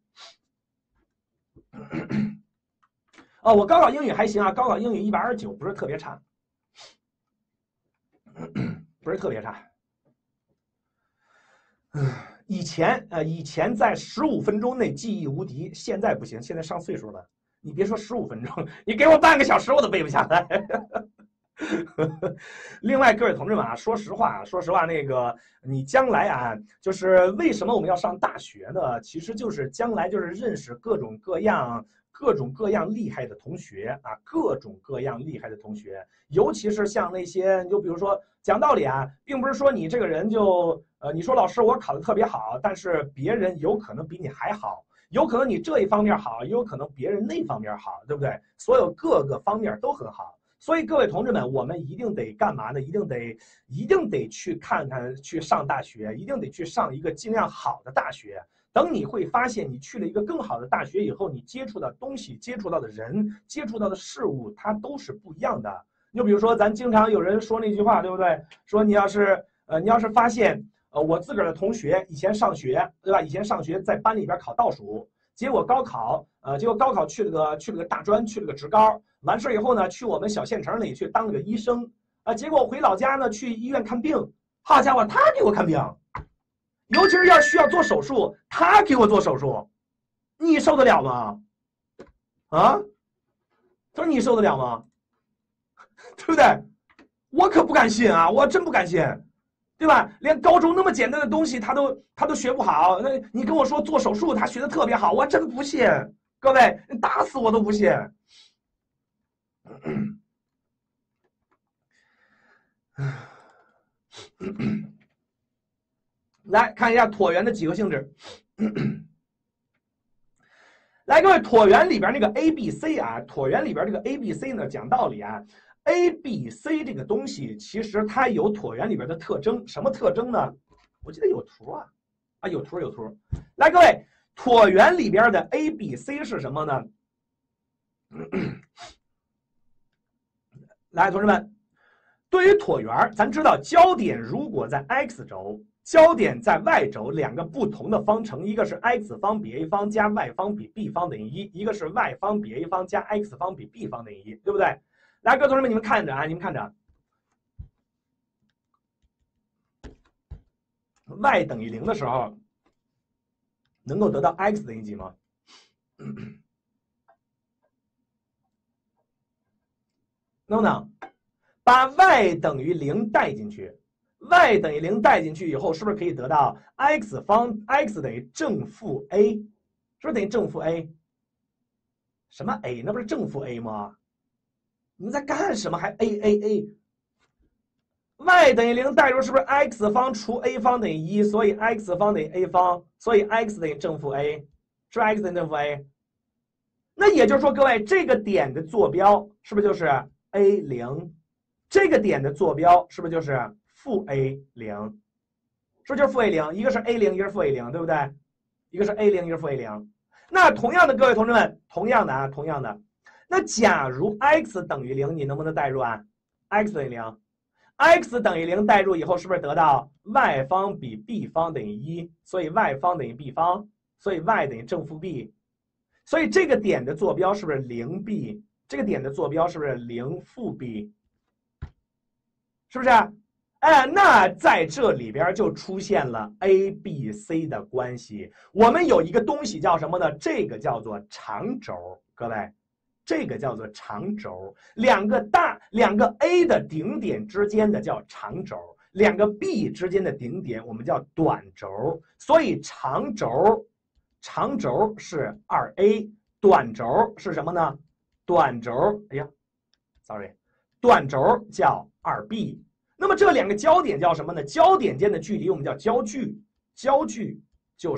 哦，我高考英语还行啊，高考英语129，不是特别差，不是特别差。以前在15分钟内记忆无敌，现在不行，现在上岁数了。你别说15分钟，你给我半个小时我都背不下来。另外，各位同志们啊，说实话，那个你将来啊，就是为什么我们要上大学呢？其实就是将来就是认识各种各样厉害的同学啊，各种各样厉害的同学，尤其是像那些，你就比如说讲道理啊，并不是说你这个人就你说老师我考得特别好，但是别人有可能比你还好，有可能你这一方面好，也有可能别人那方面好，对不对？所有各个方面都很好。所以各位同志们，我们一定得干嘛呢？一定得去看看，去上大学，一定得去上一个尽量好的大学。等你会发现，你去了一个更好的大学以后，你接触到东西、接触到的人、接触到的事物，它都是不一样的。就比如说，咱经常有人说那句话，对不对？说你要是发现，我自个儿的同学以前上学，对吧？以前上学在班里边考倒数，结果高考去了个大专，去了个职高。完事以后呢，去我们小县城里去当了个医生啊，结果回老家呢，去医院看病，好家伙，他给我看病，尤其是要需要做手术，他给我做手术，你受得了吗？啊，他说你受得了吗？对不对？我可不敢信啊，我真不敢信，对吧？连高中那么简单的东西他都学不好，那你跟我说做手术他学的特别好，我真不信，各位，打死我都不信。来看一下椭圆的几何性质。来，各位，椭圆里边那个 ABC 啊，椭圆里边这个 ABC 呢，讲道理啊 ，ABC 这个东西其实它有椭圆里边的特征，什么特征呢？我记得有图啊，有图。来，各位，椭圆里边的 ABC 是什么呢？来，同志们，对于椭圆，咱知道焦点如果在 x 轴，焦点在 y 轴，两个不同的方程，一个是 x 方比 a 方加 y 方比 b 方等于1，一个是 y 方比 a 方加 x 方比 b 方等于1，对不对？来，各位同志们，你们看着啊， y 等于0的时候，能够得到 x 等于几吗？能不能把 y 等于0带进去 ？y 等于0带进去以后，是不是可以得到 x 等于正负 a？ 是不是等于正负 a？ 什么 a？ 那不是正负 a 吗？你们在干什么？还 a？y 等于0带入是不是 x 方除 a 方等于1？所以 x 方等于 a 方，所以 x 等于正负 a， 是不是 x 等于正负 a？ 那也就是说，各位这个点的坐标是不是就是 a0？ 这个点的坐标是不是就是负 a0？ 是不是就是负 a0？ 一个是 a0， 一个是负 a0， 对不对？一个是 a0， 一个是负 a0。那同样的，各位同志们，同样的。那假如 x 等于0，你能不能代入啊 ？x 等于0。x 等于0代入以后，是不是得到 y 方比 b 方等于1？所以 y 方等于 b 方，所以 y 等于正负 b。所以这个点的坐标是不是0b？ 这个点的坐标是不是0负 b？ 是不是？哎，那在这里边就出现了 a、b、c 的关系。我们有一个东西叫什么呢？这个叫做长轴，各位。这个叫做长轴，两个 A 的顶点之间的叫长轴，两个 B 之间的顶点我们叫短轴。所以长轴是 2a， 短轴是什么呢？短轴，短轴叫 2b。那么这两个交点叫什么呢？交点间的距离我们叫交距，交距就是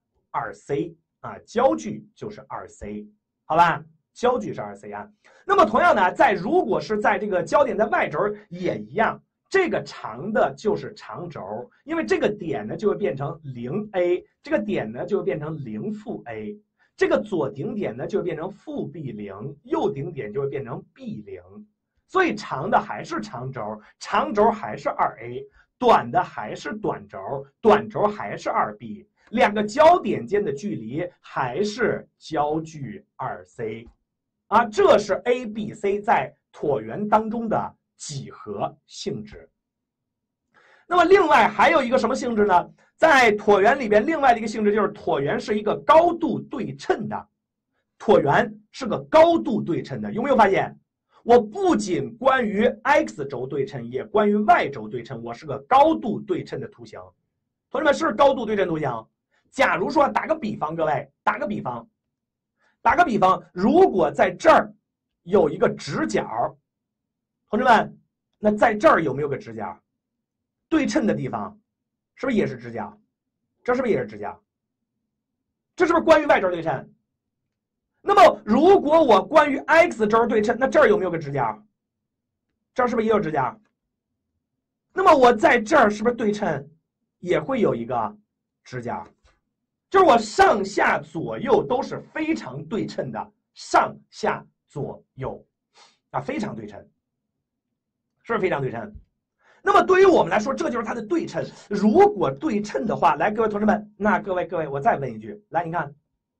2c 啊，交距就是 2c， 好吧？交距是 2c 啊，那么同样的，如果是在这个交点在 y 轴也一样，这个长的就是长轴，因为这个点呢就会变成 0a， 这个点呢就会变成0负 a， 这个左顶点呢就会变成负 b0， 右顶点就会变成 b0， 所以长的还是长轴，长轴还是 2a， 短的还是短轴，短轴还是 2b， 两个交点间的距离还是交距 2c。啊，这是 A、B、C 在椭圆当中的几何性质。那么另外还有一个什么性质呢？在椭圆里边，另外的一个性质就是椭圆是一个高度对称的，椭圆是个高度对称的。有没有发现？我不仅关于 x 轴对称，也关于 y 轴对称，我是个高度对称的图形。同志们，是不是高度对称图形？假如说打个比方，各位打个比方，如果在这儿有一个直角，同志们，那在这儿有没有个直角？对称的地方是不是也是直角？这是不是也是直角？这是不是关于 y 轴对称？那么如果我关于 x 轴对称，那这儿有没有个直角？这儿是不是也有直角？那么我在这儿是不是对称也会有一个直角？就是我上下左右都是非常对称的，上下左右啊，非常对称，是不是非常对称？那么对于我们来说，这就是它的对称。如果对称的话，来，各位同志们，那各位，我再问一句，来，你看，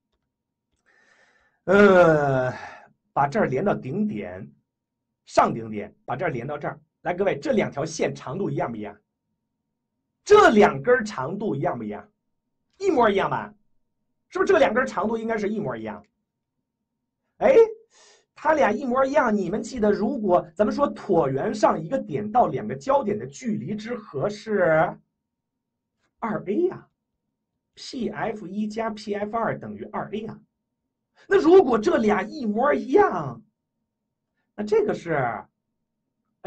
把这儿连到顶点，上顶点，把这儿连到这儿，来，各位，这两条线长度一样不一样？这两根长度一样不一样？一模一样吧？是不是这两根长度应该是一模一样？哎，它俩一模一样。你们记得，如果咱们说椭圆上一个点到两个交点的距离之和是 2a 呀，PF1 加 PF2 等于 2a 呀。那如果这俩一模一样，那这个是，哎，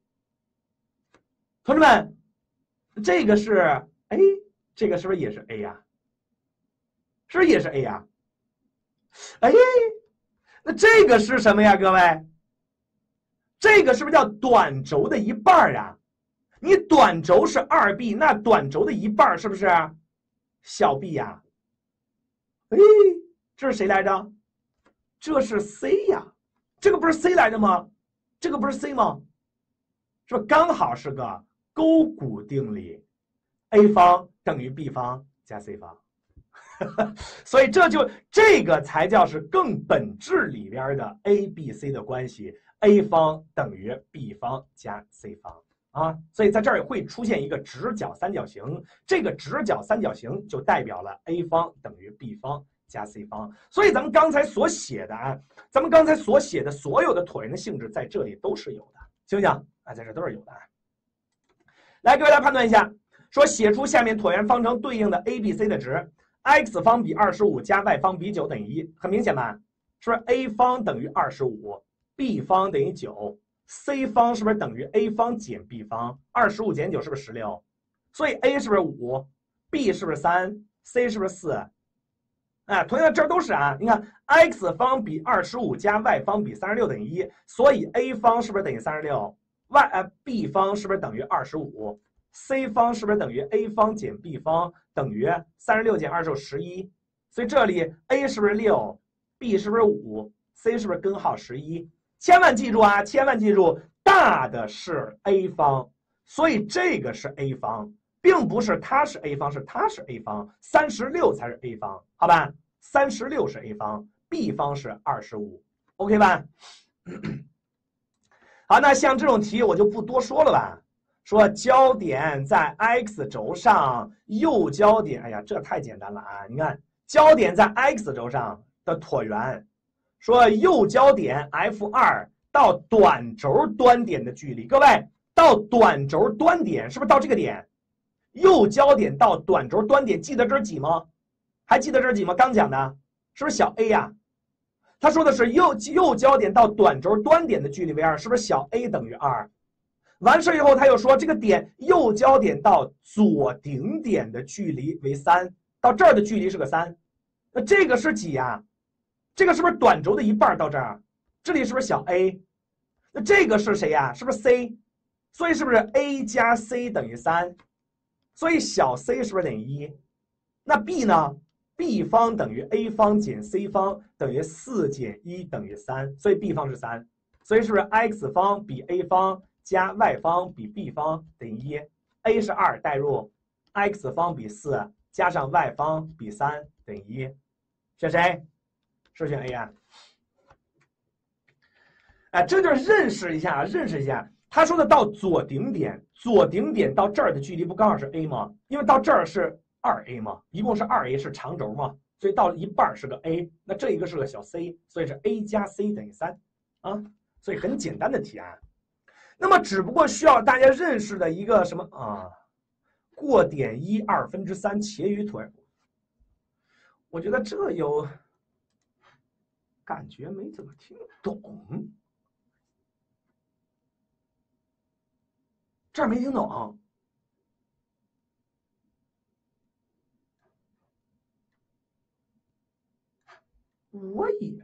同志们，这个是，哎。这个是不是也是 a 呀？是不是也是 a 呀？哎，那这个是什么呀，各位？这个是不是叫短轴的一半啊？你短轴是 2b， 那短轴的一半是不是小 b 呀？哎，这是谁来着？这是 c 呀，这个不是 c 来的吗？这个不是 c 吗？是不是刚好是个勾股定理 ？a 方等于 b 方加 c 方，所以这个才叫是更本质里边的 a、b、c 的关系 ，a 方等于 b 方加 c 方。 啊，所以在这儿会出现一个直角三角形，这个直角三角形就代表了 a 方等于 b 方加 c 方。所以咱们刚才所写的啊，咱们刚才所写的所有的椭圆的性质在这里都是有的，行不行？啊，在这都是有的。来，各位来判断一下，说写出下面椭圆方程对应的 a、b、c 的值 ，x 方比25加 y 方比9等于1，很明显吧？是不是 a 方等于25，b 方等于9？C 方是不是等于 a 方减 b 方？25减9是不是16？所以 a 是不是5？b 是不是3？c 是不是4？哎，同样这儿都是啊。你看 x 方比25加 y 方比36等于1，所以 a 方是不是等于36？b 方是不是等于25？c 方是不是等于 a 方减 b 方等于36减2511？所以这里 a 是不是6？b 是不是5？c 是不是根号11？千万记住啊，千万记住，大的是 a 方，所以这个是 a 方，并不是它是 a 方，是它是 a 方，36才是 a 方，好吧？36是 a 方 ，b 方是25，OK 吧？好，那像这种题我就不多说了吧。说焦点在 x 轴上，右焦点，哎呀，这太简单了啊！你看，焦点在 x 轴上的椭圆。说右焦点 F2到短轴端点的距离，各位到短轴端点是不是到这个点？右焦点到短轴端点，记得这是几吗？还记得这是几吗？刚讲的，是不是小 a 呀？他说的是右焦点到短轴端点的距离为2，是不是小 a 等于2？完事以后他又说这个点右焦点到左顶点的距离为3，到这儿的距离是个3，那这个是几呀？这个是不是短轴的一半到这儿？这里是不是小 a？ 那这个是谁呀？是不是 c？ 所以是不是 a 加 c 等于3？所以小 c 是不是等于1？那 b 呢 ？b 方等于 a 方减 c 方等于4减1等于3，所以 b 方是3。所以是不是 x 方比 a 方加 y 方比 b 方等于1？a 是2，代入 x 方比4加上 y 方比3等于1，选谁？是选 A 啊？哎，这就是认识一下，认识一下。他说的到左顶点，左顶点到这儿的距离不刚好是 A 吗？因为到这儿是2a 嘛，一共是2a 是长轴嘛，所以到一半是个 A， 那这一个是个小 c， 所以是 A 加 c 等于3啊，所以很简单的题啊。那么只不过需要大家认识的一个什么啊？过点1 2/3斜于椭圆，我觉得这有。感觉没怎么听懂，这儿没听懂。我也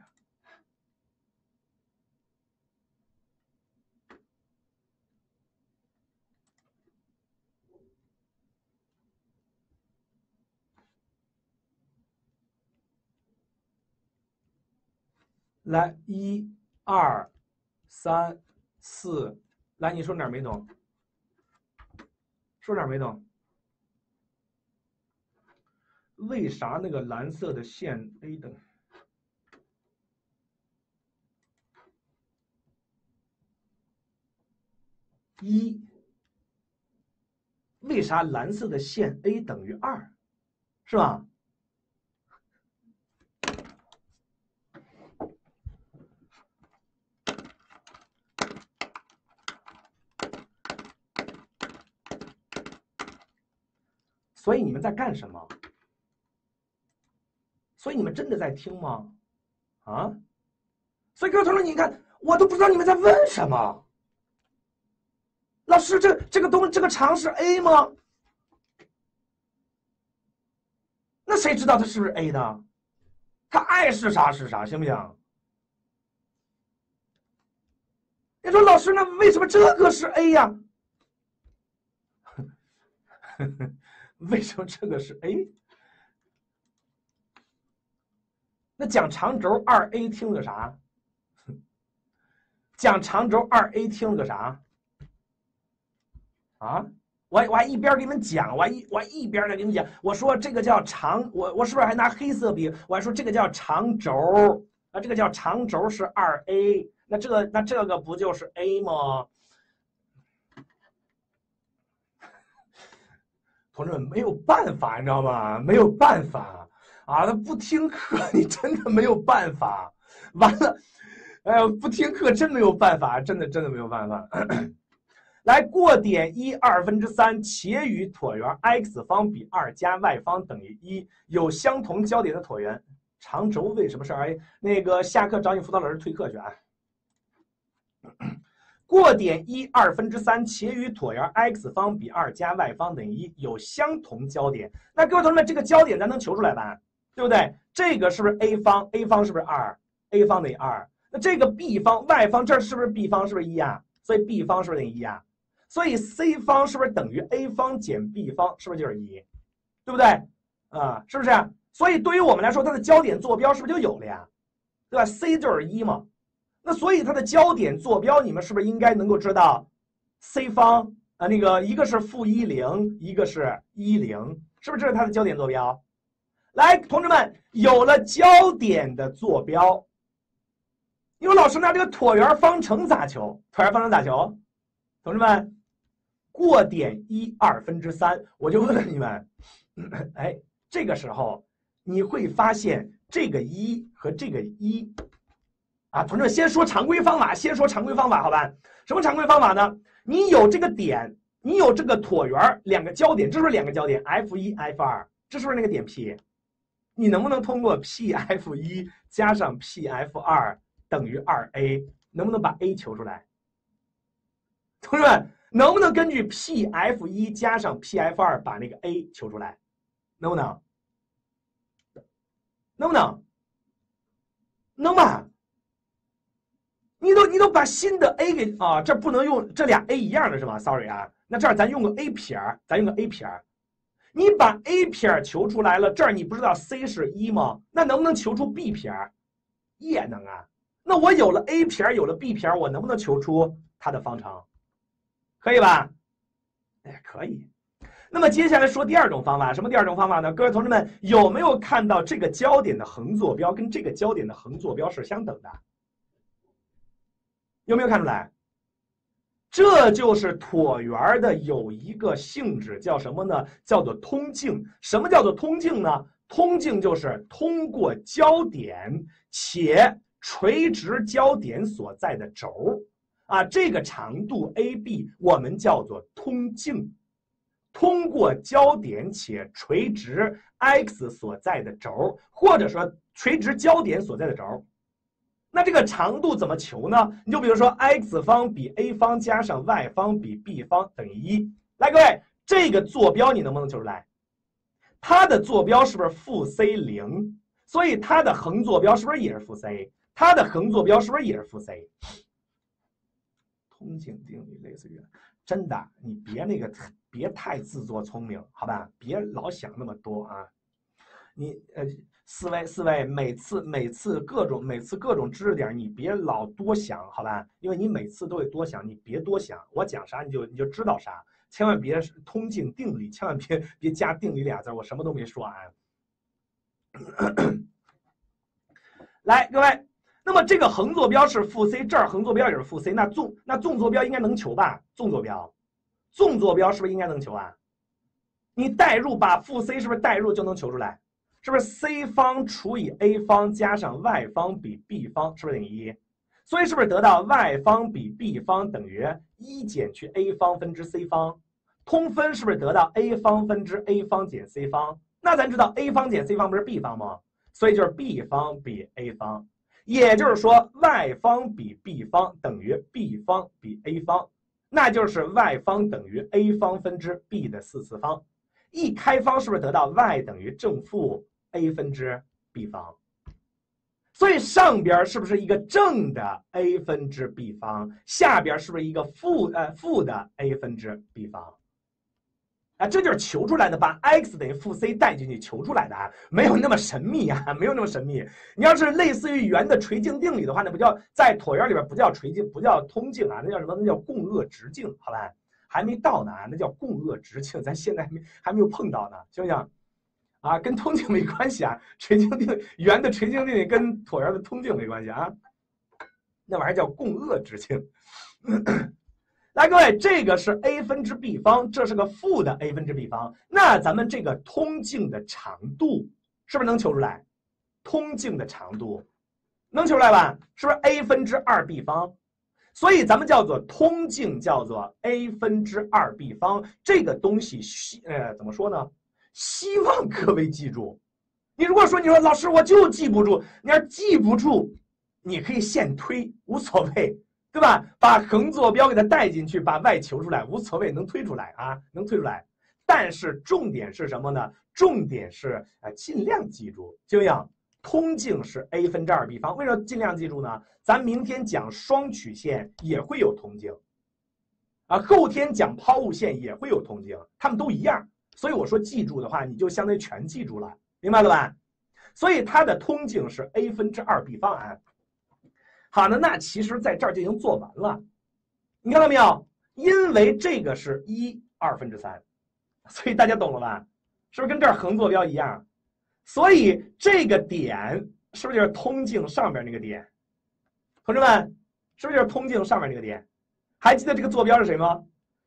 来1 2 3 4，来你说哪儿没懂？说哪儿没懂？为啥那个蓝色的线 A 等1？为啥蓝色的线 A 等于2？是吧？所以你们在干什么？所以你们真的在听吗？啊？所以各位同学，你看，我都不知道你们在问什么。老师，这个长是 A 吗？那谁知道它是不是 A 呢？他爱是啥是啥，行不行？你说老师，那为什么这个是 A 呀？为什么这个是 A？ 那讲长轴 2a 听了个啥？讲长轴 2a 听了个啥？啊？我还一边给你们讲，我还一边来给你们讲。我说这个叫长，我是不是还拿黑色笔？我还说这个叫长轴啊，这个叫长轴是 2a， 那这个不就是 A 吗？ 同志们没有办法，你知道吗？没有办法啊！他不听课，你真的没有办法。完了，哎呦，不听课真没有办法，真的没有办法。来，过点1 2/3且与椭圆 x 方比2加 y 方等于1，有相同焦点的椭圆。长轴为什么是2a？那个下课找你辅导老师退课去啊。过点1 2/3且与椭圆 x 方比2加 y 方等于1，有相同焦点。那各位同学们，这个焦点咱能求出来吧？对不对？这个是不是 a 方 ？a 方是不是2？a 方等于2。那这个 b 方 y 方这是不是 b 方？是不是1啊？所以 b 方是不是等于1啊？所以 c 方是不是等于 a 方减 b 方？是不是就是1？对不对？啊，是不是？所以对于我们来说，它的焦点坐标是不是就有了呀？对吧 ？c 就是1嘛。那所以它的焦点坐标，你们是不是应该能够知道 c 方啊？那个一个是-10，一个是10，是不是这是它的焦点坐标？来，同志们，有了焦点的坐标，因为老师拿这个椭圆方程咋求？椭圆方程咋求？同志们，过点1 2/3，我就问了你们，哎，这个时候你会发现这个1和这个1。啊，同志们，先说常规方法，好吧？什么常规方法呢？你有这个点，你有这个椭圆两个焦点，这是不是两个焦点 F1、F2？这是不是那个点 P？ 你能不能通过 PF1 加上 PF2 等于2a， 能不能把 a 求出来？同志们，能不能根据 PF1 加上 PF2 把那个 a 求出来？能不能？能不能？能吧？你都把新的 a 给啊，这不能用这俩 a 一样的是吧 ？Sorry 啊，那这儿咱用个 a 撇，你把 a 撇求出来了，这儿你不知道 c 是1吗？那能不能求出 b 撇？也能啊。那我有了 a 撇，有了 b 撇，我能不能求出它的方程？可以吧？哎，可以。那么接下来说第二种方法，什么第二种方法呢？各位同志们有没有看到这个焦点的横坐标跟这个焦点的横坐标是相等的？有没有看出来？这就是椭圆的有一个性质，叫什么呢？叫做通径。什么叫做通径呢？通径就是通过焦点且垂直焦点所在的轴啊，这个长度 AB 我们叫做通径。通过焦点且垂直 x 所在的轴，或者说垂直焦点所在的轴。那这个长度怎么求呢？你就比如说 x 方比 a 方加上 y 方比 b 方等于1。来，各位，这个坐标你能不能求出来？它的坐标是不是负 c0？所以它的横坐标是不是也是负 c？ 它的横坐标是不是也是负 c？ 通径定理类似于，真的，你别太自作聪明，好吧？别老想那么多啊！你四位，每次各种知识点，你别老多想，好吧？因为你每次都会多想，你别多想，我讲啥你就知道啥，千万别通径定理，千万别加定理俩字，我什么都没说啊。来，各位，那么这个横坐标是负 c， 这儿横坐标也是负 c， 那纵坐标应该能求吧？纵坐标是不是应该能求啊？你代入把负 c 是不是代入就能求出来？是不是 c 方除以 a 方加上 y 方比 b 方是不是等于1？所以是不是得到 y 方比 b 方等于1减去 a 方分之 c 方？通分是不是得到 a 方分之 a 方减 c 方？那咱知道 a 方减 c 方不是 b 方吗？所以就是 b 方比 a 方，也就是说 y 方比 b 方等于 b 方比 a 方，那就是 y 方等于 a 方分之 b 的4次方。一开方是不是得到 y 等于正负 a 分之 b 方？所以上边是不是一个正的 a 分之 b 方，下边是不是一个负的 a 分之 b 方？啊，这就是求出来的，把 x 等于负 c 带进去求出来的啊，没有那么神秘啊，没有那么神秘。你要是类似于圆的垂径定理的话，那不叫在椭圆里边不叫垂径，不叫通径啊，那叫什么？那叫共轭直径，好吧？还没到呢，那叫共轭直径，咱现在还没有碰到呢，行不行？啊，跟通径没关系啊，垂径定圆的垂径定理跟椭圆的通径没关系啊，那玩意儿叫共轭直径。 来，各位，这个是 a 分之 b 方，这是个负的 a 分之 b 方。那咱们这个通径的长度是不是能求出来？通径的长度能求出来吧？是不是 a 分之 2b 方？所以咱们叫做通径，叫做 a 分之 2b 方。这个东西怎么说呢？希望各位记住。你如果说老师我就记不住，你要记不住，你可以现推，无所谓。对吧？把横坐标给它带进去，把 y 求出来，无所谓，能推出来啊，能推出来。但是重点是什么呢？重点是尽量记住，就像通径是 a 分之 2b 方。为什么尽量记住呢？咱明天讲双曲线也会有通径，后天讲抛物线也会有通径，它们都一样。所以我说记住的话，你就相当于全记住了，明白了吧？所以它的通径是 a 分之 2b 方啊。好的，那其实在这儿就已经做完了，你看到没有？因为这个是1/2分之3，所以大家懂了吧？是不是跟这儿横坐标一样？所以这个点是不是就是通径上面那个点？同志们，是不是就是通径上面那个点？还记得这个坐标是谁吗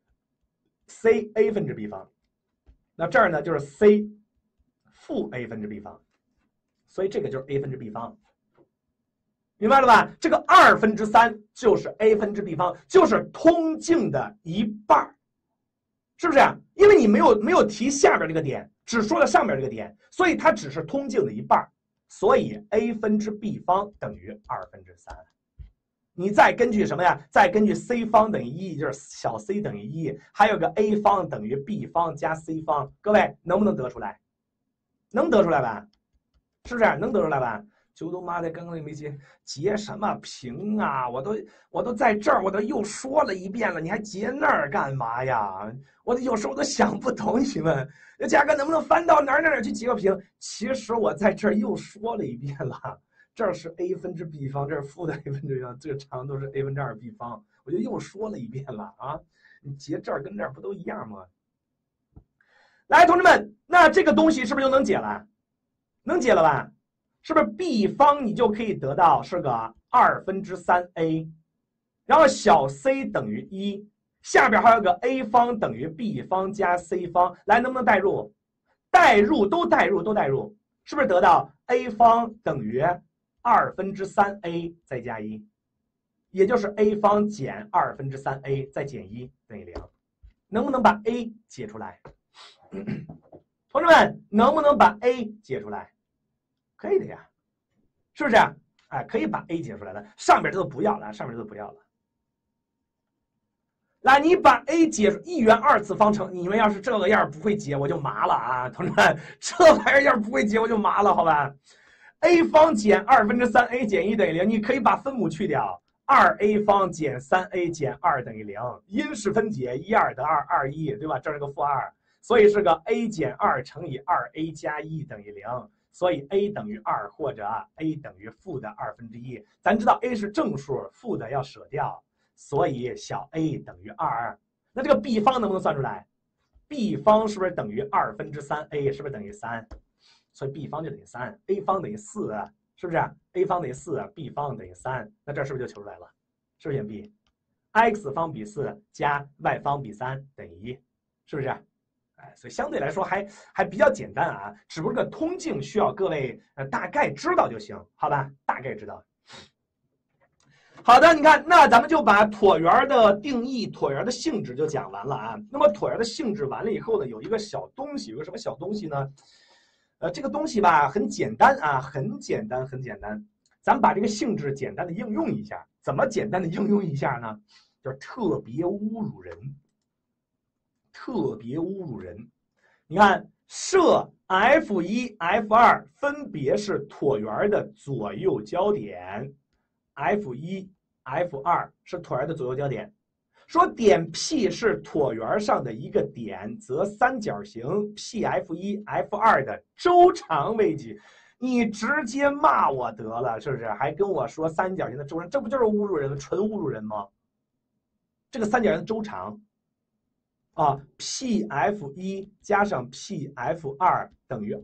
？c a 分之 b 方，那这儿呢就是 c 负 a 分之 b 方，所以这个就是 a 分之 b 方。明白了吧？这个2/3就是 a 分之 b 方，就是通径的一半，是不是？因为你没有提下边这个点，只说了上边这个点，所以它只是通径的一半，所以 a 分之 b 方等于2/3。你再根据什么呀？再根据 c 方等于1，就是小 c 等于1，还有个 a 方等于 b 方加 c 方，各位能不能得出来？能得出来吧？是不是？能得出来吧？就都妈的，刚刚没截什么屏啊？我都在这儿，我都又说了一遍了，你还截那儿干嘛呀？我有时候都想不懂你们，嘉哥能不能翻到哪儿去截个屏？其实我在这儿又说了一遍了，这儿是 a 分之 b 方，这是负的 a 分之 b 方，这个长度是 a 分之 2b 方，我就又说了一遍了啊！你截这儿跟这儿不都一样吗？来，同志们，那这个东西是不是就能解了？能解了吧？是不是 b 方你就可以得到是个2/3a， 然后小 c 等于1，下边还有个 a 方等于 b 方加 c 方，来能不能代入？都代入，是不是得到 a 方等于2/3a 再加1，也就是 a 方减2/3a 再减1等于0，能不能把 a 解出来？同志们，能不能把 a 解出来？可以的呀，是不是？哎，可以把 a 解出来了，上边这都不要了，上面这都不要了。来，你把 a 解出1元2次方程，你们要是这个样不会解，我就麻了啊，同志们，这玩意儿不会解，我就麻了，好吧 ？a 方减2/3a 减1等于0，你可以把分母去掉，2a 方减3a 减2等于0，因式分解1/2得2，2 1，对吧？这是个负2，所以是个 a 减2乘以2a 加1等于0。所以 a 等于2或者 a 等于负的1/2，咱知道 a 是正数，负的要舍掉，所以小 a 等于2。那这个 b 方能不能算出来 ？b 方是不是等于2/3a？ 是不是等于3？所以 b 方就等于3，a 方等于4，是不是 ？a 方等于4，b 方等于3，那这是不是就求出来了？是不是选 B？x 方比4加 y 方比3等于1，是不是？哎，所以相对来说还比较简单啊，只不过这个通径需要各位大概知道就行，好吧？大概知道。好的，你看，那咱们就把椭圆的定义、椭圆的性质就讲完了啊。那么椭圆的性质完了以后呢，有一个小东西，有个什么小东西呢？这个东西吧很简单啊，很简单。咱们把这个性质简单的应用一下，怎么简单的应用一下呢？就是特别侮辱人。你看，设 F1、F2 分别是椭圆的左右交点 ，F1、F2 是椭圆的左右交点。说点 P 是椭圆上的一个点，则三角形 PF1、F2 的周长为几？你直接骂我得了，是不是？还跟我说三角形的周长，这不就是侮辱人吗？纯侮辱人吗？这个三角形的周长。PF1 加上 PF2 等于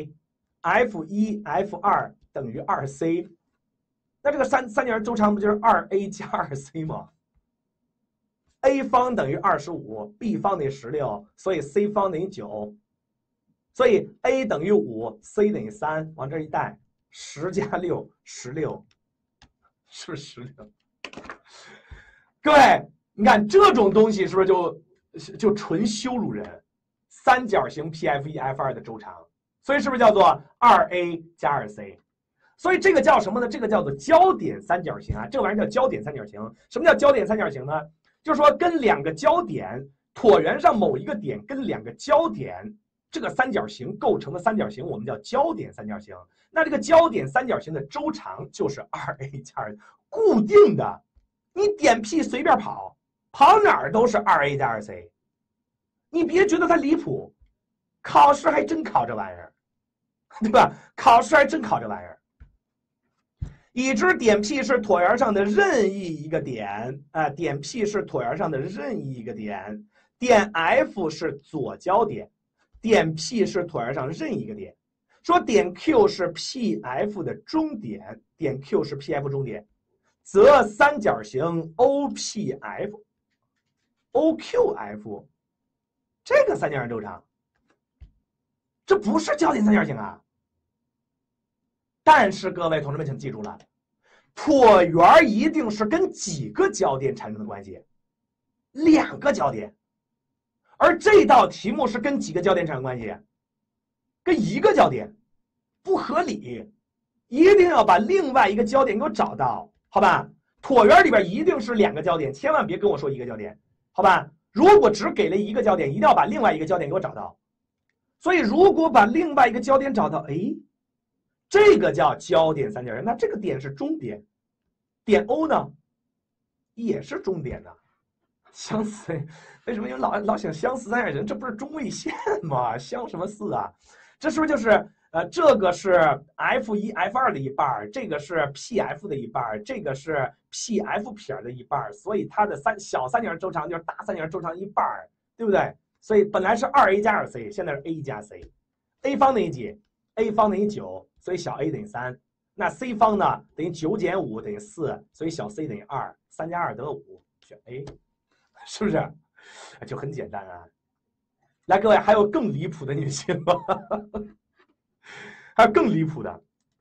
2a，F1、F2 等于 2c， 那这个三角形周长不就是 2a 加 2c 吗 a 方等于25，b 方等于16，所以 c 方等于9，所以 a 等于5，c 等于3，往这一带，10加6 16，是不是16？各位，你看这种东西是不是就纯羞辱人？三角形 PF1F2 的周长，所以是不是叫做2a 加 2c？ 所以这个叫什么呢？这个叫做焦点三角形啊，这玩意儿叫焦点三角形。什么叫焦点三角形呢？就是说跟两个焦点，椭圆上某一个点跟两个焦点，这个三角形构成的三角形，我们叫焦点三角形。那这个焦点三角形的周长就是 2a 加2，固定的，你点 P 随便跑，跑哪儿都是 2a 加 2c。你别觉得它离谱，考试还真考这玩意儿，对吧？考试还真考这玩意儿。已知点 P 是椭圆上的任意一个点，点 P 是椭圆上的任意一个点，点 F 是左焦点，点 P 是椭圆上任意一个点。说点 Q 是 PF 的中点，点 Q 是 PF 中点，则三角形 OPF、OQF 这个三角形周长，这不是焦点三角形啊。但是各位同志们请记住了，椭圆一定是跟几个焦点产生的关系？2个焦点。而这道题目是跟几个焦点产生关系？跟1个焦点，不合理。一定要把另外一个焦点给我找到，好吧？椭圆里边一定是2个焦点，千万别跟我说1个焦点，好吧？如果只给了1个焦点，一定要把另外一个焦点给我找到。所以如果把另外一个焦点找到，哎，这个叫焦点三角形。那这个点是中点，点 O 呢也是中点的，相似。为什么有老想相似三角形？这不是中位线吗？相什么似啊？这是不是就是这个是 F1、F2 的一半，这个是 PF 的一半，这个是 PF 撇的一半，所以它的小三角形周长就是大三角形周长一半，对不对？所以本来是2a 加 2c， 现在是 a 加 c，a 方等于几 ？a 方等于9，所以小 a 等于3。那 c 方呢等于9减5等于4，所以小 c 等于2，3加2得5，选 a， 是不是？就很简单啊。来，各位，还有更离谱的，你信吗？还有更离谱的。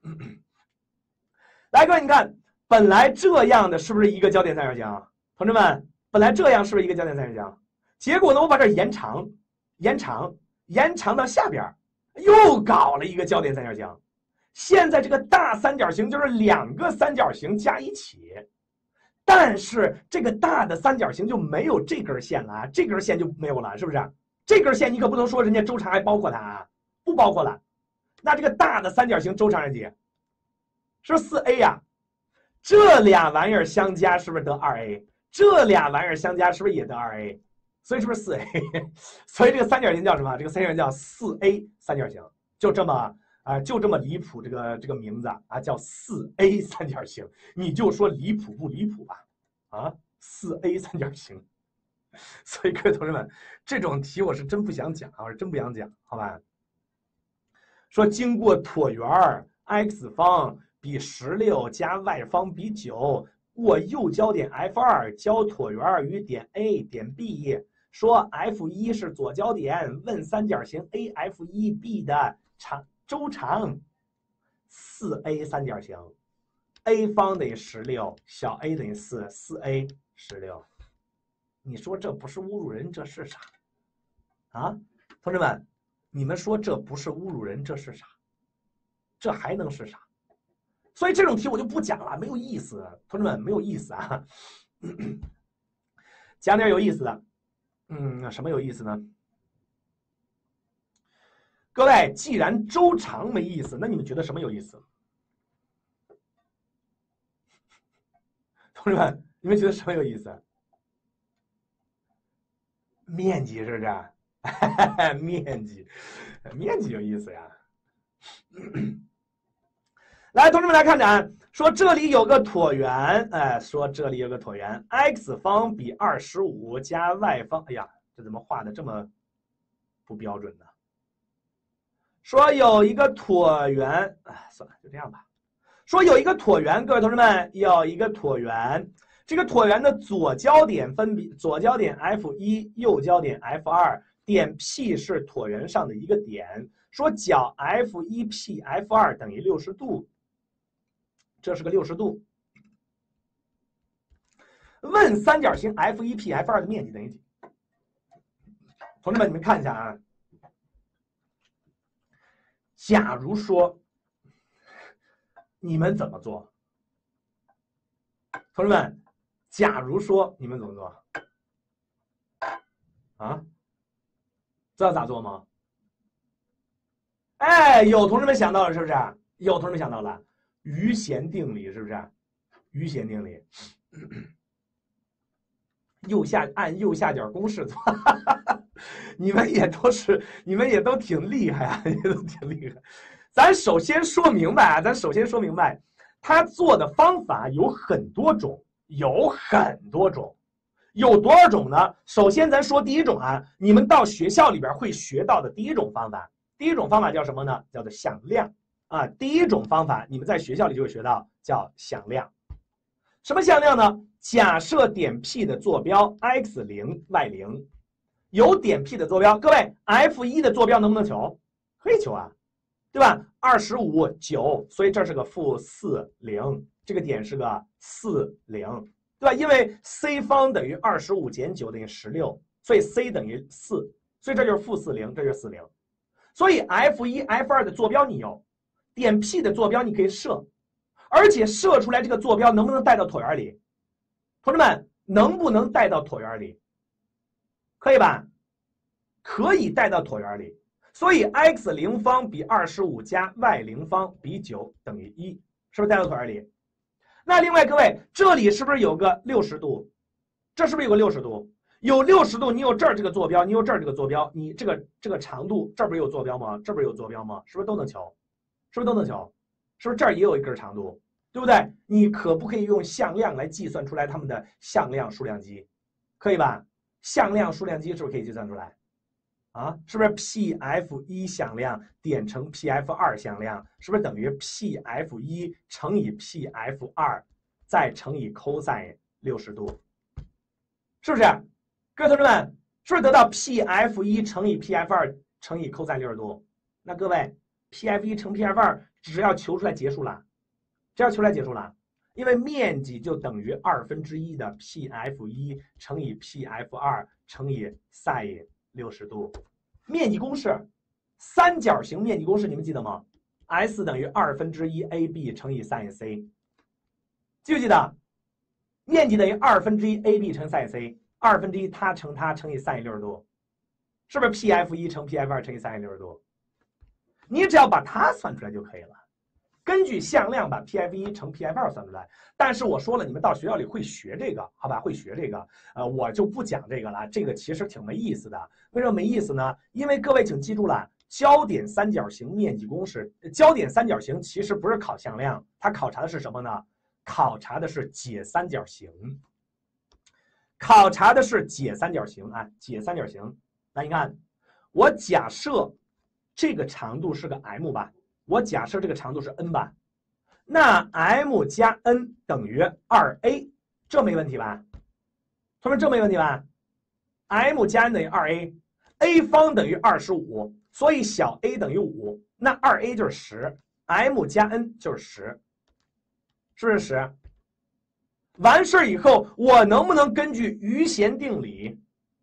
来，各位，你看，本来这样的是不是一个焦点三角形？同志们，本来这样是不是一个焦点三角形？结果呢，我把这延长到下边，又搞了一个焦点三角形。现在这个大三角形就是2个三角形加一起，但是这个大的三角形就没有这根线了啊，这根线就没有了，是不是？这根线你可不能说人家周长还包括它啊，不包括了。那这个大的三角形周长是几？是 4a 呀。这俩玩意儿相加是不是得 2a？ 这俩玩意儿相加是不是也得 2a？ 所以是不是 4a？ 所以这个三角形叫什么？这个三角形叫 4a 三角形，就这么离谱，这个名字啊叫 4a 三角形，你就说离谱不离谱吧？啊，4a 三角形。所以各位同志们，这种题我是真不想讲，我是真不想讲，好吧？说经过椭圆 x 方比16加 y 方比9，握右焦点 F2，交椭圆与点 A、点 B， 说 F1 是左焦点，问三角形 AF1B 的周长 4a 三角形 ，a 方等于16，小 a 等于4，4a 16。你说这不是侮辱人，这是啥？啊，同志们，你们说这不是侮辱人，这是啥？这还能是啥？所以这种题我就不讲了，没有意思，同志们没有意思啊。讲点有意思的，什么有意思呢？各位，既然周长没意思，那你们觉得什么有意思？同志们，你们觉得什么有意思？面积是不是？面积有意思呀。来，同志们来看展，说这里有个椭圆，说这里有个椭圆 ，x 方比25加 y 方，哎呀，这怎么画的这么不标准呢？说有一个椭圆，算了，就这样吧。说有一个椭圆，各位同志们，有一个椭圆， 这个椭圆的左交点左交点 F1，右交点 F2，点 P 是椭圆上的一个点，说角 F1P F2 等于60度，这是个60度。问三角形 F1P F2 的面积等于几？同志们，你们看一下啊。假如说你们怎么做？同志们，假如说你们怎么做？啊？知道咋做吗？哎，有同志们想到了是不是？有同志们想到了余弦定理是不是？余弦定理，按右下角公式做。你们也都挺厉害啊，也都挺厉害。咱首先说明白啊，他做的方法有很多种，有多少种呢？首先咱说第一种啊，你们到学校里边会学到的第一种方法，叫什么呢？叫做向量啊。第一种方法你们在学校里就会学到，叫向量。什么向量呢？假设点 P 的坐标 x0 y0。有点 P 的坐标，各位 F1 的坐标能不能求？可以求啊，对吧？25、9，所以这是个-40，这个点是个40，对吧？因为 c 方等于25减9等于16，所以 c 等于4，所以这就是-40，这就是40。所以 F1、F2 的坐标你有，点 P 的坐标你可以设，而且设出来这个坐标能不能带到椭圆里？同志们，能不能带到椭圆里？可以吧？可以带到椭圆里，所以 x0 方比25加 y0 方比9等于1，是不是带到椭圆里？那另外各位，这里是不是有个60度？这是不是有个60度？有60度，你有这儿这个坐标，你有这儿这个坐标，你这个长度，这儿不是有坐标吗？这不是有坐标吗？是不是都能求？是不是都能求？是不是这儿也有一根长度？对不对？你可不可以用向量来计算出来它们的向量数量积？可以吧？向量数量积是不是可以计算出来？啊，是不是 PF1 向量点乘 PF2 向量，是不是等于 PF1 乘以 PF2 再乘以 cos 60度？是不是？各位同志们，是不是得到 PF1 乘以 PF2 乘以 cos 60度？那各位 PF1 乘 PF2 只要求出来结束了，因为面积就等于1/2的 PF1 乘以 PF2 乘以 sin 60度。面积公式，三角形面积公式你们记得吗？ S 等于1/2 AB 乘以 sin C， 记不记得？面积等于1/2 AB 乘 sin C，1/2它乘它乘以 sin 60度，是不是 PF1 乘 PF2 乘以 sin 60度？你只要把它算出来就可以了。根据向量把 PF1 乘 PF2 算出来，但是我说了，你们到学校里会学这个，好吧？会学这个，我就不讲这个了。这个其实挺没意思的。为什么没意思呢？因为各位请记住了，焦点三角形面积公式，焦点三角形其实不是考向量，它考察的是什么呢？考察的是解三角形。解三角形。那你看，我假设这个长度是个 m 吧。我假设这个长度是 n 吧，那 m 加 n 等于 2a， 这没问题吧？同学们，这没问题吧 ？m 加 n 等于 2a，a 方等于25，所以小 a 等于5，那 2a 就是10，m 加 n 就是10，是不是10？完事以后，我能不能根据余弦定理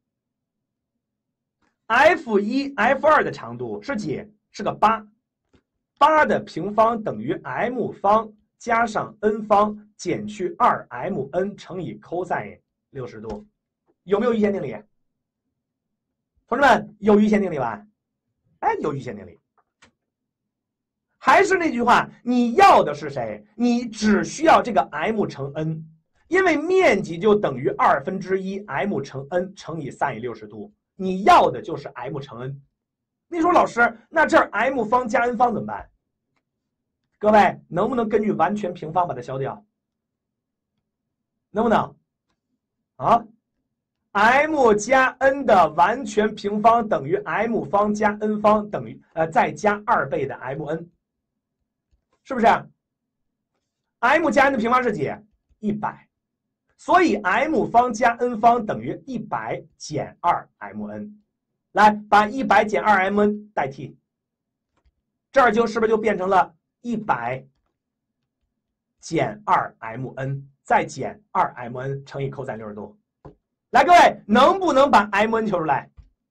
，F1、F2 的长度是几？是个8的平方等于 m 方加上 n 方减去2mn 乘以 cos 60度，有没有余弦定理？同志们，有余弦定理吧？哎，有余弦定理。还是那句话，你要的是谁？你只需要这个 m 乘 n， 因为面积就等于1/2 m 乘 n 乘以 sin 60度，你要的就是 m 乘 n。你说老师，那这儿 m 方加 n 方怎么办？各位能不能根据完全平方把它消掉？能不能？啊 ，m 加 n 的完全平方等于 m 方加 n 方等于再加2倍的 mn， 是不是 ？m 加 n 的平方是几？100。 所以 m 方加 n 方等于100减 2mn。来，把100减 2mn 代替，这儿是不是就变成了100减 2mn 再减 2mn 乘以 cos60 度？来，各位能不能把 mn 求出来？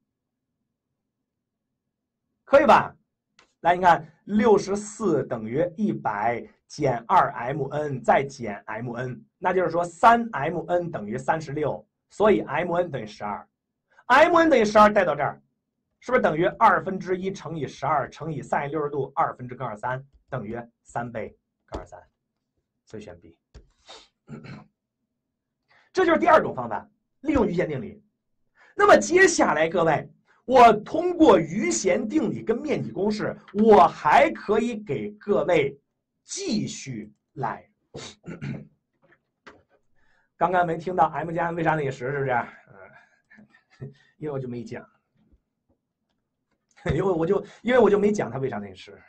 可以吧？来，你看64等于100减 2mn 再减 mn， 那就是说 3mn 等于36，所以 mn 等于12，mn 等于12带到这儿，是不是等于1/2乘以12乘以 sin60 度2分之根号3等于3倍根号3，所以选 B。这就是第二种方法，利用余弦定理。那么接下来各位，我通过余弦定理跟面积公式，我还可以给各位继续来。刚刚没听到 m 加 n 为啥等于10，是不是？因为我就没讲，因为我就没讲它为啥等于10。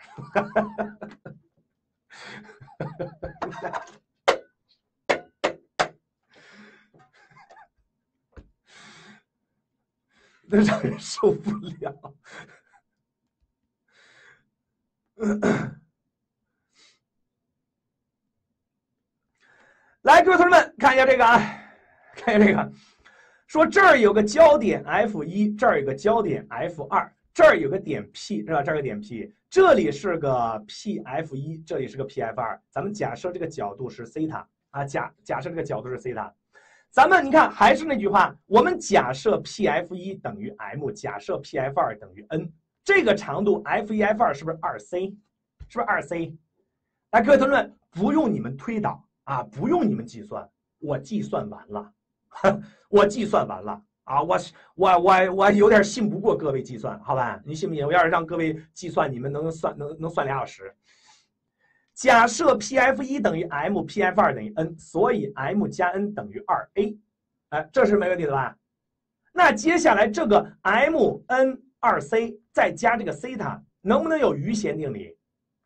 那让人受不了。来，各位同学们，看一下这个啊，看一下这个，说这儿有个焦点 F1，这儿有个焦点 F2，这儿有个点 P 是吧？这儿有个点 P， 这里是个 PF1， 这里是个 PF2。咱们假设这个角度是西塔啊，假设这个角度是西塔。咱们你看还是那句话，我们假设 PF1 等于 m， 假设 PF2 等于 n， 这个长度 F1、F2 是不是 2c？ 是不是 2c？ 来，各位同学们，不用你们推导啊，不用你们计算，我计算完了，我计算完了啊，我有点信不过各位计算，好吧？你信不信？我要是让各位计算，你们能算2小时。假设 PF1 等于 m，PF2 等于 n， 所以 m 加 n 等于 2a， 这是没问题的吧？那接下来这个 mn2c 再加这个西塔，能不能有余弦定理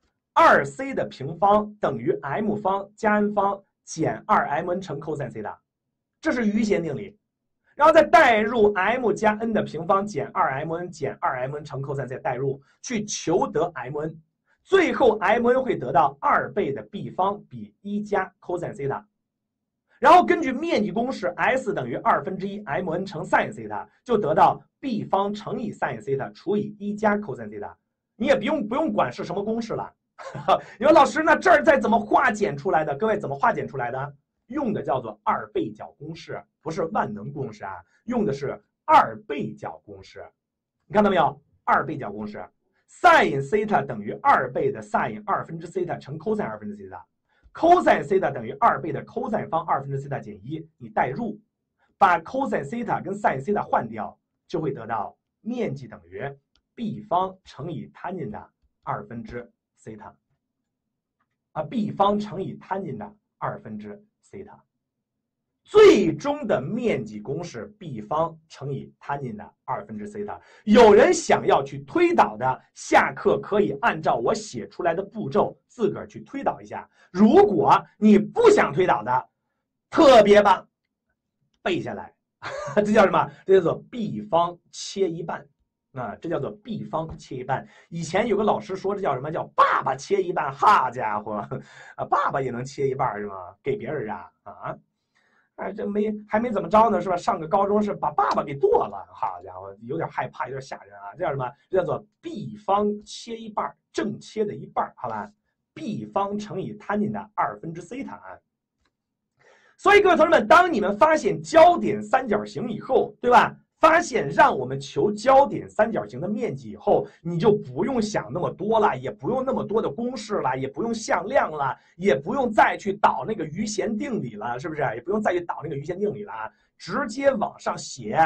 ？2c 的平方等于 m 方加 n 方减 2mn 乘 cos 西塔，这是余弦定理。然后再代入 m 加 n 的平方减 2mn 减 2mn 乘 cos 西塔，代入去求得 mn。最后 mn 会得到2倍的 b 方比1加 cos 西塔，然后根据面积公式 S 等于1/2mn 乘 sin 西塔，就得到 b 方乘以 sin 西塔除以1加 cos 西塔。你也不用管是什么公式了。你说老师，那这儿再怎么化简出来的？各位怎么化简出来的？用的叫做2倍角公式，不是万能公式啊，用的是2倍角公式。你看到没有？2倍角公式。sin 西塔等于2倍的 sin 2分之西塔乘 cos 2分之西塔 ，cos 西塔等于2倍的 cos 方2分之西塔减1，你代入，把 cos 西塔跟 sin 西塔换掉，就会得到面积等于 b 方乘以 tan 的2分之西塔，啊 b 方乘以 tan 的2分之西塔。最终的面积公式 b 方乘以 tan 的2分之西塔。有人想要去推导的，下课可以按照我写出来的步骤自个儿去推导一下。如果你不想推导的，特别棒，背下来，这叫什么？这叫做 b 方切一半啊，这叫做 b 方切一半。以前有个老师说这叫什么？叫爸爸切一半。好家伙，啊，爸爸也能切一半是吗？给别人啊。哎，这还没怎么着呢，是吧？上个高中是把爸爸给剁了，好家伙，有点害怕，有点吓人啊！这叫什么？这叫做 b 方切一半，正切的一半，好吧 ？b 方乘以 tan 的2分之西塔。所以各位同学们，当你们发现焦点三角形以后，对吧？发现让我们求焦点三角形的面积以后，你就不用想那么多了，也不用那么多的公式了，也不用向量了，也不用再去导那个余弦定理了，是不是？也不用再去导那个余弦定理了啊，直接往上写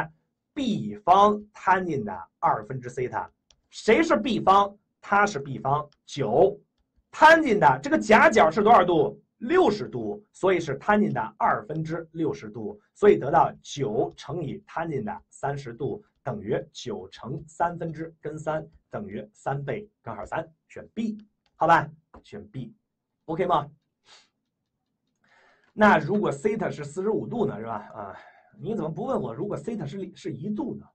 b 方 tan 的2分之西塔。谁是 b 方？它是 b 方9，tan 的这个夹角是多少度？60度，所以是 tan 的2分之60度，所以得到9乘以 tan 的30度等于9乘3分之根3等于3倍根号3，选 B， 好吧？选 B，OK 吗？ 那如果西塔是45度呢，是吧？啊，你怎么不问我如果西塔是1度呢？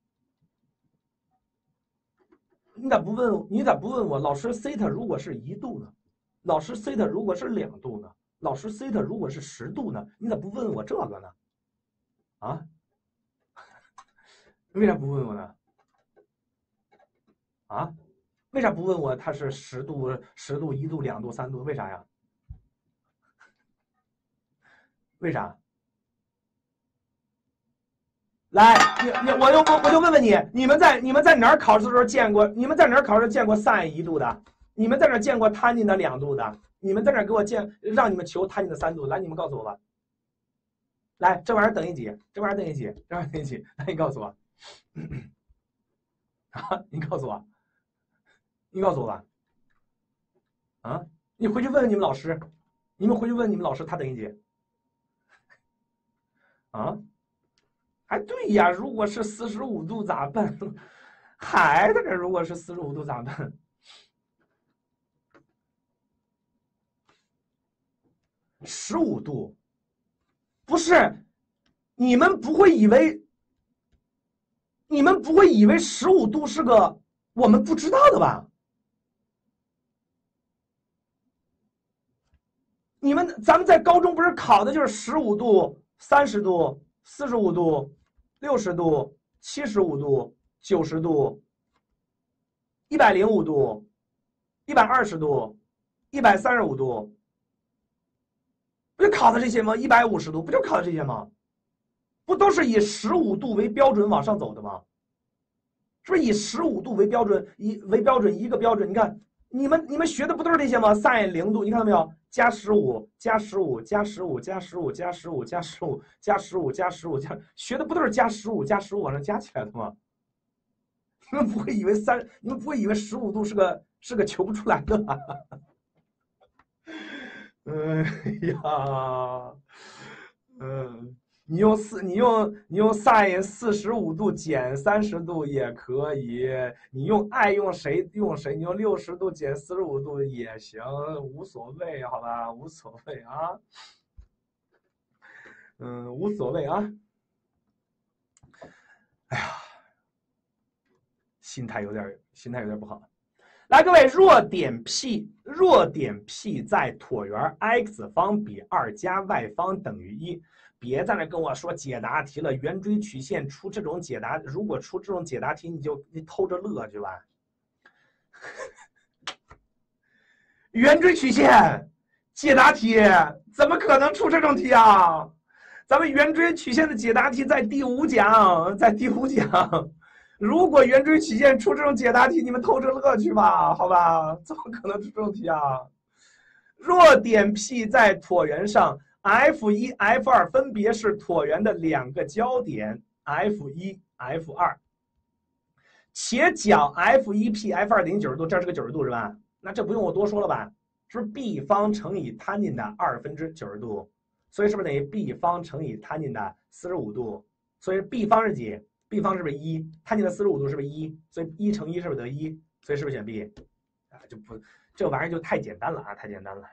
你咋不问我老师西塔如果是1度呢？老师西塔如果是2度呢？老师西塔如果是10度呢？你咋不问我这个呢？啊？为啥不问我呢？啊？为啥不问我它是10度、1度、2度、3度？为啥呀？为啥？来，我就问问你，你们在哪儿考试的时候见过？你们在哪儿考试见过 sin 1度的？你们在哪儿见过 tan 的2度的？你们在哪儿给我让你们求 tan 的3度？来，你们告诉我吧。来，这玩意儿等于几？这玩意儿等于几？这玩意儿等于几？来，你告诉我。啊，你告诉我。你告诉我吧。啊，你回去问问你们老师，你们回去问你们老师，他等于几？啊？哎，对呀，如果是45度咋办？还在这，如果是45度咋办？15度，不是，你们不会以为15度是个我们不知道的吧？咱们在高中不是考的就是15度、30度、45度、60度、75度、90度、105度、120度、135度，不就考的这些吗？150度不就考的这些吗？不都是以15度为标准往上走的吗？是不是以15度为标准？一个标准？你看你们学的不都是这些吗？sin 0度，你看到没有？加15，加15，加15，加15，加15，加15，加15，加15，学的不都是加15，加15往上加起来的吗？你们不会以为15度是个求不出来的吧？哎呀，你用 sin 45度减30度也可以，你爱用谁用谁，你用60度减45度也行，无所谓，好吧，无所谓啊，无所谓啊。哎呀，心态有点不好。来，各位，弱点 P 在椭圆 x 方比2加 y 方等于1。别在那跟我说解答题了，圆锥曲线出这种解答，如果出这种解答题，你偷着乐去吧。圆锥曲线解答题怎么可能出这种题啊？咱们圆锥曲线的解答题在第5讲，如果圆锥曲线出这种解答题，你们偷着乐去吧，好吧？怎么可能出这种题啊？弱点 P 在椭圆上。F1、F2 分别是椭圆的2个交点 F1、F2， 且角 F1P、F2 等于90度，这是个90度是吧？那这不用我多说了吧？是不是 b 方乘以 tan 的90度？所以是不是等于 b 方乘以 tan 的45度？所以 b 方是几 ？b 方是不是1？tan 的45度是不是1？所以1乘1是不是得1？所以是不是选 B？ 啊，就不这玩意儿就太简单了啊，太简单了。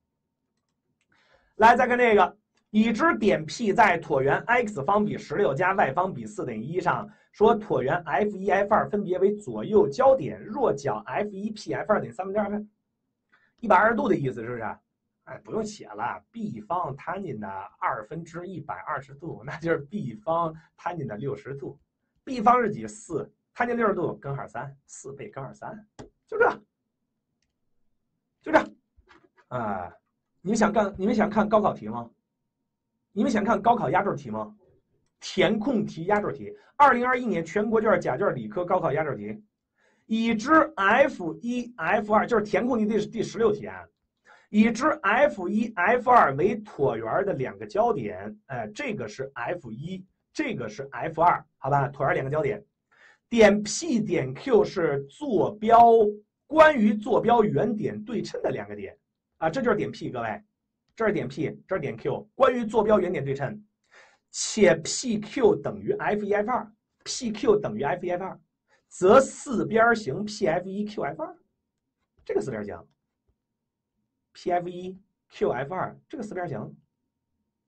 来，再看这个，已知点 P 在椭圆 x 方比16加 y 方比4等于1上，说椭圆 F1、F2 分别为左右交点，若角 F1P、F2 等于2/3， 120度的意思是不是？哎，不用写了 ，b 方 tan 的1/2120度，那就是 b 方 tan 的60度。b 方是几？4 tan 60度根号3，4倍根号3，就这，就这，啊。你们想看高考题吗？你们想看高考压轴题吗？填空题压轴题，2021年全国卷甲卷理科高考压轴题，已知 F1、F2 就是填空题第16题啊，已知 F1、F2 为椭圆的2个交点，这个是 F1，这个是 F2，好吧？椭圆2个交点，点 P 点 Q 是关于坐标原点对称的2个点。啊，这就是点 P， 各位，这是点 P， 这是点 Q， 关于坐标原点对称，且 PQ 等于 F1、F2，PQ 等于 F1、F2， 则四边形 PF1、QF2， 这个四边形 PF1、QF2 这个四边形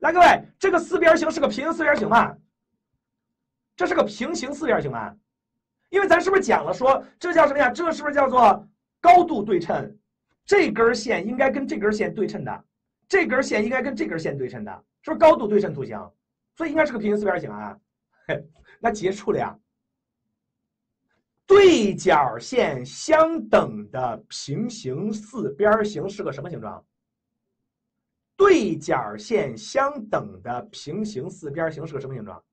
来，各位，这个四边形是个平行四边形吧？这是个平行四边形吧？因为咱是不是讲了说这叫什么呀？这是不是叫做高度对称？这根线应该跟这根线对称的，这根线应该跟这根线对称的，是不是高度对称图形？所以应该是个平行四边形啊。那结束了呀。对角线相等的平行四边形是个什么形状？对角线相等的平行四边形是个什么形状？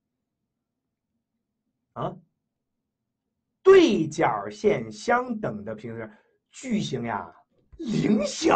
啊？对角线相等的平行矩形呀，菱形。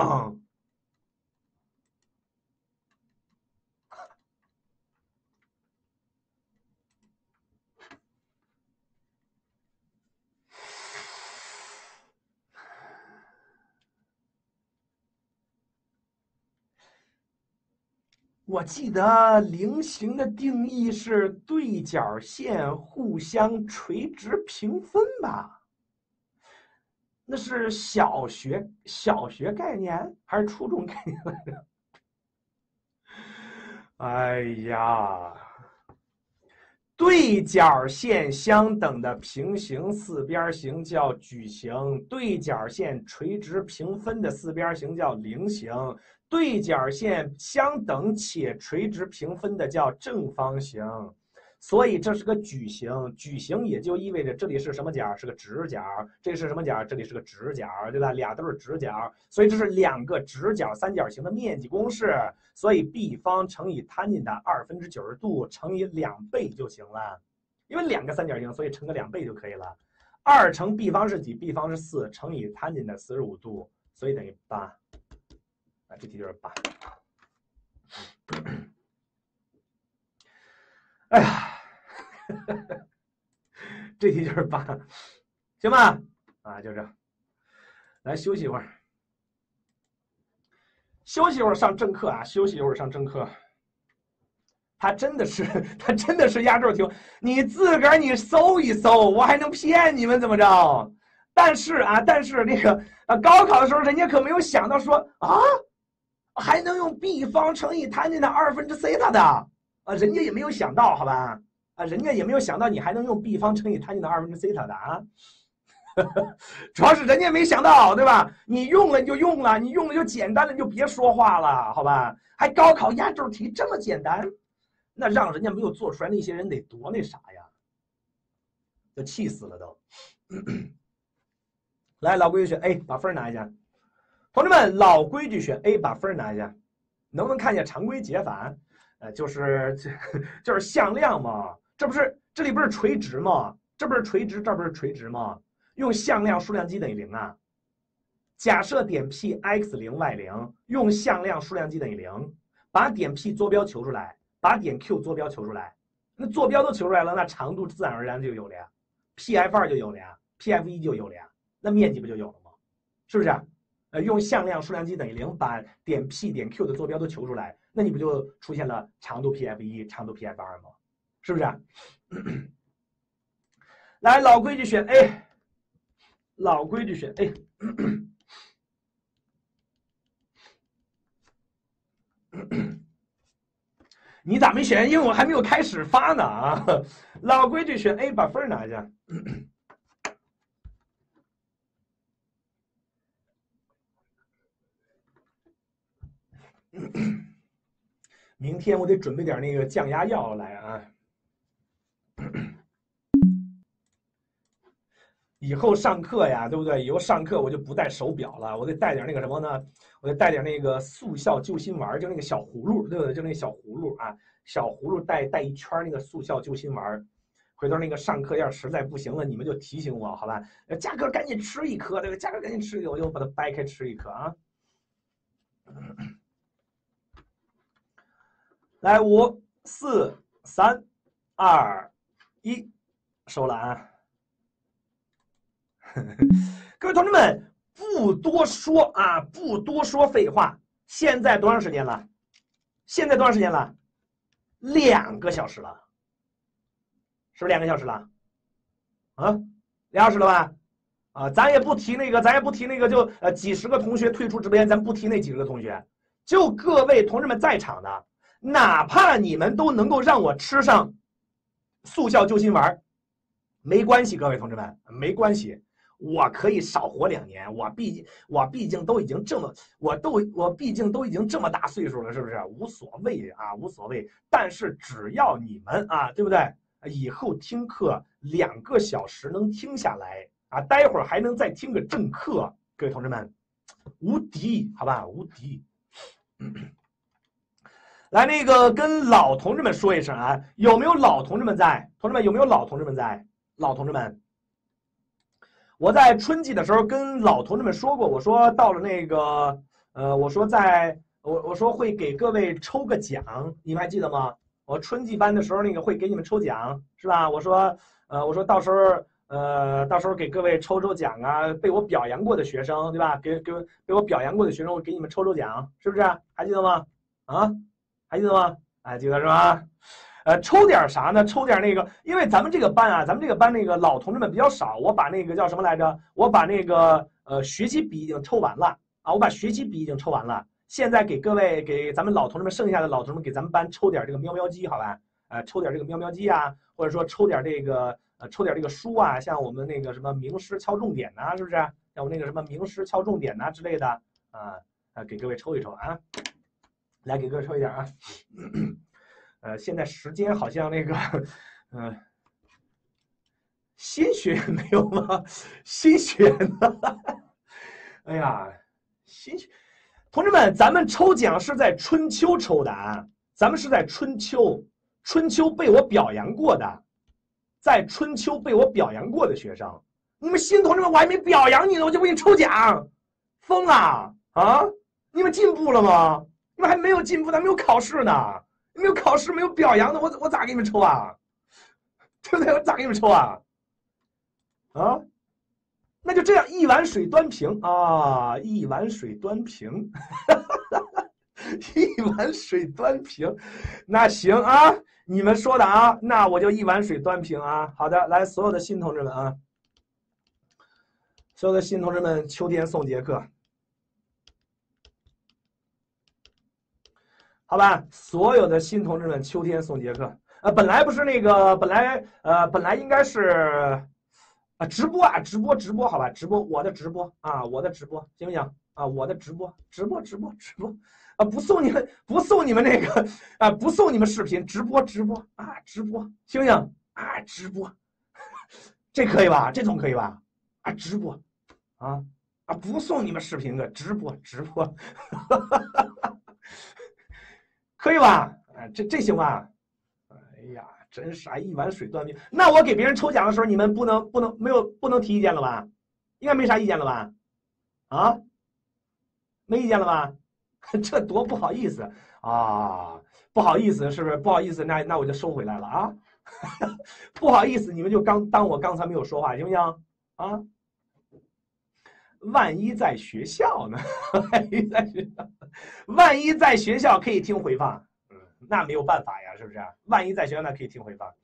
我记得菱形的定义是对角线互相垂直平分吧？那是小学概念还是初中概念来着？哎呀，对角线相等的平行四边形叫矩形，对角线垂直平分的四边形叫菱形。对角线相等且垂直平分的叫正方形，所以这是个矩形。矩形也就意味着这里是什么角？是个直角。这是什么角？这里是个直角，对吧？俩都是直角，所以这是两个直角三角形的面积公式。所以 b 方乘以 tangent 的90°乘以2倍就行了。因为两个三角形，所以乘个2倍就可以了。2乘 b 方是几 ？b 方是4乘以 tangent 的45°，所以等于8。这题就是8。哎呀，这题就是8，行吧？啊，就这。来休息一会儿，休息一会儿上正课啊！休息一会儿上正课。他真的是压轴题，你自个儿你搜一搜，我还能骗你们怎么着？但是那个高考的时候，人家可没有想到说啊。还能用 b 方乘以 tangent 的2/c 的人家也没有想到，好吧？人家也没有想到你还能用 b 方乘以 tangent 的2/c 的啊！主要是人家没想到，对吧？你用了你就用了，你用了就简单了，你就别说话了，好吧？还高考压轴题这么简单，那让人家没有做出来那些人得多那啥呀？就气死了都。来，老规矩选 A， 把分拿一下。同志们，老规矩选 A， 把分拿一下，能不能看一下常规解法？就是向量嘛，这里不是垂直吗？这不是垂直，这不是垂直吗？用向量数量积等于0啊。假设点 P x0 y0，用向量数量积等于0，把点 P 坐标求出来，把点 Q 坐标求出来。那坐标都求出来了，那长度自然而然就有了呀 ，PF2 就有了呀 ，PF1 就有了呀，那面积不就有了吗？是不是？用向量数量积等于0，把点 P 点 Q 的坐标都求出来，那你不就出现了长度 PF1、长度 PF2 吗？是不是？来，老规矩选 A， 老规矩选 A。你咋没选？因为我还没有开始发呢啊！老规矩选 A， 把分拿一下。明天我得准备点那个降压药来啊！以后上课呀，对不对？以后上课我就不带手表了，我得带点那个什么呢？我得带点那个速效救心丸，就那个小葫芦，对不对？就那个小葫芦啊，小葫芦带一圈那个速效救心丸。回头那个上课要是实在不行了，你们就提醒我，好吧？嘉哥赶紧吃一颗，对吧？嘉哥赶紧吃一颗，我就把它掰开吃一颗啊！来，5、4、3、2、1，收了啊！各位同志们，不多说啊，不多说废话。现在多长时间了？现在多长时间了？2个小时了，是不是2个小时了？啊，2个小时了吧？啊，咱也不提那个，就几十个同学退出直播间，咱不提那几十个同学，就各位同志们在场的。 哪怕你们都能够让我吃上速效救心丸，没关系，各位同志们，没关系，我可以少活2年。我毕竟都已经这么，我毕竟都已经这么大岁数了，是不是？无所谓啊，无所谓。但是只要你们啊，对不对？以后听课2个小时能听下来啊，待会儿还能再听个正课，各位同志们，无敌，好吧，无敌。来，那个跟老同志们说一声啊，有没有老同志们在？同志们有没有老同志们在？老同志们，我在春季的时候跟老同志们说过，我说到了那个我说我说会给各位抽个奖，你们还记得吗？我春季班的时候那个会给你们抽奖，是吧？我说到时候给各位抽奖啊，被我表扬过的学生，对吧？被我表扬过的学生，我给你们抽奖，是不是？还记得吗？啊，还记得吗？还记得是吧？抽点啥呢？抽点那个，因为咱们这个班啊，那个老同志们比较少，我把那个叫什么来着？我把那个学习笔已经抽完了啊，我把学习笔已经抽完了。现在给各位，给咱们老同志们，剩下的老同志们，给咱们班抽点这个喵喵机，好吧？抽点这个喵喵机啊，或者说抽点这个书啊，像我们那个什么名师敲重点呐，是不是？像我们那个什么名师敲重点呐之类的啊，给各位抽一抽啊，来给各位抽一点啊。现在时间好像那个，新学员没有吗？新学员呢？哎呀，同志们，咱们抽奖是在春秋抽的啊，咱们是在春秋被我表扬过的，在春秋被我表扬过的学生，你们新同志们，我还没表扬你呢，我就给你抽奖，疯了啊！你们进步了吗？你们还没有进步，咱没有考试呢。没有考试，没有表扬的，我咋给你们抽啊？对不对？我咋给你们抽啊？啊，那就这样，一碗水端平啊，一碗水端平，一碗水端平，那行啊，你们说的啊，那我就一碗水端平啊。好的，来，所有的新同志们啊，所有的新同志们，秋天送节课。好吧，所有的新同志们，秋天送节课。本来不是那个，本来应该是，直播，好吧，直播我的直播啊，我的直播行不行啊？我的直播啊，不送你们那个啊，不送你们视频，直播啊，直播行不行啊？直播，这可以吧？这总可以吧？啊，直播啊，不送你们视频的直播。可以吧？这行吧？哎呀，真是一碗水端平。那我给别人抽奖的时候，你们不能提意见了吧？应该没啥意见了吧？啊，没意见了吧？这多不好意思啊！不好意思，是不是？不好意思，那我就收回来了啊！不好意思，你们就当我刚才没有说话，行不行？啊？万一在学校呢？万一在学校可以听回放，那没有办法呀，是不是？万一在学校那可以听回放，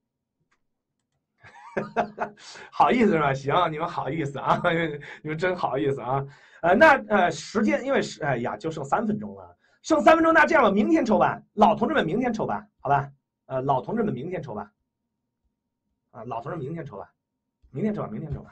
好意思是吧？行，你们好意思啊，你们真好意思啊。时间因为哎呀，就剩3分钟了，剩3分钟，那这样吧，明天抽吧，老同志们明天抽吧，好吧？老同志们明天抽吧，老同志们明天抽吧，明天抽吧。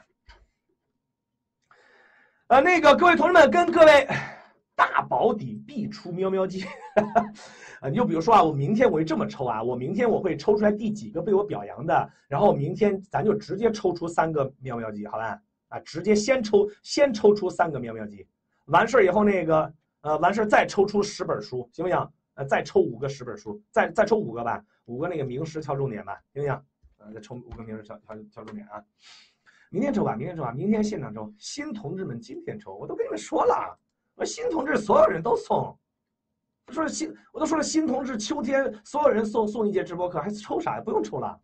那个各位同志们，跟各位大保底必出喵喵机。你就比如说啊，我明天我会这么抽啊，我明天我会抽出来第几个被我表扬的，然后明天咱就直接抽出3个喵喵机，好吧？直接先抽出3个喵喵机，完事以后那个完事再抽出10本书，行不行？再抽5个10本书，再抽5个吧，5个那个名师敲重点吧，行不行？再抽5个名师敲重点啊。明天抽吧，明天现场抽。新同志们今天抽，我都跟你们说了，我新同志所有人都送。我都说了，新同志秋天所有人送一节直播课，还抽啥呀？不用抽了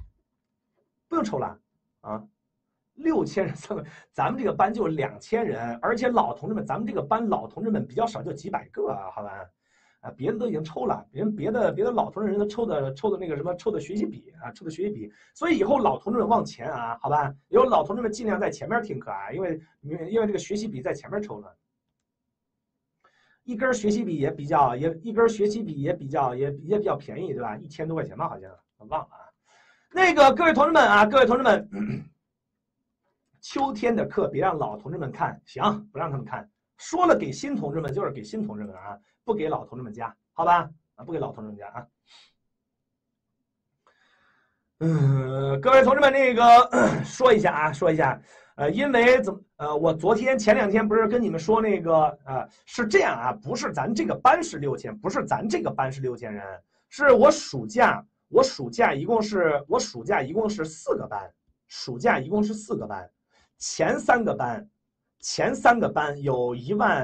啊！6000人3个，咱们这个班就2000人，而且老同志们，咱们这个班老同志们比较少，就几百个啊，好吧？别的都已经抽了，别的老同志人都抽的那个什么，抽的学习笔啊，抽的学习笔。所以以后老同志们往前啊，好吧？以后老同志们尽量在前面听课啊，因为这个学习笔在前面抽呢。 一根学习笔也比较一根学习笔也比较便宜，对吧？1000多块钱吧，好像我忘了啊。那个各位同志们啊，各位同志们，秋天的课别让老同志们看，行，不让他们看。说了给新同志们就是给新同志们啊，不给老同志们加，好吧？啊，不给老同志们加啊。各位同志们，那个说一下，因为我前2天不是跟你们说那个是这样啊，不是咱这个班是6000，不是咱这个班是6000人，是我暑假一共是4个班，暑假一共是4个班，前3个班有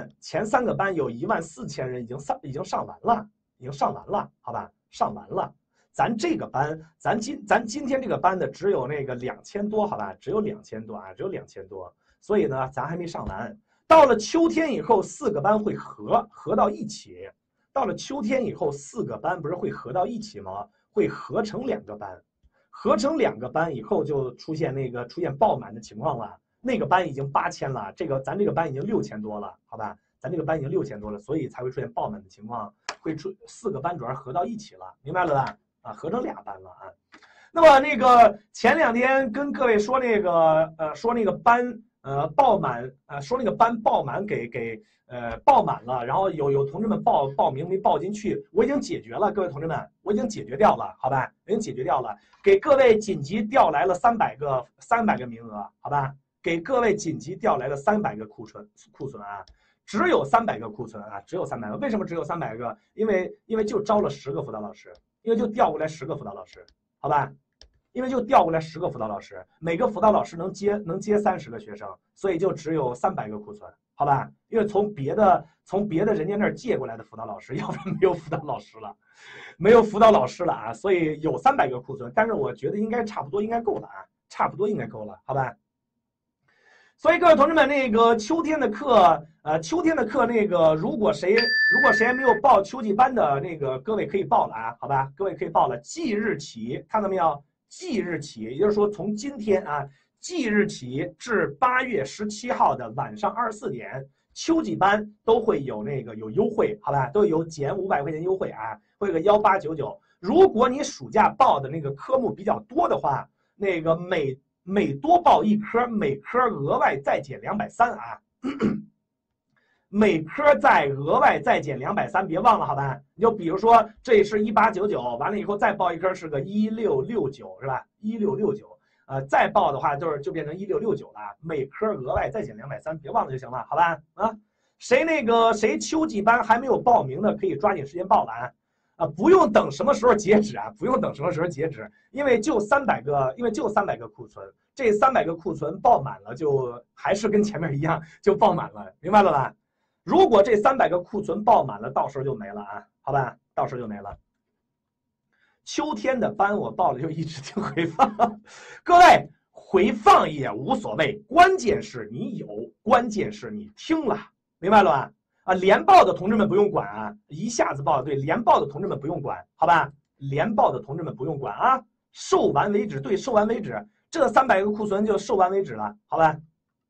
14000人已经上完了，好吧，上完了。咱这个班，咱今天这个班的只有那个2000多，好吧，只有2000多啊，只有2000多，所以呢，咱还没上完。到了秋天以后，4个班会合到一起。到了秋天以后，4个班不是会合到一起吗？会合成2个班，合成2个班以后就出现爆满的情况了。那个班已经8000了，咱这个班已经6000多了，好吧？咱这个班已经6000多了，所以才会出现爆满的情况，会4个班主要合到一起了，明白了吧？啊，合成2班了啊。那么那个前2天跟各位说那个班爆满说那个班爆满给爆满了，然后有同志们报名没报进去，我已经解决了，各位同志们，我已经解决掉了，好吧？已经解决掉了，给各位紧急调来了300个名额，好吧？给各位紧急调来了300个库存啊。只有300个库存啊，只有300个。为什么只有300个？因为就招了10个辅导老师，因为就调过来10个辅导老师，好吧？因为就调过来10个辅导老师，每个辅导老师能接30个学生，所以就只有300个库存，好吧？因为从别的人家那儿借过来的辅导老师，要不然没有辅导老师了，没有辅导老师了啊，所以有300个库存，但是我觉得应该差不多应该够了啊，差不多应该够了，好吧？所以各位同志们，那个秋天的课那个，如果谁还没有报秋季班的那个，各位可以报了啊，好吧？各位可以报了，即日起，看到没有？即日起，也就是说从今天啊，即日起至8月17号的晚上24点，秋季班都会有优惠，好吧？都有减500块钱优惠啊，会有个1899。如果你暑假报的那个科目比较多的话，那个每多报1科，每科额外再减230啊，每科再额外再减230，别忘了好吧？你就比如说这是1899，完了以后再报1科是个1669，是吧？1669，再报的话就变成1669了，每科额外再减230，别忘了就行了，好吧？啊，谁秋季班还没有报名的，可以抓紧时间报了啊！不用等什么时候截止啊，不用等什么时候截止，因为就300个库存，这300个库存报满了，就还是跟前面一样，就报满了，明白了吧？如果这300个库存报满了，到时候就没了啊，好吧？到时候就没了。秋天的班我报了就一直听回放，各位回放也无所谓，关键是你有，关键是你听了，明白了吧？啊，连报的同志们不用管啊，一下子报对，连报的同志们不用管，好吧？连报的同志们不用管啊，售完为止，对，售完为止，这300个库存就售完为止了，好吧？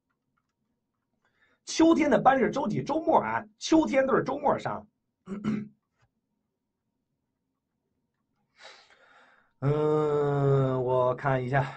秋天的班是周几？周末啊，秋天都是周末上。我看一下，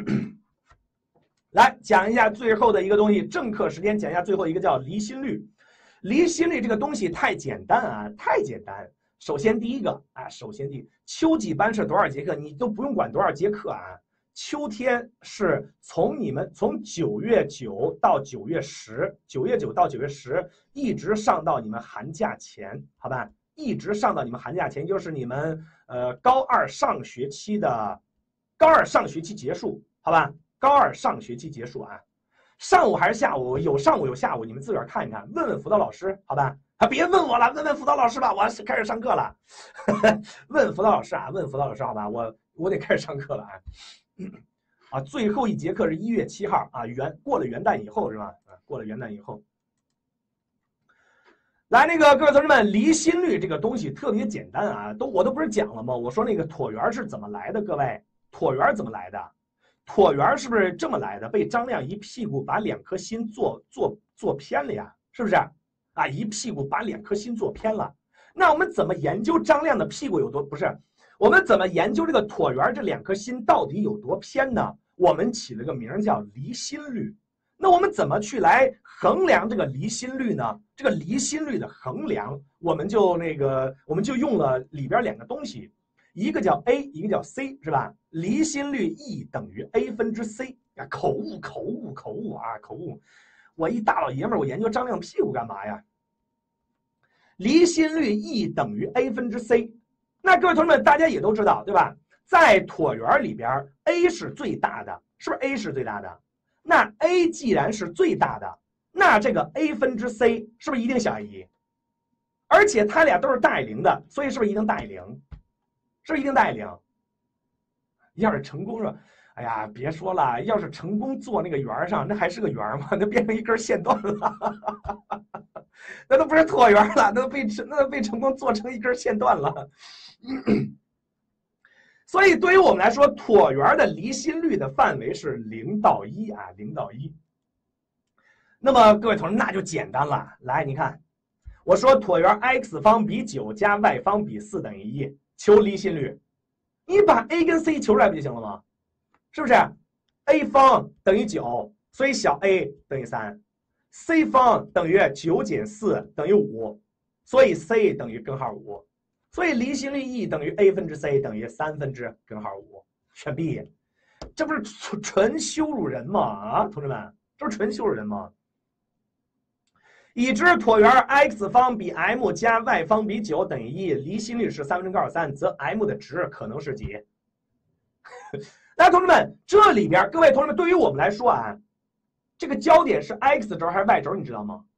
来讲一下最后的一个东西，正课时间讲一下最后一个叫离心率。离心率这个东西太简单啊，太简单。首先第一个啊，秋季班是多少节课？你都不用管多少节课啊。秋天是从9月9到9月10，9月9到9月10，一直上到你们寒假前，好吧？一直上到你们寒假前，就是你们高二上学期结束，好吧？高二上学期结束啊。上午还是下午？有上午有下午，你们自个儿看一看，问问辅导老师，好吧？别问我了，问问辅导老师吧，我开始上课了。问辅导老师啊，问辅导老师好吧？我得开始上课了啊。最后一节课是1月7号啊，过了元旦以后是吧？过了元旦以后。来，那个各位同志们，离心率这个东西特别简单啊，我都不是讲了吗？我说那个椭圆是怎么来的？各位，椭圆怎么来的？椭圆是不是这么来的？被张亮一屁股把2颗心做偏了呀，是不是？ 啊，一屁股把2颗心做偏了。那我们怎么研究张亮的屁股有多不是？我们怎么研究这个椭圆这2颗心到底有多偏呢？我们起了个名叫离心率。那我们怎么去来衡量这个离心率呢？这个离心率的衡量，我们就用了里边2个东西，一个叫 A， 一个叫 C， 是吧？离心率 E 等于 A 分之 C 啊，口误啊，口误！我一大老爷们儿，我研究张亮屁股干嘛呀？离心率 E 等于 A 分之 C。那各位同学们，大家也都知道，对吧？在椭圆里边 ，A 是最大的，是不是 A 是最大的？那 A 既然是最大的，那这个 A 分之 C 是不是一定小于1？而且它俩都是大于0的，所以是不是一定大于0？是不是一定大于0？要是成功了，哎呀，别说了，要是成功做那个圆上，那还是个圆吗？那变成一根线段了，那都不是椭圆了，那都被成功做成一根线段了。所以对于我们来说，椭圆的离心率的范围是0到1啊，0到1。那么各位同学，那就简单了。来，你看，我说椭圆 x 方比9加 y 方比4等于1，求离心率。你把 a 跟 c 求出来不就行了吗？是不是 ？a 方等于9，所以小 a 等于3；c 方等于9减4等于5，所以 c 等于根号5。所以离心率 E 等于 A 分之 C 等于3分之根号5，选 B， 这不是纯羞辱人吗？啊，同志们，这不是纯羞辱人吗？已知椭圆 x 方比 m 加 y 方比9等于1，离心率是3分之根号3，则 m 的值可能是几？来，同志们，这里边各位同志们，对于我们来说啊，这个焦点是 x 轴还是 y 轴，你知道吗？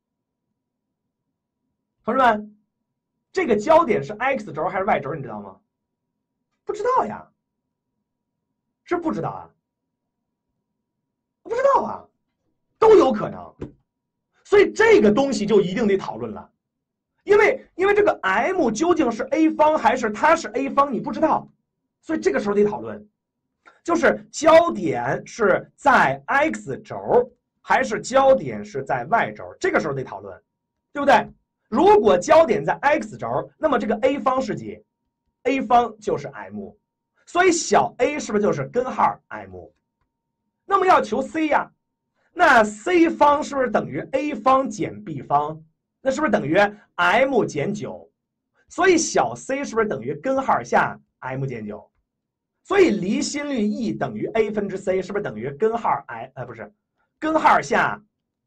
同志们？这个焦点是 x 轴还是 y 轴，你知道吗？不知道呀，是不知道啊？不知道啊，都有可能。所以这个东西就一定得讨论了，因为这个 m 究竟是 a 方还是它是 a 方，你不知道，所以这个时候得讨论，就是焦点是在 x 轴还是焦点是在 y 轴，这个时候得讨论，对不对？如果焦点在 x 轴，那么这个 a 方是几 ？a 方就是 m， 所以小 a 是不是就是根号 m？ 那么要求 c 呀，那 c 方是不是等于 a 方减 b 方？那是不是等于 m 减9？所以小 c 是不是等于根号下 m 减9？所以离心率 E 等于 a 分之 c 是不是等于根号 不是根号下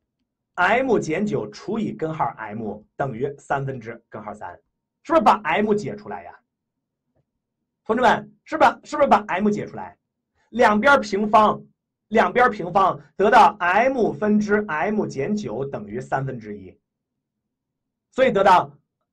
m 减9除以根号 m 等于3分之根号3，是不是把 m 解出来呀？同志们，是不是把 m 解出来？两边平方得到 m 分之 m 减9等于3分之1，所以得到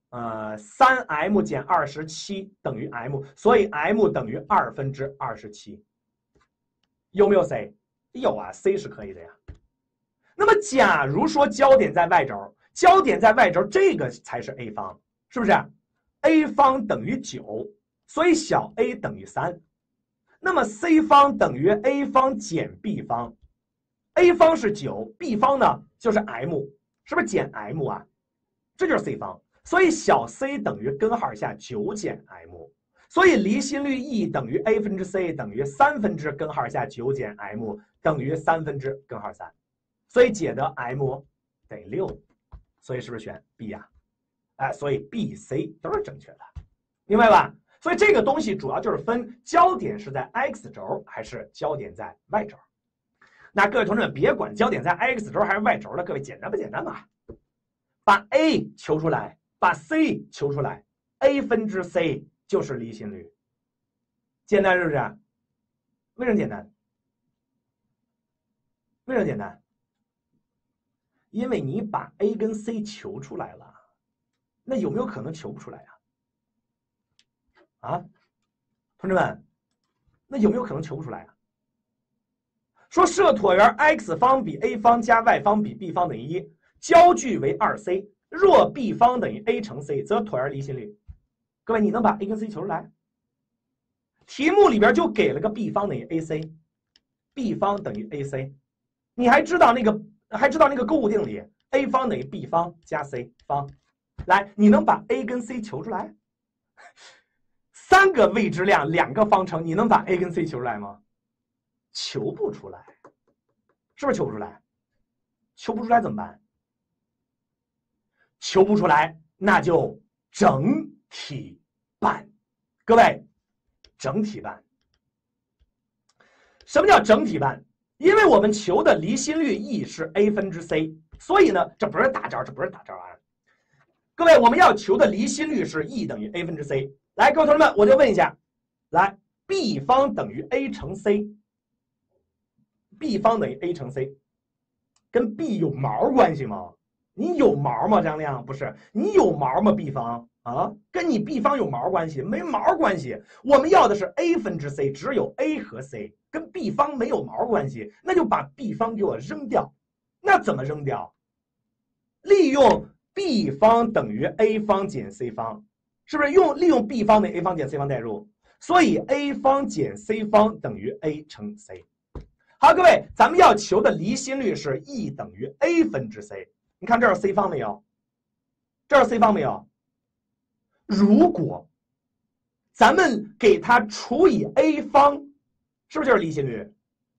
3m 减27等于 m， 所以 m 等于2分之27。有没有 c？ 有啊 ，c 是可以的呀。那么，假如说焦点在 y 轴，这个才是 a 方，是不是 ？a 方等于9，所以小 a 等于3。那么 c 方等于 a 方减 b 方 ，a 方是9，b 方呢就是 m， 是不是减 m 啊？这就是 c 方，所以小 c 等于根号下9减 m， 所以离心率 E 等于 a 分之 c 等于3分之根号下9减 m 等于3分之根号3。所以解得 m 等于6，所以是不是选 B 呀？所以 B、C 都是正确的，明白吧？所以这个东西主要就是分焦点是在 x 轴还是焦点在 y 轴。那各位同志们，别管焦点在 x 轴还是 y 轴了，各位简单不简单吧？把 A 求出来，把 C 求出来 ，A 分之 C 就是离心率，简单是不是？为什么简单？为什么简单？因为你把 A 跟 C 求出来了，那有没有可能求不出来呀？啊，同志们，那有没有可能求不出来啊？说设椭圆 x 方比 a 方加 y 方比 b 方等于1，焦距为 2c， 若 b 方等于 a 乘 c， 则椭圆离心率。各位，你能把 A 跟 C 求出来？题目里边就给了个 b 方等于 ac，b 方等于 ac， 你还知道那个勾股定理， ，a 方等于 b 方加 c 方。来，你能把 a 跟 c 求出来？3个未知量，2个方程，你能把 a 跟 c 求出来吗？求不出来，是不是求不出来？求不出来怎么办？求不出来，那就整体办。各位，整体办。什么叫整体办？因为我们求的离心率 E 是 a 分之 c， 所以呢，这不是大招，这不是大招啊！各位，我们要求的离心率是 E 等于 a 分之 c。来，各位同学们，我就问一下，来 ，b 方等于 a 乘 c，b 方等于 a 乘 c， 跟 b 有毛关系吗？你有毛吗？张亮，不是，你有毛吗 ？b 方啊，跟你 b 方有毛关系？没毛关系。我们要的是 a 分之 c， 只有 a 和 c， 跟 b 方没有毛关系，那就把 b 方给我扔掉。那怎么扔掉？利用 b 方等于 a 方减 c 方，是不是利用 b 方等于 a 方减 c 方代入？所以 a 方减 c 方等于 a 乘 c。好，各位，咱们要求的离心率是 E 等于 a 分之 c。你看这有 c 方没有？这有 c 方没有？如果咱们给它除以 a 方，是不是就是离心率？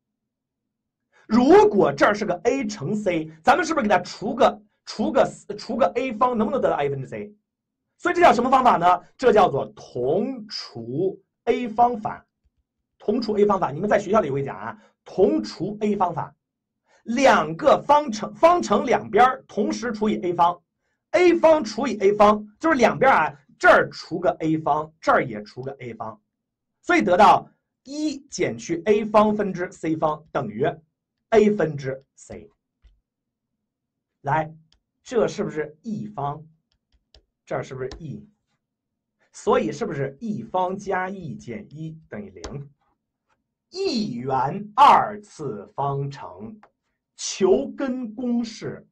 如果这儿是个 a 乘 c， 咱们是不是给它除个 a 方，能不能得到 a 分之 c？ 所以这叫什么方法呢？这叫做同除 a 方法。同除 a 方法，你们在学校里会讲啊，同除 a 方法。2个方程两边同时除以 a 方 ，a 方除以 a 方，就是两边啊，这儿除个 a 方，这儿也除个 a 方，所以得到1减去 a 方分之 c 方等于 a 分之 c。来，这是不是 E 方？这儿是不是 E？ 所以是不是 E 方加 E 减1等于0？E 元2次方程。求根公式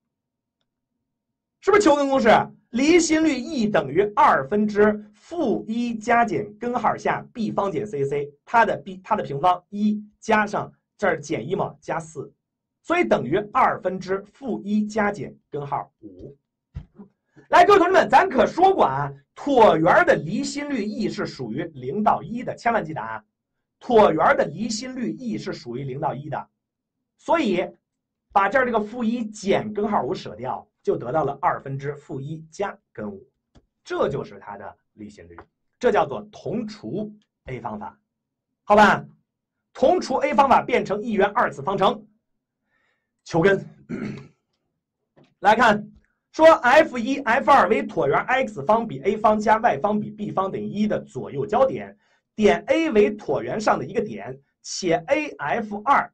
是不是求根公式？离心率 E 等于2分之负1加减根号下 b 方减 cc， 它的平方1加上这儿减1嘛，加4，所以等于2分之负1加减根号5。来，各位同学们，咱可说过啊，椭圆的离心率 E 是属于0到1的，千万记得啊，椭圆的离心率 E 是属于0到1的，所以把这儿这个负1减根号5舍掉，就得到了2分之负1加根5，这就是它的离心率，这叫做同除 a 方法，好吧？同除 a 方法变成1元2次方程，求根。来看，说 f1、f2 为椭圆 x 方比 a 方加 y 方比 b 方等于1的左右交点，点 A 为椭圆上的一个点，且 AF2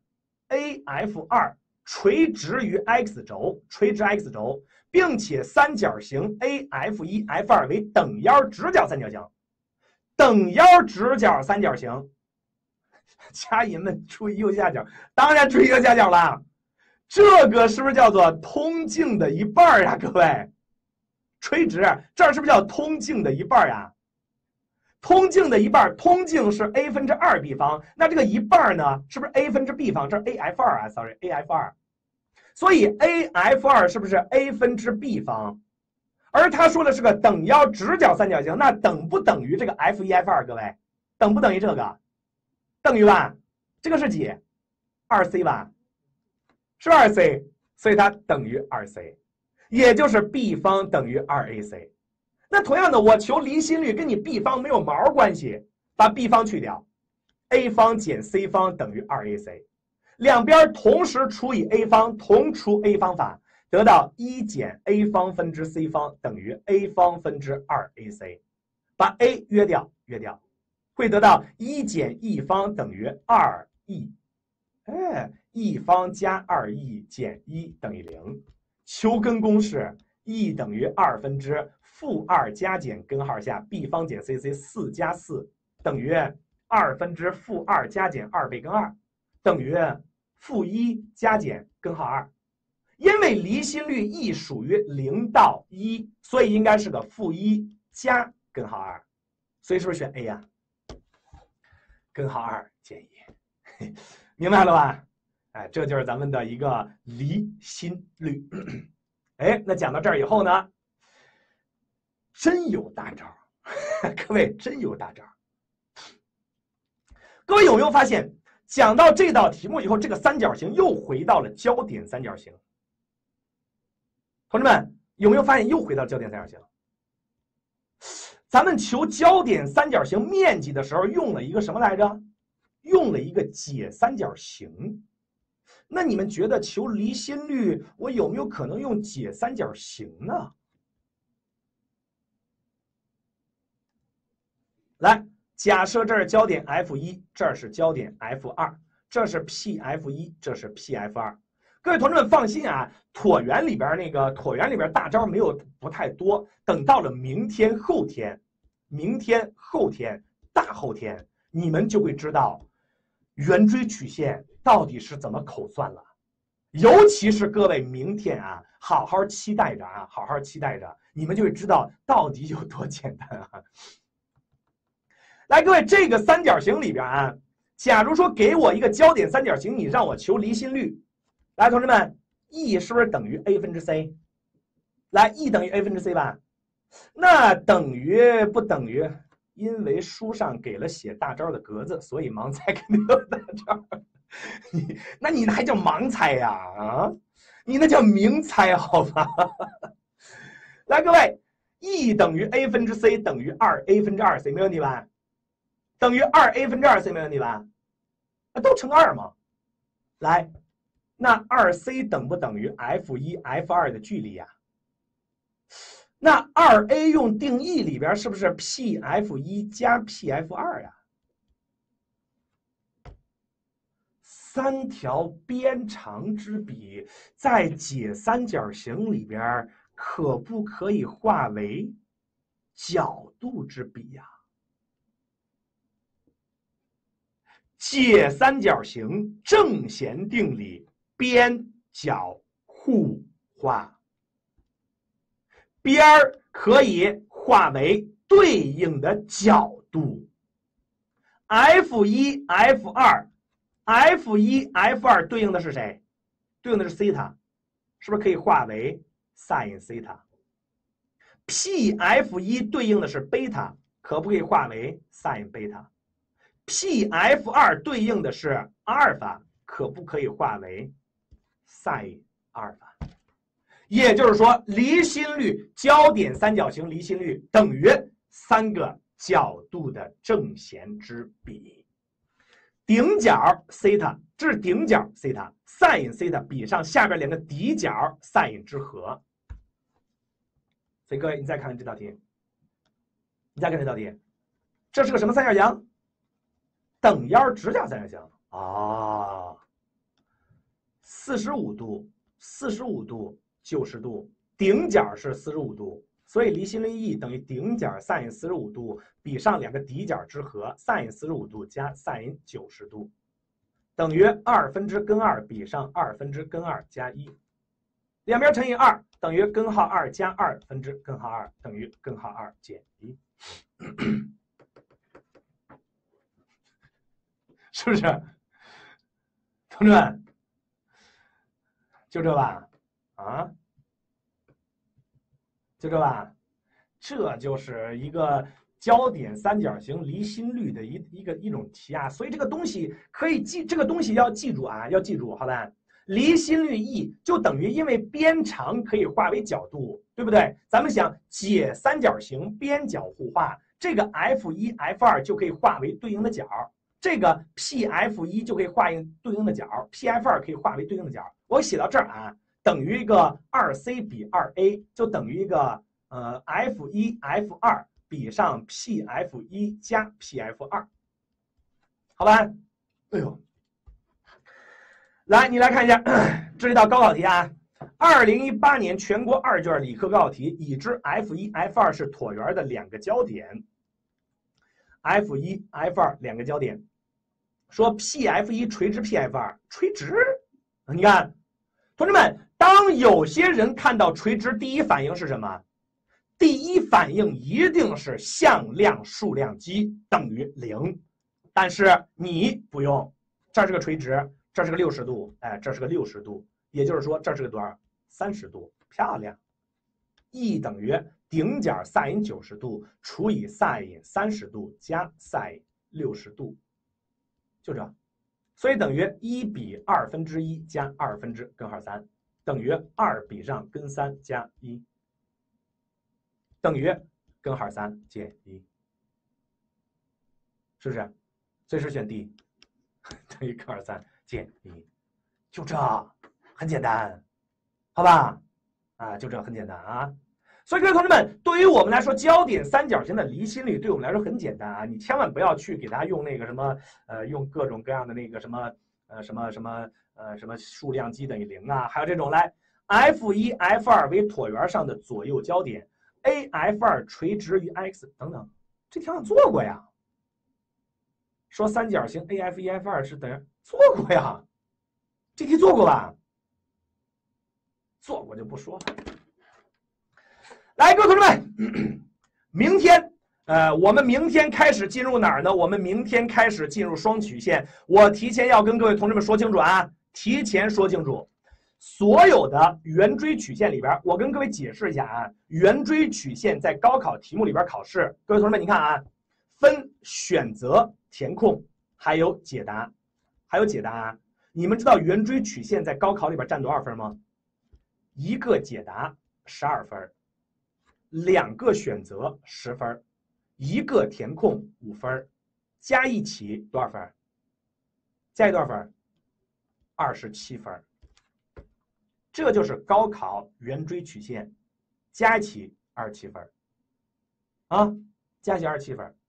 垂直于 x 轴，并且三角形 AF1、F2 为等腰直角三角形。等腰直角三角形，家人们注意右下角，当然注意右下角了。这个是不是叫做通径的一半呀？各位，垂直这儿是不是叫通径的一半呀？通径的一半，通径是 a 分之2 b 方，那这个一半呢，是不是 a 分之 b 方？这是 AF2 啊 ，sorry，AF2。所以 AF2 是不是 a 分之 b 方？而他说的是个等腰直角三角形，那等不等于这个 F1、F2？ 各位，等不等于这个？等于吧？这个是几？2c 吧？是 2c， 所以它等于 2c， 也就是 b 方等于 2ac。那同样的，我求离心率跟你 b 方没有毛关系，把 b 方去掉 ，a 方减 c 方等于 2ac， 两边同时除以 a 方，同除 a 方法，得到1减 a 方分之 c 方等于 a 方分之 2ac， 把 a 约掉，会得到1减 e 方等于 2e， e 方加 2e 减1等于0，求根公式 e 等于2分之负2加减根号下 b 方减 cc 4加4等于2分之负2加减2倍根2等于负1加减根号2。因为离心率 E 属于0到1，所以应该是个负1加根号2，所以是不是选 A 呀？根号2减1，明白了吧？哎，这就是咱们的一个离心率。 哎，那讲到这儿以后呢，真有大招，各位真有大招。各位有没有发现，讲到这道题目以后，这个三角形又回到了焦点三角形？同志们有没有发现又回到焦点三角形？咱们求焦点三角形面积的时候用了一个什么来着？用了一个解三角形。那你们觉得求离心率，我有没有可能用解三角形呢？来，假设这是焦点 F1，这是焦点 F2，这是 PF1，这是 PF2。各位同志们放心啊，椭圆里边大招不太多，等到了明天、后天、大后天，你们就会知道圆锥曲线到底是怎么口算了。尤其是各位明天啊，好好期待着，你们就会知道到底有多简单啊。来，各位，这个三角形里边啊，假如说给我一个焦点三角形，你让我求离心率，来，同志们 ，E 是不是等于 A 分之 C？ 来 ，E 等于 A 分之 C 吧？那等于不等于？因为书上给了写大招的格子，所以盲猜肯定有大招。那你还叫盲猜呀？啊，你那叫明猜好吧？来，各位 ，E 等于 A 分之 C 等于2A 分之2C， 没问题吧？等于2A 分之2C 没问题吧？都乘2嘛。来，那 2C 等不等于 F1、F2 的距离呀？那 2A 用定义里边是不是 PF1 加 PF2 呀？三条边长之比在解三角形里边可不可以化为角度之比呀？解三角形正弦定理，边角互化。边儿可以化为对应的角度 ，F1、F2，F1、F2 对应的是谁？对应的是西塔，是不是可以化为 sin 西塔 ？PF1 对应的是贝塔，可不可以化为 sin 贝塔 ？PF2 对应的是阿尔法，可不可以化为 sin 阿尔法？也就是说，离心率焦点三角形离心率等于3个角度的正弦之比。顶角西塔，这是顶角西塔 ，sin 西塔比上下边2个底角 sin 之和。所以各位，你再看看这道题，这是个什么三角形？等腰直角三角形啊，45度、45度。90度，顶角是45度，所以离心率 E 等于顶角 sin 45度比上2个底角之和 sin 45度加 sin 90度，等于2分之根2比上2分之根2加1，两边乘以2等于根号2加2分之根号2等于根号2减1，是不是？同志们，就这吧。啊，就这吧，这就是一个焦点三角形离心率的一种题啊，所以这个东西可以记，这个东西要记住啊，要记住，好吧？离心率 E 就等于因为边长可以化为角度，对不对？咱们想解三角形边角互化，这个 F1、F2 就可以化为对应的角，这个 PF1 就可以化为对应的角 ，PF2 可以化为对应的角。我写到这儿啊。等于一个 2C 比 2A， 就等于一个F1、F2 比上 PF1 加 PF2， 好吧？哎呦，来，你来看一下，这是一道高考题啊。2018年全国2卷理科高考题，已知 F1、F2 是椭圆的2个焦点 ，F1、F2 2个焦点，说 PF1 垂直 PF2 垂直，你看。同志们，当有些人看到垂直，第一反应是什么？第一反应一定是向量数量积等于0，但是你不用，这是个垂直，这是个60度，哎，这是个60度，也就是说这是个多少？30度， 漂亮。E 等于顶角 sin 90度除以 sin 30度加 sin 60度，就这。所以等于1比1/2加2根号3，等于2比上根3加1，等于根号3减1，是不是？所以是选 D， 等于根号3减1，就这，很简单，好吧？啊，就这很简单啊。所以各位同志们，对于我们来说，焦点三角形的离心率对我们来说很简单啊，你千万不要去给它用那个什么用各种各样的那个什么什么数量积等于0啊，还有这种来 F1、F2 为椭圆上的左右焦点 ，AF2 垂直于 X 等等，这题上做过呀。说三角形 AF1、F2 是等于做过呀，这题做过吧？做过就不说了。来，各位同志们，明天，我们明天开始进入哪儿呢？我们明天开始进入双曲线。我提前要跟各位同志们说清楚啊，提前说清楚，所有的圆锥曲线里边，我跟各位解释一下啊，圆锥曲线在高考题目里边考试，各位同志们，你看啊，分选择、填空，还有解答，啊。你们知道圆锥曲线在高考里边占多少分吗？一个解答12分。2个选择10分，1个填空5分，加一起多少分？加多少分？27分。这就是高考圆锥曲线，加一起27分，啊，加一起27分。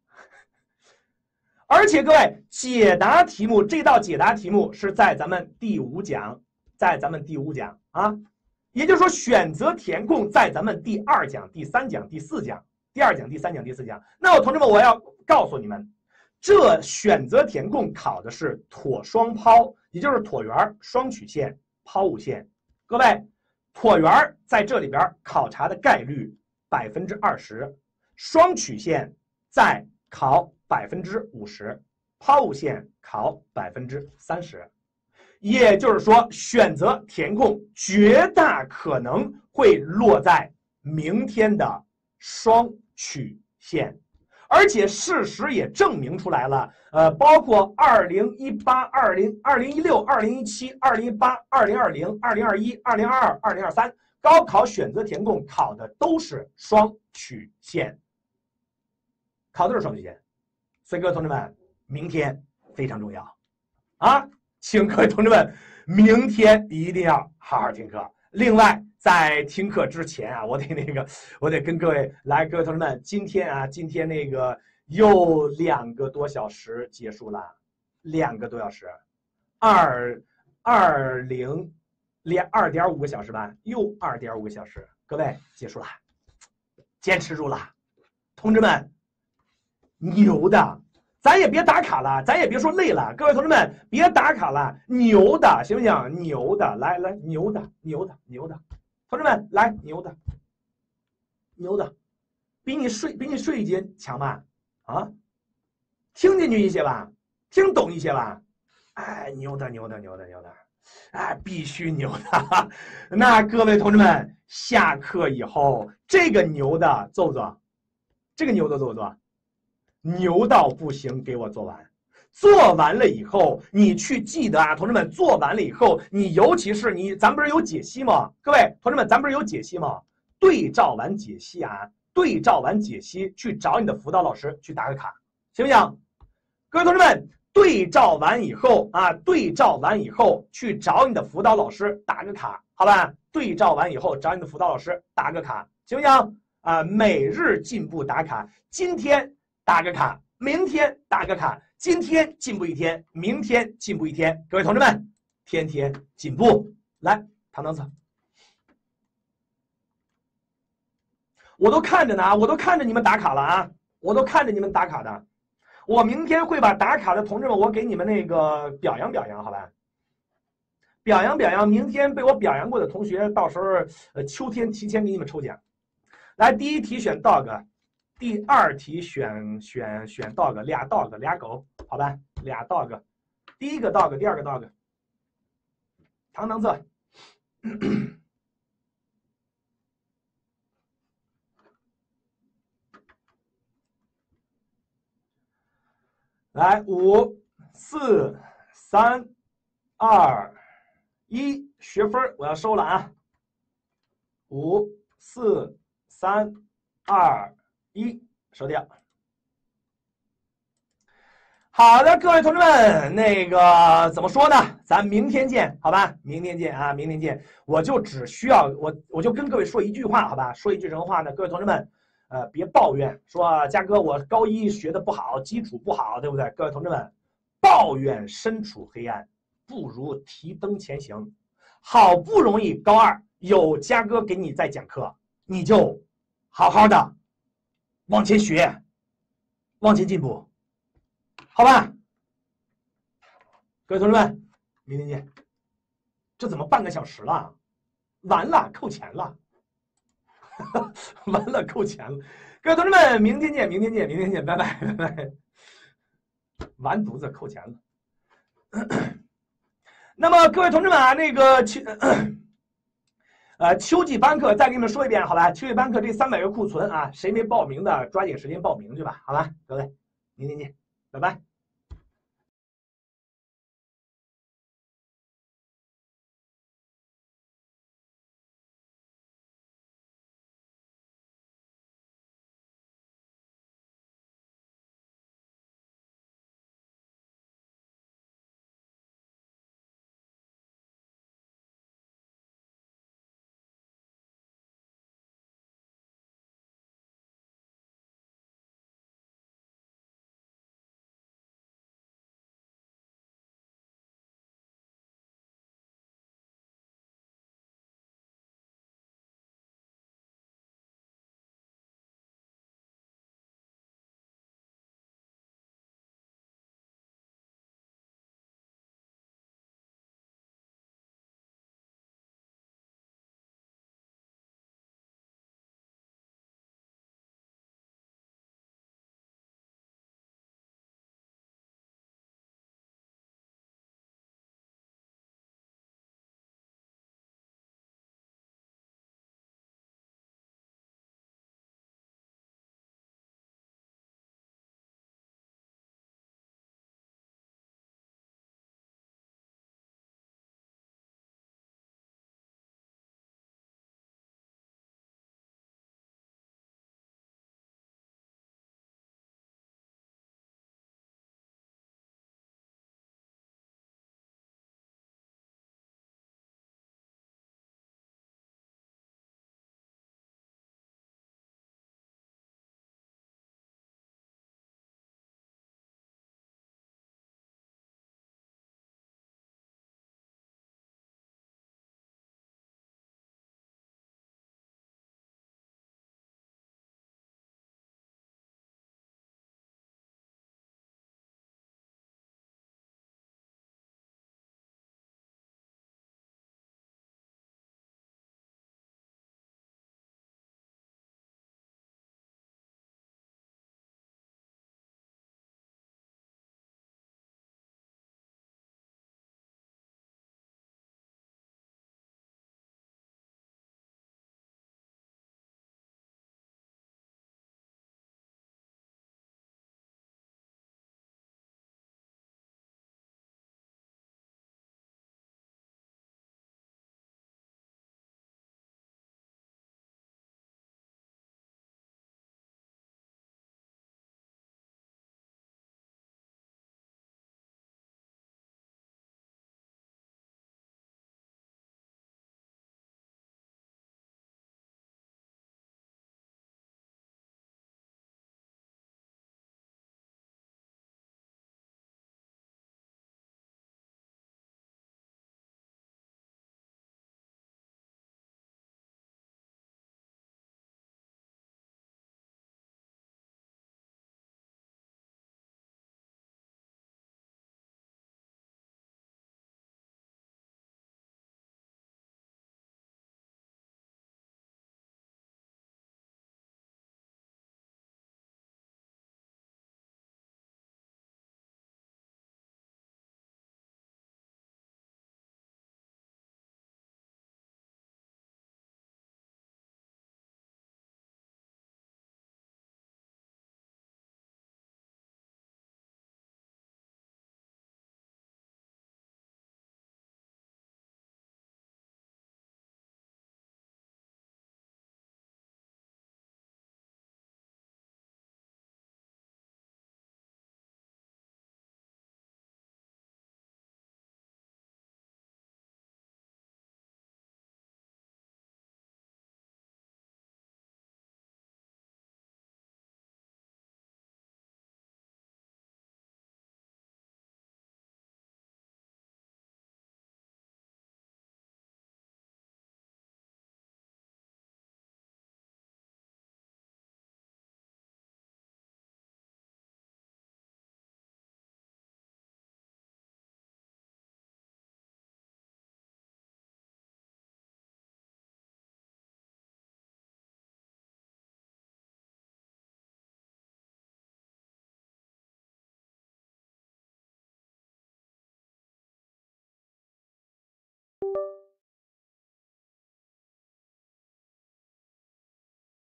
而且各位，解答题目这道解答题目是在咱们第5讲，啊。也就是说，选择填空在咱们第2讲、第3讲、第4讲，那我同志们，我要告诉你们，这选择填空考的是椭双抛，也就是椭圆、双曲线、抛物线。各位，椭圆在这里边考察的概率20%，双曲线在考50%，抛物线考30%。也就是说，选择填空绝大可能会落在明天的双曲线，而且事实也证明出来了。包括2018、2016、2017、2018、2020、2021、2022、2023高考选择填空考的都是双曲线，所以各位同志们，明天非常重要啊！请各位同志们，明天一定要好好听课。另外，在听课之前啊，我得跟各位同志们，今天那个又2个多小时结束了，2个多小时，2.5个小时吧，又2.5个小时，各位结束了，坚持住了，同志们，牛的！咱也别打卡了，咱也别说累了，各位同志们别打卡了，牛的行不行？牛的，来，牛的，同志们来，牛的，比你睡一觉强吧？啊，听进去一些吧，听懂一些吧？哎，牛的，哎，必须牛的！那各位同志们，下课以后这个牛的做不做？牛到不行，给我做完。做完了以后，你去记得啊，同志们，做完了以后，你尤其是咱不是有解析吗？各位同志们，咱不是有解析吗？对照完解析去找你的辅导老师去打个卡，行不行？各位同志们，对照完以后去找你的辅导老师打个卡，好吧？对照完以后找你的辅导老师打个卡，行不行？啊，每日进步打卡，今天打个卡，明天打个卡，今天进步一天，明天进步一天。各位同志们，天天进步。来，唐册，我都看着呢，我都看着你们打卡了啊，的。我明天会把打卡的同志们，我给你们那个表扬，好吧？表扬，明天被我表扬过的同学，到时候秋天提前给你们抽奖。来，第一题选 dog。第2题选 dog， 俩 dog 俩狗，好吧，俩 dog， 第一个 dog， 第2个 dog， 唐册， 来，5、4、3、2、1，学分我要收了啊！5、4、3、2、1，收掉。好的，各位同志们，那个怎么说呢？咱明天见，好吧？明天见啊，明天见。我就只需要我就跟各位说一句话，好吧？说一句什么话呢？各位同志们，别抱怨说嘉哥我高一学的不好，基础不好，对不对？各位同志们，抱怨身处黑暗，不如提灯前行。好不容易高二有嘉哥给你在讲课，你就好好的往前学，往前进步。好吧，各位同志们，明天见。这怎么半个小时了？完了，扣钱了，完了，扣钱了。各位同志们，明天见，明天见，明天见，拜拜，拜拜。完犊子，扣钱了。那么，各位同志们啊，那个秋季班课再给你们说一遍，好吧？秋季班课这300个库存啊，谁没报名的，抓紧时间报名去吧，好吧？各位，明天见，拜拜。